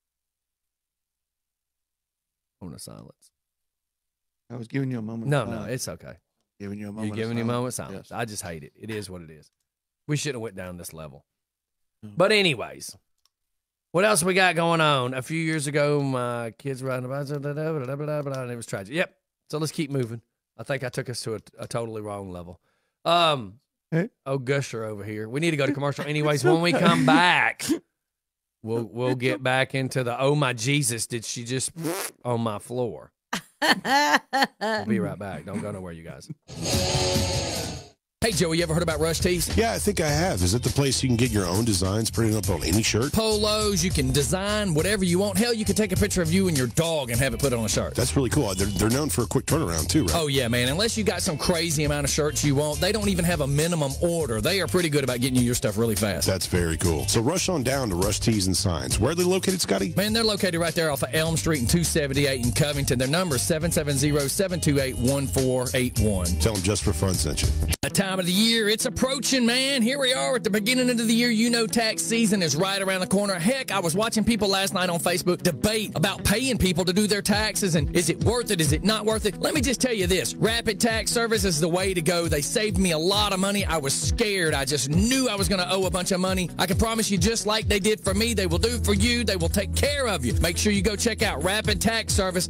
On the silence. I was giving you a moment. No, it's okay. Giving you a moment. You're giving you a moment of silence. Yes. I just hate it. It is what it is. We shouldn't have went down this level. But anyways, what else we got going on? A few years ago, my kids were riding about, and it was tragic. Yep. So let's keep moving. I think I took us to a totally wrong level. Hey. Oh, Gusher over here. We need to go to commercial. Anyways, when we come back, we'll get back into the, oh, my Jesus, did she just on my floor? We'll be right back. Don't go nowhere, you guys. Hey, Joey, you ever heard about Rush Tees? Yeah, I think I have. Is it the place you can get your own designs printed up on any shirt? Polos, you can design whatever you want. Hell, you can take a picture of you and your dog and have it put on a shirt. That's really cool. They're known for a quick turnaround, too, right? Oh, yeah, man. Unless you got some crazy amount of shirts you want, they don't even have a minimum order. They are pretty good about getting you your stuff really fast. That's very cool. So rush on down to Rush Tees and Signs. Where are they located, Scotty? Man, they're located right there off of Elm Street and 278 in Covington. Their number is 770-728-1481. Tell them Just for Fun sent you. The time of the year, it's approaching, man. Here we are at the beginning of the year. You know tax season is right around the corner. Heck, I was watching people last night on Facebook debate about paying people to do their taxes and is it worth it? Is it not worth it? Let me just tell you this. Rapid Tax Service is the way to go. They saved me a lot of money. I was scared. I just knew I was going to owe a bunch of money. I can promise you, just like they did for me, they will do for you. They will take care of you. Make sure you go check out Rapid Tax Service,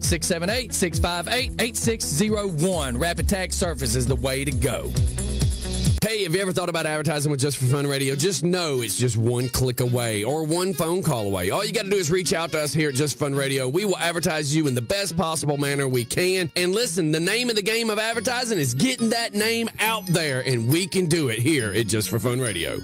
678-658-8601. Rapid Tax Service is the way to go. Hey, have you ever thought about advertising with Just for Fun Radio? Just know it's just one click away or one phone call away. All you got to do is reach out to us here at Just for Fun Radio. We will advertise you in the best possible manner we can. And listen, the name of the game of advertising is getting that name out there, and we can do it here at Just for Fun Radio.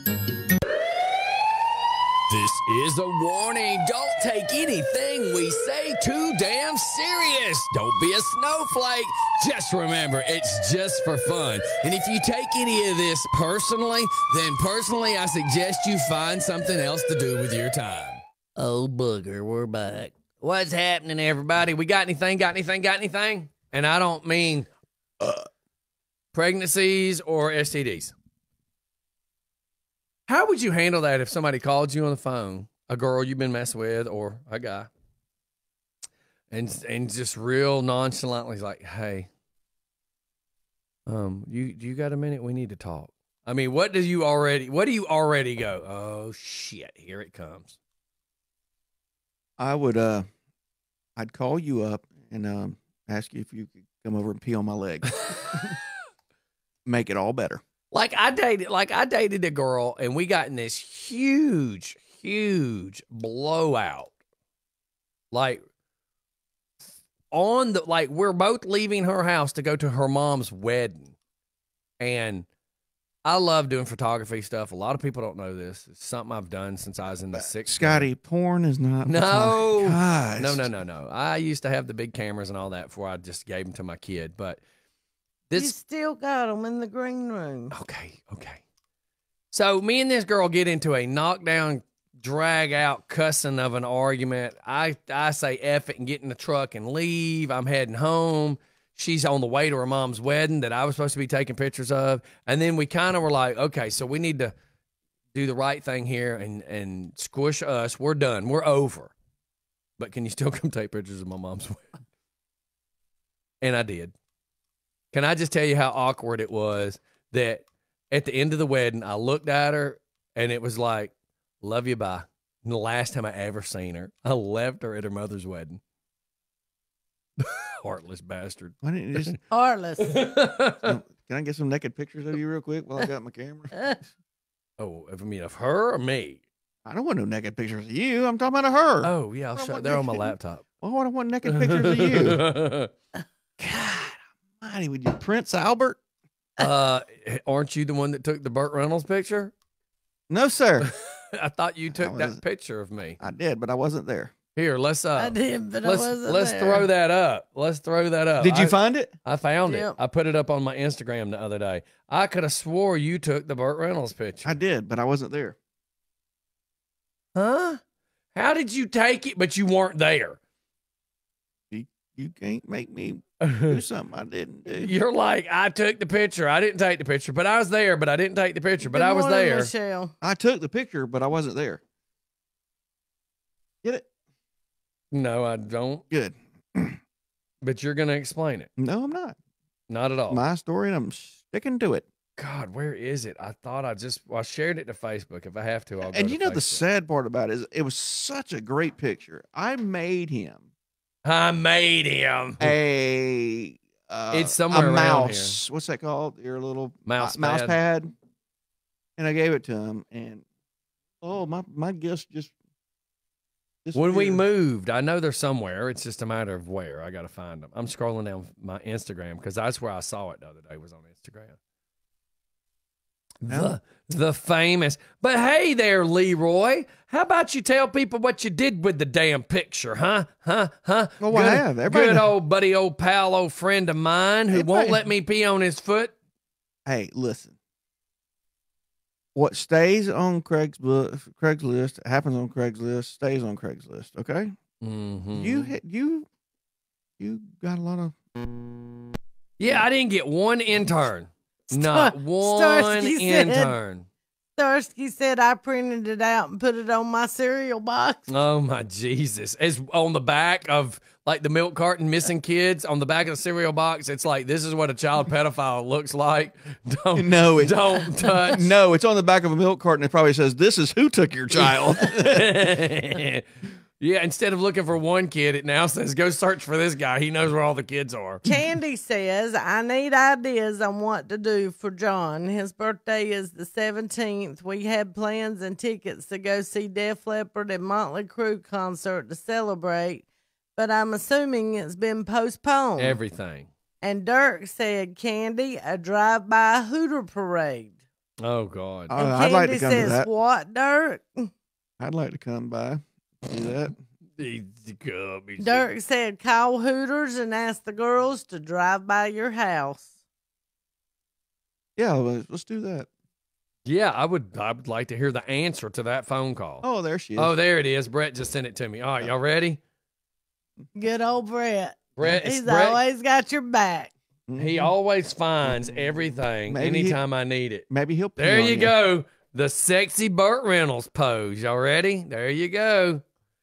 This is a warning. Don't take anything we say too damn serious. Don't be a snowflake. Just remember, it's just for fun. And if you take any of this personally, then personally I suggest you find something else to do with your time. Oh, booger, we're back. What's happening, everybody? We got anything? Got anything? And I don't mean pregnancies or STDs. How would you handle that if somebody called you on the phone, a girl you've been messing with or a guy, and just real nonchalantly like, hey, you got a minute? We need to talk. I mean, what do you already go? Oh shit, here it comes. I would I'd call you up and ask you if you could come over and pee on my leg. Make it all better. Like I dated a girl and we got in this huge blowout. Like on the, like, we're both leaving her house to go to her mom's wedding. And I love doing photography stuff. A lot of people don't know this. It's something I've done since I was in the sixth grade. Scotty, porn is not. No. Gosh. No. I used to have the big cameras and all that before I just gave them to my kid. But You this, still got them in the green room. okay. So me and this girl get into a knockdown, drag out cussing of an argument. I say F it and get in the truck and leave. I'm heading home. She's on the way to her mom's wedding that I was supposed to be taking pictures of. And then we kind of were like, okay, so we need to do the right thing here and squish us. We're done. We're over. But can you still come take pictures of my mom's wedding? And I did. Can I just tell you how awkward it was that at the end of the wedding, I looked at her and it was like, love you, bye. And the last time I ever seen her, I left her at her mother's wedding. Heartless bastard. Why didn't you just? Heartless. Can I get some naked pictures of you real quick while I got my camera? Oh, I mean, of her or me? I don't want no naked pictures of you. I'm talking about of her. Oh, yeah, I'll show. They're on my laptop. Why would I want naked pictures of you? God almighty, would you Prince Albert? Aren't you the one that took the Burt Reynolds picture? No, sir. I thought you took that picture of me. I did, but I wasn't there. Here, let's I did, but let's I wasn't let's there. throw that up. Let's throw that up. Did you find it? I found Yep. it. I put it up on my Instagram the other day. I could have swore you took the Burt Reynolds picture. I did, but I wasn't there. Huh? How did you take it, but you weren't there? You can't make me do something I didn't do. You're like, I took the picture. I didn't take the picture, but I was there, but I didn't take the picture, but Good I was morning, there. Michelle. I took the picture, but I wasn't there. Get it? No, I don't. Good. But you're going to explain it. No, I'm not. Not at all. My story, and I'm sticking to it. God, where is it? I thought I shared it to Facebook. If I have to, I'll go And to you know the Facebook. sad part about it is it was such a great picture. I made him a It's somewhere a around mouse. What's that called? Your little Mouse mouse pad. pad. And I gave it to him, and oh, my gifts just When we disappeared. moved, I know they're somewhere. It's just a matter of where. I got to find them. I'm scrolling down my Instagram because that's where I saw it the other day, was on Instagram. The famous. But hey there, Leroy. How about you tell people what you did with the damn picture, huh? Well, good, I have. Everybody good knows. old buddy, old pal, old friend of mine who won't Everybody- let me pee on his foot. Hey, listen. What stays on Craigslist happens on Craigslist, stays on Craigslist. Okay. Mm-hmm. You got a lot of. Yeah, I didn't get one intern. Not one Starsky said- intern. Starsky said I printed it out and put it on my cereal box. Oh my Jesus. It's on the back of like the milk carton missing kids on the back of the cereal box. It's like, this is what a child pedophile looks like. Don't touch. No, it's on the back of a milk carton. It probably says, "This is who took your child." Yeah, instead of looking for one kid, it now says, go search for this guy. He knows where all the kids are. Candy says, I need ideas on what to do for John. His birthday is the 17th. We had plans and tickets to go see Def Leppard and Motley Crue concert to celebrate, but I'm assuming it's been postponed. Everything. And Dirk said, Candy, a drive-by Hooter parade. Oh, God. Oh, And I'd like to Candy come to says, that. what, Dirk? I'd like to come by. Do that. Dirk said, call Hooters and ask the girls to drive by your house. Yeah, let's do that. Yeah, I would like to hear the answer to that phone call. Oh, there she is. Oh, there it is. Brett just sent it to me. All right, y'all ready? Good old Brett. Brett, He's Brett- always got your back. He always finds everything Maybe he- anytime I need it. Maybe he'll pee There on you go. The sexy Burt Reynolds pose. Y'all ready? There you go.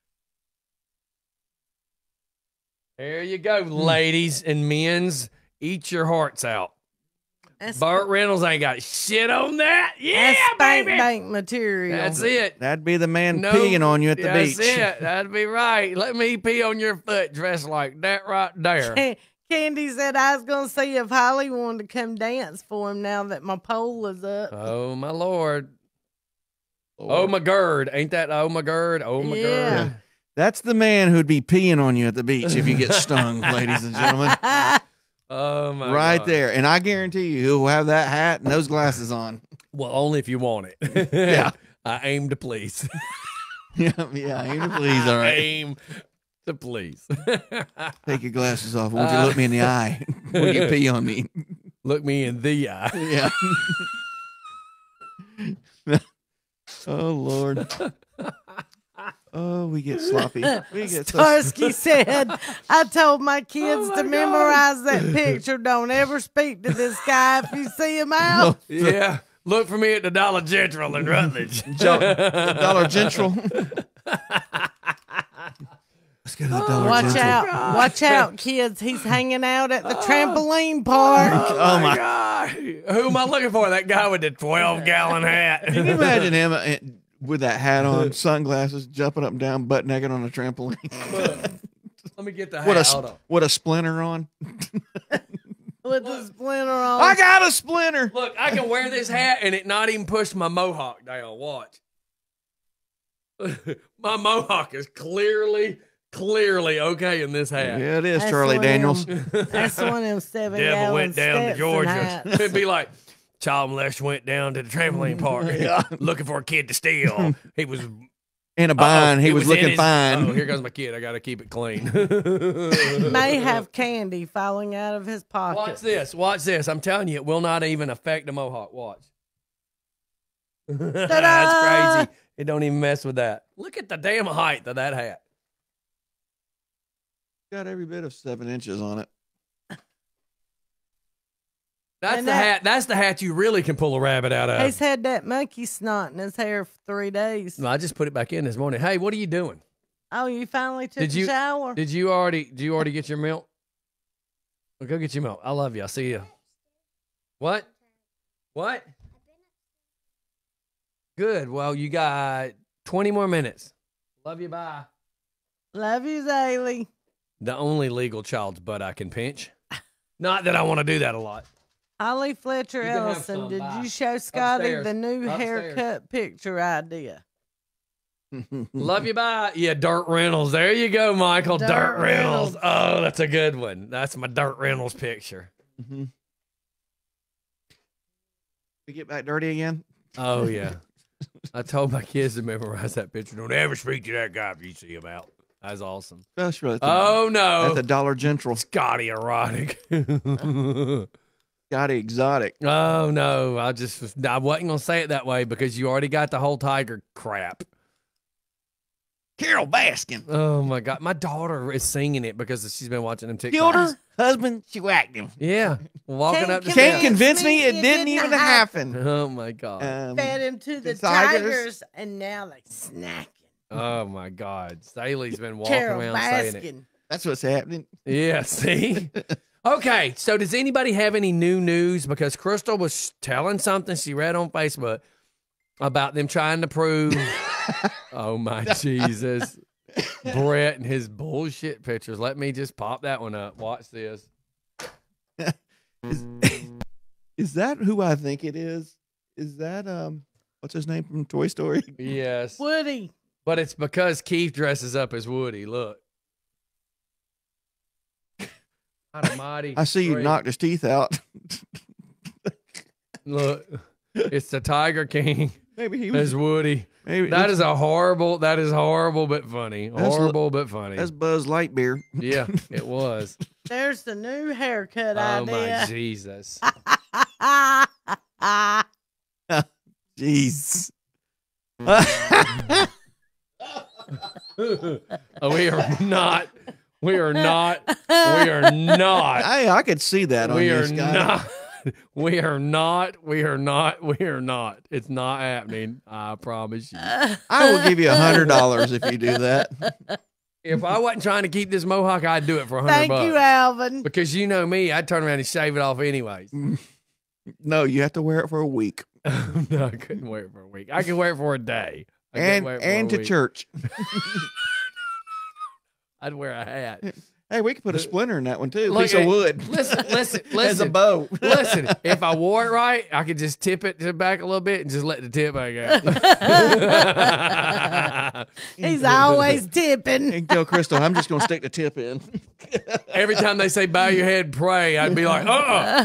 There you go, ladies and men's. Eat your hearts out. Burt Reynolds ain't got shit on that. Yeah, That's spank baby. bank material. That's it. That'd be the man No, peeing on you at the that's beach. it. That'd be right. Let me pee on your foot dressed like that right there. Candy said I was going to see if Holly wanted to come dance for him now that my pole is up. Oh, my Lord. Oh, my gird. Ain't that oh, my gird? Oh, my Yeah. gird. That's the man who'd be peeing on you at the beach if you get stung, ladies and gentlemen. Oh my Right God. there. And I guarantee you he'll have that hat and those glasses on. Well, only if you want it. Yeah. I aim to please. Yeah, aim to please, all right. Aim to please. Take your glasses off. Won't you look me in the eye when you pee on me? Look me in the eye. Yeah. Oh, Lord. Oh, we get sloppy. We get Starsky said, I told my kids to memorize that picture. Don't ever speak to this guy if you see him out. Yeah. Look for me at the Dollar General in Rutledge. Dollar General. Let's go to the Dollar Watch General. out. Watch out, kids. He's hanging out at the trampoline park. Oh, my God. Who am I looking for? That guy with the 12-gallon hat. Can you imagine him with that hat on, sunglasses, jumping up and down, butt naked on a trampoline? Let me get the hat. Hold on. With a splinter on. With the splinter on. I got a splinter. Look, I can wear this hat and it not even push my mohawk down. Watch. My mohawk is clearly okay in this hat. Yeah, it is, Charlie Daniels. That's one of them 7 Devil went down to Stetson Georgia. hats. It'd be like child molester went down to the trampoline park looking for a kid to steal. He was in a bind. He was in looking his- fine. Oh, here goes my kid. I got to keep it clean. May have candy falling out of his pocket. Watch this. Watch this. I'm telling you, it will not even affect the mohawk. Watch. That's crazy. It don't even mess with that. Look at the damn height of that hat. Got every bit of 7 inches on it. That's And the that- hat. That's the hat you really can pull a rabbit out of. He's had that monkey snot in his hair for 3 days. No, I just put it back in this morning. Hey, what are you doing? Oh, you finally took Did a you shower? Did you already get your milk? Well, go get your milk. I love you. I'll see you. What? What? Good. Well, you got 20 more minutes. Love you. Bye. Love you, Zaylee. The only legal child's butt I can pinch. Not that I want to do that a lot. Holly Fletcher You can have Ellison, some. did Bye. you show Scotty Upstairs. the new Upstairs. haircut picture idea? Love you. Bye. Yeah, Dirt Reynolds. There you go, Michael. Dirt Reynolds. Oh, that's a good one. That's my Dirt Reynolds picture. Mm-hmm. We get back dirty again? Oh, yeah. I told my kids to memorize that picture. Don't ever speak to that guy if you see him out. That's awesome. That's really Oh, no. At the Dollar General. Scotty erotic. Scotty exotic. Oh, no. I wasn't going to say it that way because you already got the whole tiger crap. Carol Baskin. Oh, my God. My daughter is singing it because she's been watching them TikToks. Killed her husband. She whacked him. Yeah. Walking up the Can't steps. convince me it didn't even happen. Oh, my God. Fed him to the tigers. tigers, and now they snacking. Oh, my God. Staley's been walking Carol around saying it. Baskin. That's what's happening. Yeah, see? Okay, so does anybody have any new news? Because Crystal was telling something she read on Facebook about them trying to prove, oh my Jesus, Brett and his bullshit pictures. Let me just pop that one up. Watch this. Is that who I think it is? Is that what's his name from Toy Story? Yes. Woody. But it's because Keith dresses up as Woody. Look. Almighty. I see you Great. knocked his teeth out. Look, it's the Tiger King. Maybe he was as Woody. Maybe that is horrible but funny. Horrible but funny. That's Buzz Lightyear. Yeah, it was. There's the new haircut Oh idea. my Jesus. Jeez. We are not. Hey, I could see that on We you, are Scotty. not. We are not. It's not happening. I promise you. I will give you $100 if you do that. If I wasn't trying to keep this mohawk, I'd do it for $100. Thank you, Alvin. Because you know me, I'd turn around and shave it off anyways. No, you have to wear it for a week. No, I couldn't wear it for a week. I can wear it for a day. I couldn't And wear it for a to week. church. I'd wear a hat. Hey, we could put a splinter in that one too. Look Piece of at- wood. Listen. As a bow. Listen, if I wore it right, I could just tip it to the back a little bit and just let the tip back out. He's always tipping. And tell Crystal, I'm just gonna stick the tip in. Every time they say bow your head and pray, I'd be like, The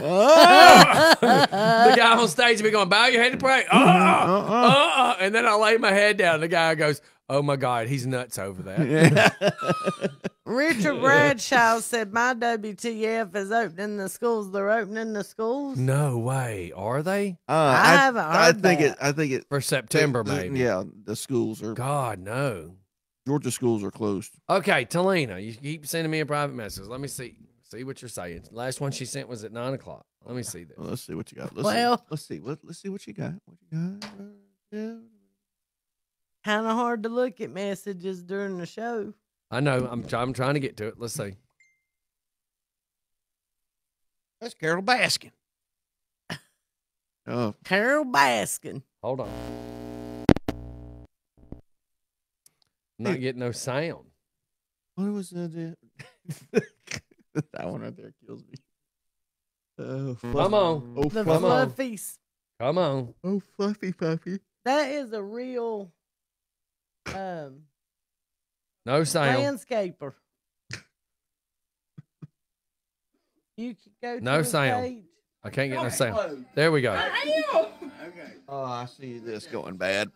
guy on stage would be going, bow your head and pray. And then I lay my head down. The guy goes, oh my God, he's nuts over that. Richard Bradshaw said, my WTF is opening the schools. They're opening the schools. No way. Are they? I haven't heard that. I think it For September, maybe. Yeah, the schools are. God, no. Georgia schools are closed. Okay, Talina, you keep sending me a private message. Let me see what you're saying. Last one she sent was at 9:00. Let me see this. Well, let's see what you got. Let's see what you got. What you got? Yeah. Kind of hard to look at messages during the show. I know. I'm trying to get to it. Let's see. That's Carol Baskin. Oh, Carol Baskin. Hold on. I'm not getting no sound. what was that? That one right there kills me. Come on. Oh, The come on. fluffies. Come on. Oh, fluffy puppy. That is a real No sound. landscaper. You can go to No the sound. page. I can't get no sound. There we go. Oh, I see this going bad.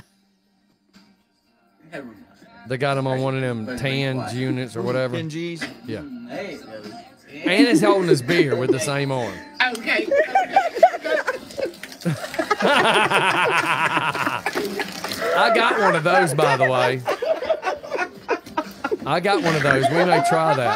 They got him on one of them TANs units or whatever. 10 G's. Yeah. And he's holding his beer with the same arm. Okay. I got one of those, by the way. I got one of those. We may try that.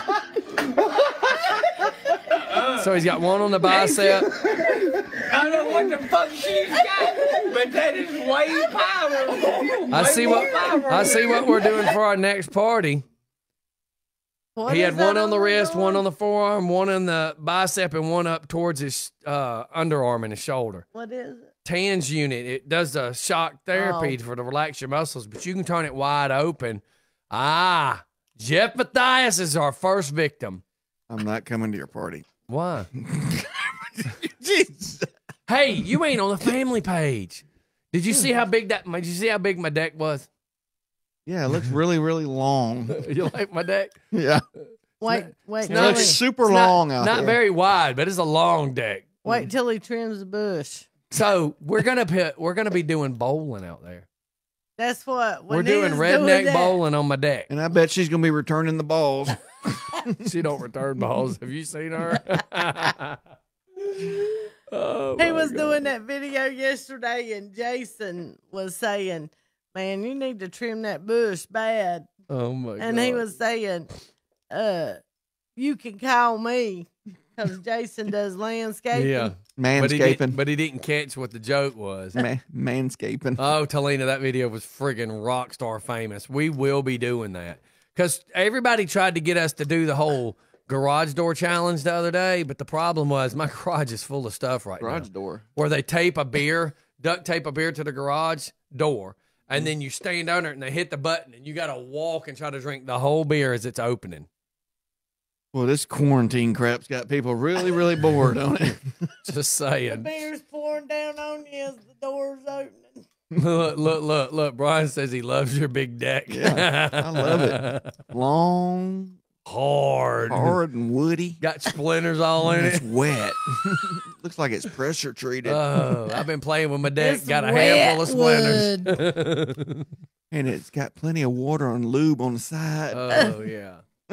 So he's got one on the bicep. I don't know what the fuck she's got, but that is way powerful. I see what we're doing for our next party. What He is had that one on the the wrist, arm? one on the forearm, one on the bicep, and one up towards his underarm and his shoulder. What is it? TANs unit. It does a shock therapy to relax your muscles, but you can turn it wide open. Jeff Matthias is our first victim. I'm not coming to your party. Why? Jeez. Hey, you ain't on the family page. Did you see how big Did you see how big my deck was? Yeah, it looks really, really long. You like my deck? Yeah. Wait, It looks super long out Not there. very wide, but it's a long deck. wait till he trims the bush. So we're gonna be doing bowling out there. That's what We're doing redneck bowling on my deck. And I bet she's going to be returning the balls. She don't return balls. Have you seen her? He was doing that video yesterday, and Jason was saying, "Man, you need to trim that bush bad." Oh my god! And he was saying, "You can call me because Jason does landscaping." Yeah, Manscaping. but he didn't catch what the joke was. Manscaping. Oh, Talina, that video was friggin' rock star famous. We will be doing that because everybody tried to get us to do the whole garage door challenge the other day, but the problem was my garage is full of stuff right now. Garage door. Where they duct tape a beer to the garage door, and then you stand under it and they hit the button, and you got to walk and try to drink the whole beer as it's opening. Well, this quarantine crap's got people really, really bored on it. Just The saying. beer's pouring down on you as the door's opening. Look. Brian says he loves your big deck. Yeah, I love it. Long, Hard and woody. Got splinters all in It's it. wet. Looks like it's pressure treated. Oh, I've been playing with my deck. It's Got a handful of wet splinters. And it's got plenty of water and lube on the side. Oh, yeah.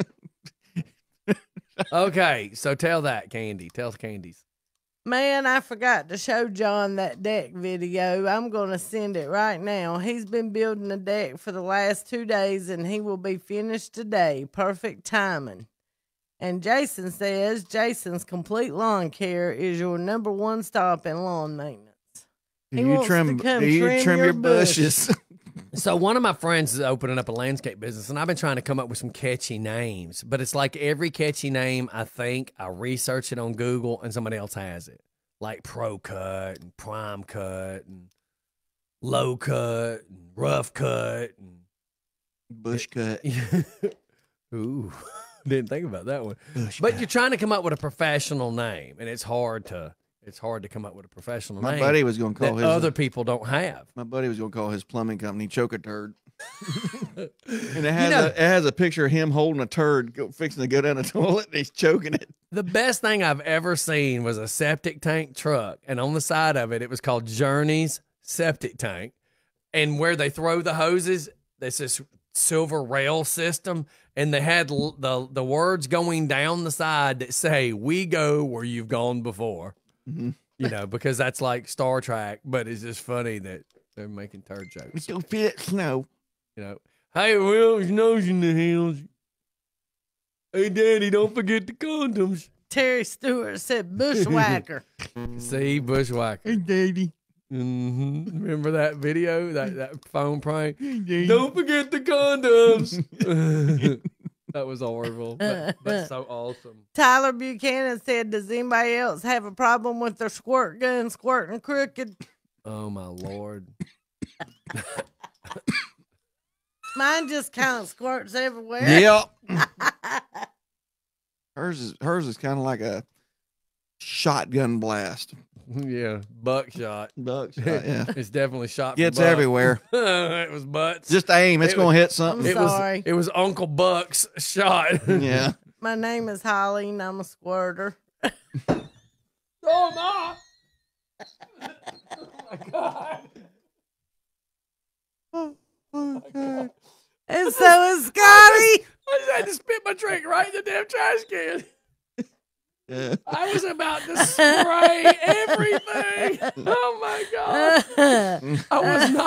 Okay, so tell Candies. Man, I forgot to show John that deck video. I'm going to send it right now. He's been building the deck for the last 2 days, and he will be finished today. Perfect timing. And Jason says Jason's Complete Lawn Care is your number one stop in lawn maintenance. Do He you wants trim? to come Do you trim your bush. bushes? So one of my friends is opening up a landscape business, and I've been trying to come up with some catchy names. But it's like every catchy name I research it on Google, and somebody else has it. Like Pro Cut and Prime Cut and Low Cut and Rough Cut and Bush cut. Ooh. Didn't think about that one. But you're trying to come up with a professional name, and it's hard to come up with a professional My name. buddy was going to call that his other people don't have. My buddy was going to call his plumbing company Choke a Turd. And it has a picture of him holding a turd, fixing to go down the toilet, and he's choking it. The best thing I've ever seen was a septic tank truck, and on the side of it, it was called Journey's Septic Tank. And where they throw the hoses, there's this silver rail system, and they had the words going down the side that say, "We go where you've gone before." Mm-hmm. You know, because that's like Star Trek, but it's just funny that they're making turd jokes. We don't fit snow. You know, hey, Will, your nose in the hills. Hey, Daddy, don't forget the condoms. Terry Stewart said bushwhacker. See, bushwhacker. Hey, Daddy. Mm-hmm. Remember that video, that phone prank? Don't forget the condoms. That was horrible, but so awesome. Tyler Buchanan said, does anybody else have a problem with their squirt gun squirting crooked? Oh, my Lord. Mine just kind of squirts everywhere. Yep. Hers is kind of like a shotgun blast. Yeah, buckshot. Buckshot, yeah. It's definitely shot. Gets everywhere. It was butts. Just aim. It's going to hit something. It was Uncle Buck's shot. Yeah. My name is Holly, and I'm a squirter. Oh, my. Oh, my God. Oh, God. And so is Scotty. I just had to spit my drink right in the damn trash can. Yeah. I was about to spray everything. Oh my God. I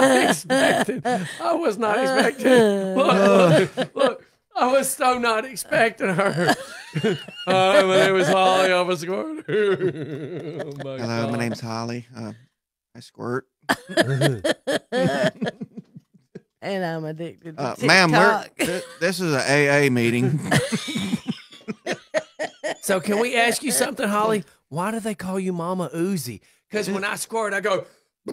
was not expecting. Look, I was so not expecting her. My name was Holly. I was squirter. Oh my Hello, God. my name's Holly. I squirt. And I'm addicted to TikTok. Ma'am, this is an AA meeting. So can we ask you something, Holly? Why do they call you Mama Uzi? Because when I squirt, I go.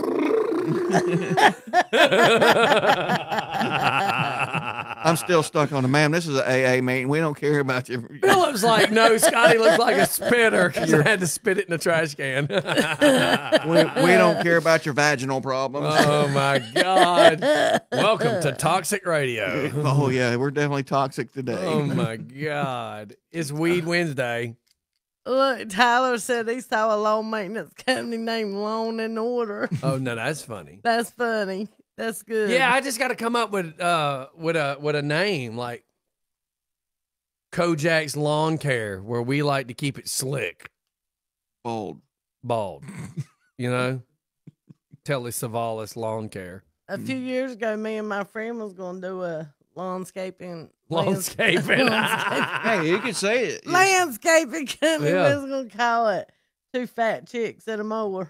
I'm still stuck on the ma'am. This is an AA meeting. We don't care about you. Philip's like, no, Scotty looks like a spitter because I had to spit it in the trash can. we don't care about your vaginal problems. Oh, my God. Welcome to Toxic Radio. Oh, yeah. We're definitely toxic today. Oh, my God. It's Weed Wednesday. Look, Tyler said he saw a loan maintenance company named Loan and Order. Oh, no, that's funny. That's funny. That's good. Yeah, I just got to come up with a name like Kojak's Lawn Care, where we like to keep it slick. Bald. You know? Telly Savalas Lawn Care. A few years ago, me and my friend was going to do a landscaping. Landscaping. Hey, you can say it. Landscaping company. Yeah. We was going to call it Two Fat Chicks and a Mower.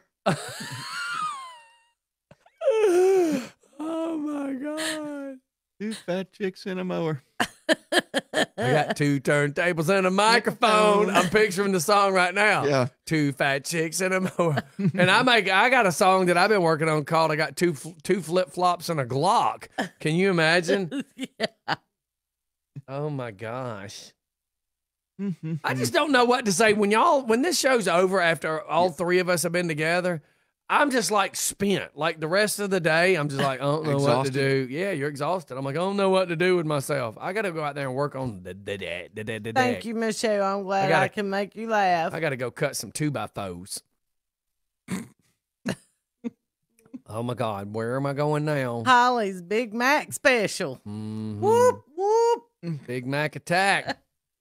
Oh, my God. Two fat chicks in a mower. I got two turntables and a microphone. I'm picturing the song right now. Yeah. Two fat chicks and a mower. And I got a song that I've been working on called I Got Two Flip-Flops and a Glock. Can you imagine? Yeah. Oh my gosh. I just don't know what to say. When this show's over after all three of us have been together, I'm just like spent. Like the rest of the day, I'm just like, I don't know what to do. Yeah, you're exhausted. I'm like, I don't know what to do with myself. I got to go out there and work on the Thank you, Michelle. I'm glad I can make you laugh. I got to go cut some 2x4s. Oh my God, where am I going now? Holly's Big Mac special. Mm-hmm. Whoop, whoop. Big Mac attack.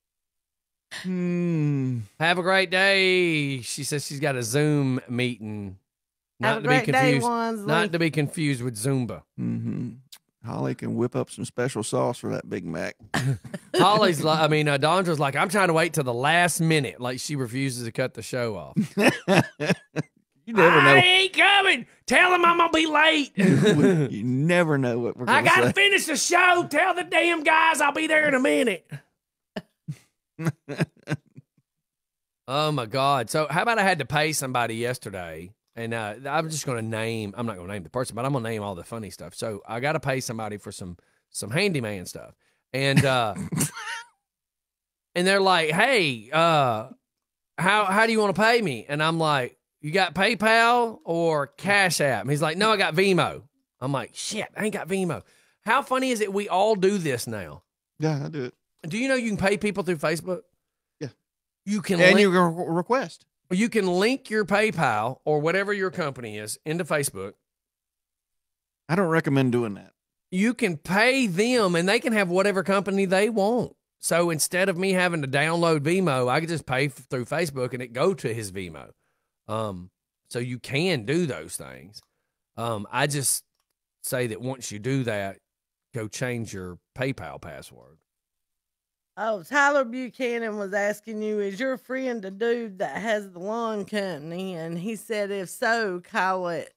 Hmm. Have a great day. She says she's got a Zoom meeting. Have a great day, Wansley. Not to be confused with Zumba. Mm-hmm. Holly can whip up some special sauce for that Big Mac. Holly's like, Dondra's like, I'm trying to wait till the last minute. Like she refuses to cut the show off. You never know. I ain't coming. Tell him I'm going to be late. You never know what we're going to say. I got to finish the show. Tell the damn guys I'll be there in a minute. Oh, my God. So how about I had to pay somebody yesterday, and I'm just going to name – I'm not going to name the person, but I'm going to name all the funny stuff. So I got to pay somebody for some handyman stuff. And and they're like, "Hey, how do you want to pay me?" And I'm like, "You got PayPal or Cash App?" And he's like, "No, I got Venmo." I'm like, "Shit, I ain't got Venmo." How funny is it we all do this now? Yeah, I do it. Do you know you can pay people through Facebook? Yeah. You can And link, you can request. you can link your PayPal or whatever your company is into Facebook. I don't recommend doing that. You can pay them and they can have whatever company they want. So instead of me having to download Vimo, I could just pay through Facebook and it go to his Vimo. So you can do those things. I just say that once you do that, go change your PayPal password. Oh, Tyler Buchanan was asking you, is your friend the dude that has the lawn company? And he said, if so, call it.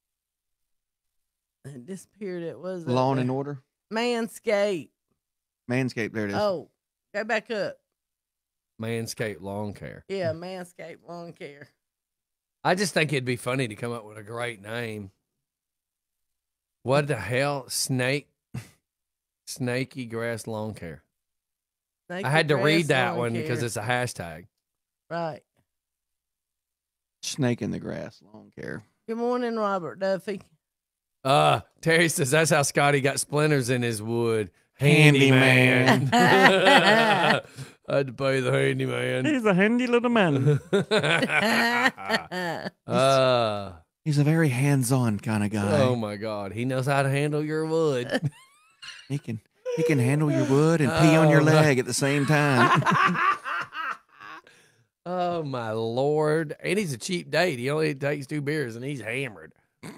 It disappeared. It was Lawn and Order. Manscaped. Manscaped. There it is. Oh, go back up. Manscaped Lawn Care. Yeah, Manscaped Lawn Care. I just think it'd be funny to come up with a great name. What the hell? Snaky Grass Lawn Care. Snaky I had to Grass read that Lawn one Care. because it's a hashtag. Right. Snake in the Grass Lawn Care. Good morning, Robert Duffy. Terry says that's how Scotty got splinters in his wood. Handyman. I had to pay the handyman. He's a handy little man. He's a very hands-on kind of guy. Oh my God, he knows how to handle your wood. He can handle your wood and pee on your leg at the same time. Oh my Lord! And he's a cheap date. He only takes 2 beers and he's hammered.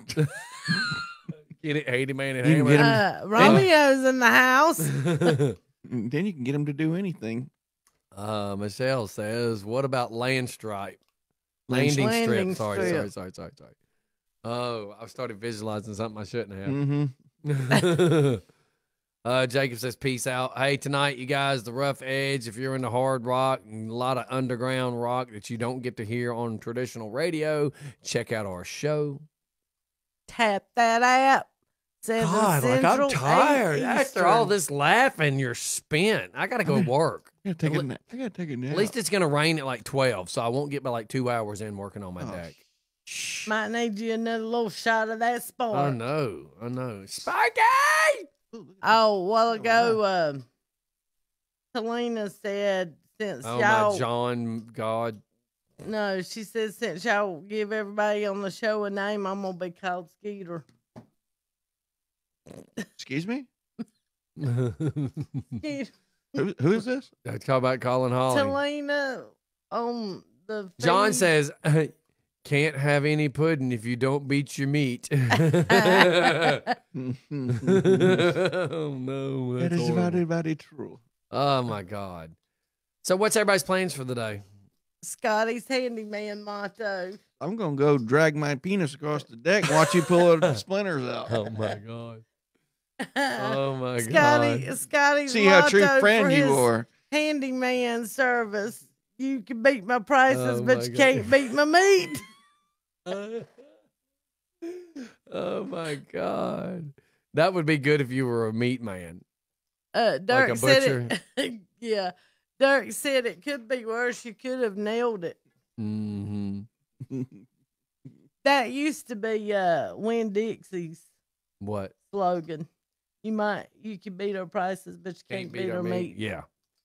Get it, handyman and You can hammered. get Romeo's in the house. Then you can get him to do anything. Michelle says, "What about land stripe? Landing strip. Sorry. Oh, I started visualizing something I shouldn't have." Mm-hmm. Jacob says, "Peace out. Hey, tonight, you guys, the Rough Edge. If you're into hard rock and a lot of underground rock that you don't get to hear on traditional radio, check out our show." Tap that app. God, like I'm tired. After all this laughing, you're spent. I gotta go work. I gotta take a nap. At least it's gonna rain at like 12, so I won't get by like 2 hours in working on my deck. Might need you another little shot of that spark. I know. Sparky! Oh, a while ago, Helena said, since Oh y'all... my John God. No, she said, since y'all give everybody on the show a name, I'm going to be called Skeeter. Excuse me? Skeeter. Who is this? Talk about Colin Holly. Helena on the John feed. says, "Can't have any pudding if you don't beat your meat." Oh no, That that's is horrible. very true. Oh my God. So what's everybody's plans for the day? Scotty's handyman motto. I'm gonna go drag my penis across the deck and watch you pull the splinters out. Oh my God. Oh my Scotty's See how true motto friend for you his are. handyman service. You can beat my prices, Oh, but my you God. can't beat my meat. Oh my God. That would be good if you were a meat man. Dirk a said it. Yeah. Dirk said it could be worse. You could have nailed it. Mm-hmm. That used to be Winn-Dixie's What? slogan. You can beat our prices, but you can't beat our meat. Yeah.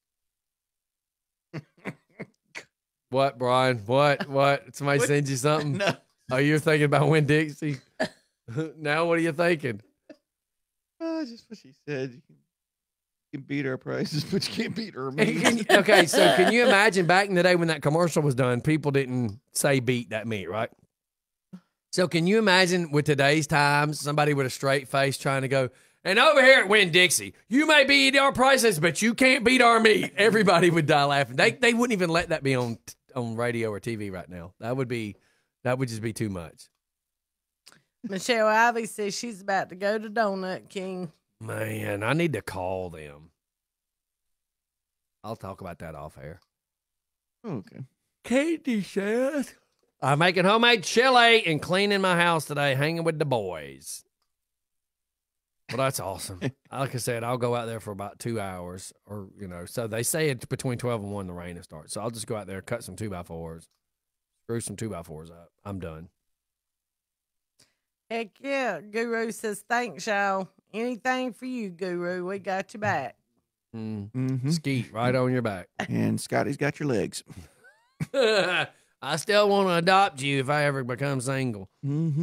What, Brian? What? Somebody send you something? No. Oh, you're thinking about Winn-Dixie? Now what are you thinking? Just what she said. You can beat our prices, but you can't beat our meat. Okay, so can you imagine back in the day when that commercial was done, people didn't say beat that meat, right? So can you imagine with today's times, somebody with a straight face trying to go, and over here at Winn-Dixie, you may beat our prices, but you can't beat our meat. Everybody would die laughing. They wouldn't even let that be on radio or TV right now. That would just be too much. Michelle Ivy says she's about to go to Donut King. Man, I need to call them. I'll talk about that off air. Okay. Katie says, I'm making homemade chili and cleaning my house today, hanging with the boys. Well, that's awesome. Like I said, I'll go out there for about 2 hours, or So they say it's between 12 and 1 the rain will start. So I'll just go out there, cut some 2x4s, screw some 2x4s up. I'm done. Heck yeah. Guru says, thanks, y'all. Anything for you, Guru. We got your back. Skeet right on your back. And Scotty's got your legs. I still want to adopt you if I ever become single.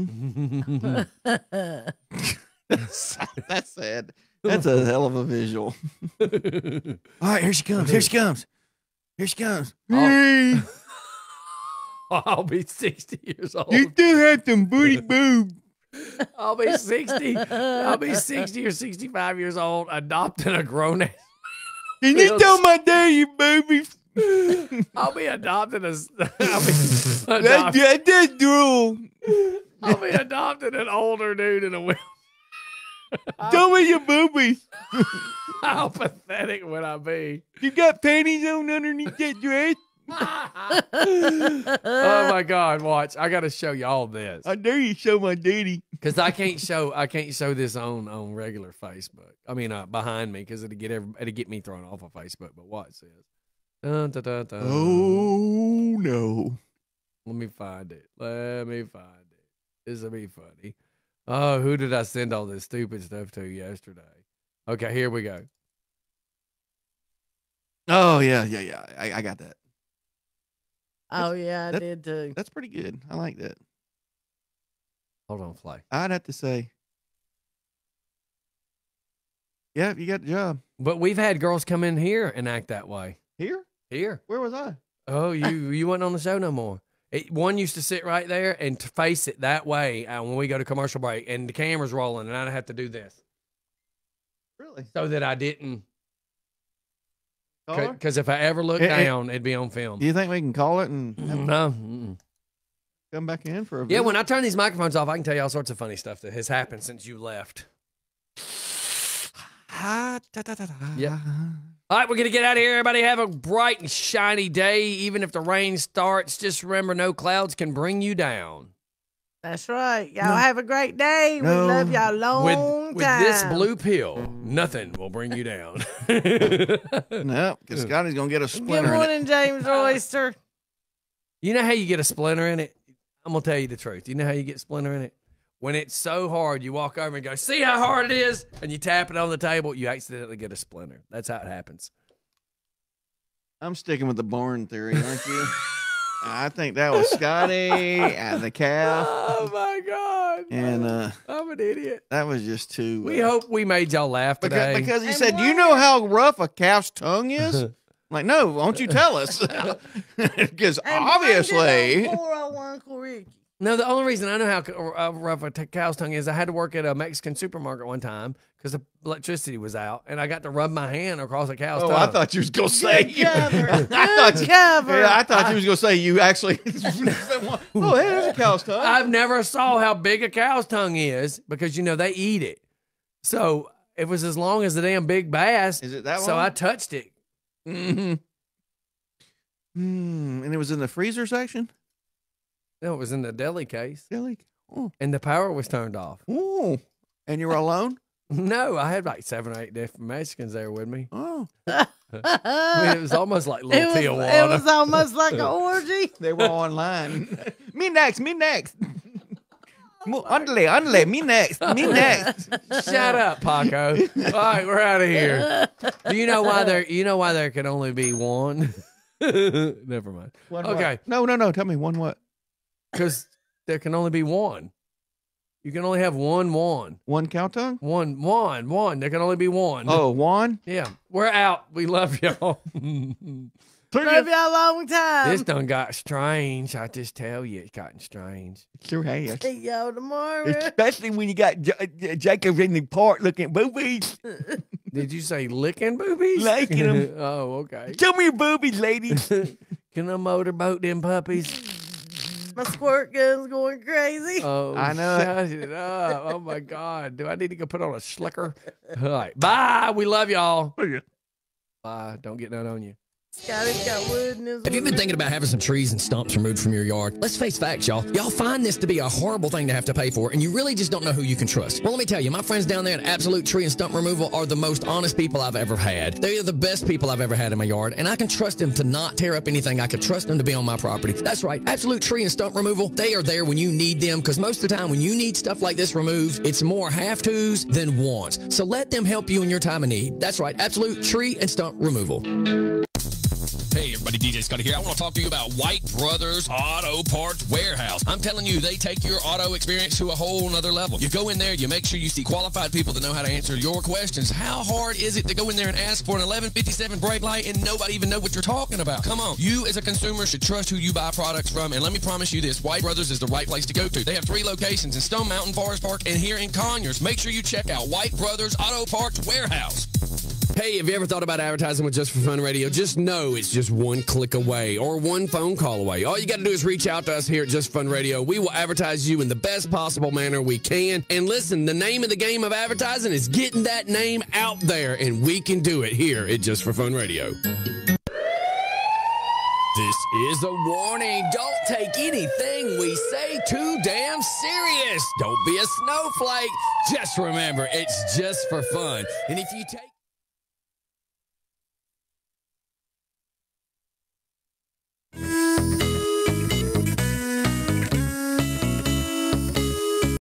That's sad. That's a hell of a visual. All right, here she comes. Here she comes. Here she comes. I'll be 60 years old. You still have some booty boob. I'll be 60. I'll be 60 or 65 years old, adopting a grown ass. Can you tell my daddy boobies? I'll be adopting That's drool. I'll be adopting an older dude in a wheel. Tell me your boobies. How pathetic would I be? You got panties on underneath that dress? Oh my God! Watch, I got to show y'all this. I dare you show my daddy, because I can't show this on regular Facebook. I mean, behind me, because it'd get me thrown off of Facebook. But watch this. Dun, dun, dun, dun. Oh no! Let me find it. This will be funny. Oh, who did I send all this stupid stuff to yesterday? Okay, here we go. Oh yeah. I got that. Oh, yeah, I did too. That's pretty good. I like that. Hold on, Fly. I'd have to say, yeah, you got the job. But we've had girls come in here and act that way. Here? Where was I? Oh, you wasn't on the show no more. One used to sit right there and to face it that way when we go to commercial break, and the camera's rolling, and I'd have to do this. Really? So that I didn't. Call her? Because if I ever look down, it'd be on film. Do you think we can call it and No. come back in for a Yeah, visit? when I turn these microphones off, I can tell you all sorts of funny stuff that has happened since you left. Yeah. All right, we're going to get out of here. Everybody have a bright and shiny day. Even if the rain starts, just remember no clouds can bring you down. That's right. Y'all have a great day. We love y'all long With time. this blue pill, nothing will bring you down. No, because Scotty's going to get a splinter Good in it. morning, James Oyster. You know how you get a splinter in it? I'm going to tell you the truth. You know how you get a splinter in it? When it's so hard, you walk over and go, see how hard it is? And you tap it on the table, you accidentally get a splinter. That's how it happens. I'm sticking with the Bourne theory, aren't you? I think that was Scotty and the calf. Oh, my God. And I'm an idiot. that was just too... We hope we made y'all laugh today. Because he said, do you know how rough a calf's tongue is? I'm like, no, won't you tell us? Because obviously... 401 Corrigi. No, the only reason I know how rough a cow's tongue is, I had to work at a Mexican supermarket one time because the electricity was out, and I got to rub my hand across a cow's tongue. I thought you was going to say... Good cover. I thought you was going to say you actually... oh, hey, there's a cow's tongue. I've never saw how big a cow's tongue is because, they eat it. So it was as long as the damn big bass. Is it that So long? I touched it. Mm-hmm. And it was in the freezer section? No, it was in the deli case. Deli? Oh. And the power was turned off. Oh. And you were alone? No, I had like 7 or 8 different Mexicans there with me. Oh. I mean, it was almost like little Tijuana. It was almost like an orgy. They were online. Me next. Andale, me next. Shut up, Paco. All right, we're out of here. Do you know why there can only be one? Never mind. One okay. What? No. Tell me one what? Because there can only be one. You can only have one. One cow tongue? One. There can only be one. Oh, one? Yeah. We're out. We love y'all. Love y'all long time. This done got strange. I just tell you, it's gotten strange. Sure has. See y'all tomorrow. Especially when you got Jacob in the park looking at boobies. Did you say licking boobies? Licking them. Oh, okay. Show me your boobies, ladies. Can I motorboat them puppies? My squirt gun's going crazy. Oh, I know. Shut it up. Oh, my God. Do I need to go put on a slicker? All right. Bye. We love y'all. Bye. Don't get none on you. It's got wood in his Have you been thinking about having some trees and stumps removed from your yard? Let's face facts, y'all. Y'all find this to be a horrible thing to have to pay for, and you really just don't know who you can trust. Well, let me tell you, my friends down there at Absolute Tree and Stump Removal are the most honest people I've ever had. They are the best people I've ever had in my yard, and I can trust them to not tear up anything. I can trust them to be on my property. That's right. Absolute Tree and Stump Removal, they are there when you need them, because most of the time when you need stuff like this removed, it's more have-tos than wants. So let them help you in your time of need. That's right. Absolute Tree and Stump Removal. Hey everybody, DJ Scotty here. I want to talk to you about White Brothers Auto Parts Warehouse. I'm telling you, they take your auto experience to a whole nother level. You go in there, you make sure you see qualified people that know how to answer your questions. How hard is it to go in there and ask for an 1157 brake light and nobody even know what you're talking about? Come on. You as a consumer should trust who you buy products from, and let me promise you this, White Brothers is the right place to go to. They have 3 locations in Stone Mountain, Forest Park, and here in Conyers. Make sure you check out White Brothers Auto Parts Warehouse. Hey, have you ever thought about advertising with Just for Fun Radio? Just know it's just one click away or one phone call away. All you got to do is reach out to us here at Just Fun Radio. We will advertise you in the best possible manner we can. And listen, the name of the game of advertising is getting that name out there, and we can do it here at Just for Fun Radio. This is a warning. Don't take anything we say too damn serious. Don't be a snowflake. Just remember, it's just for fun. And if you take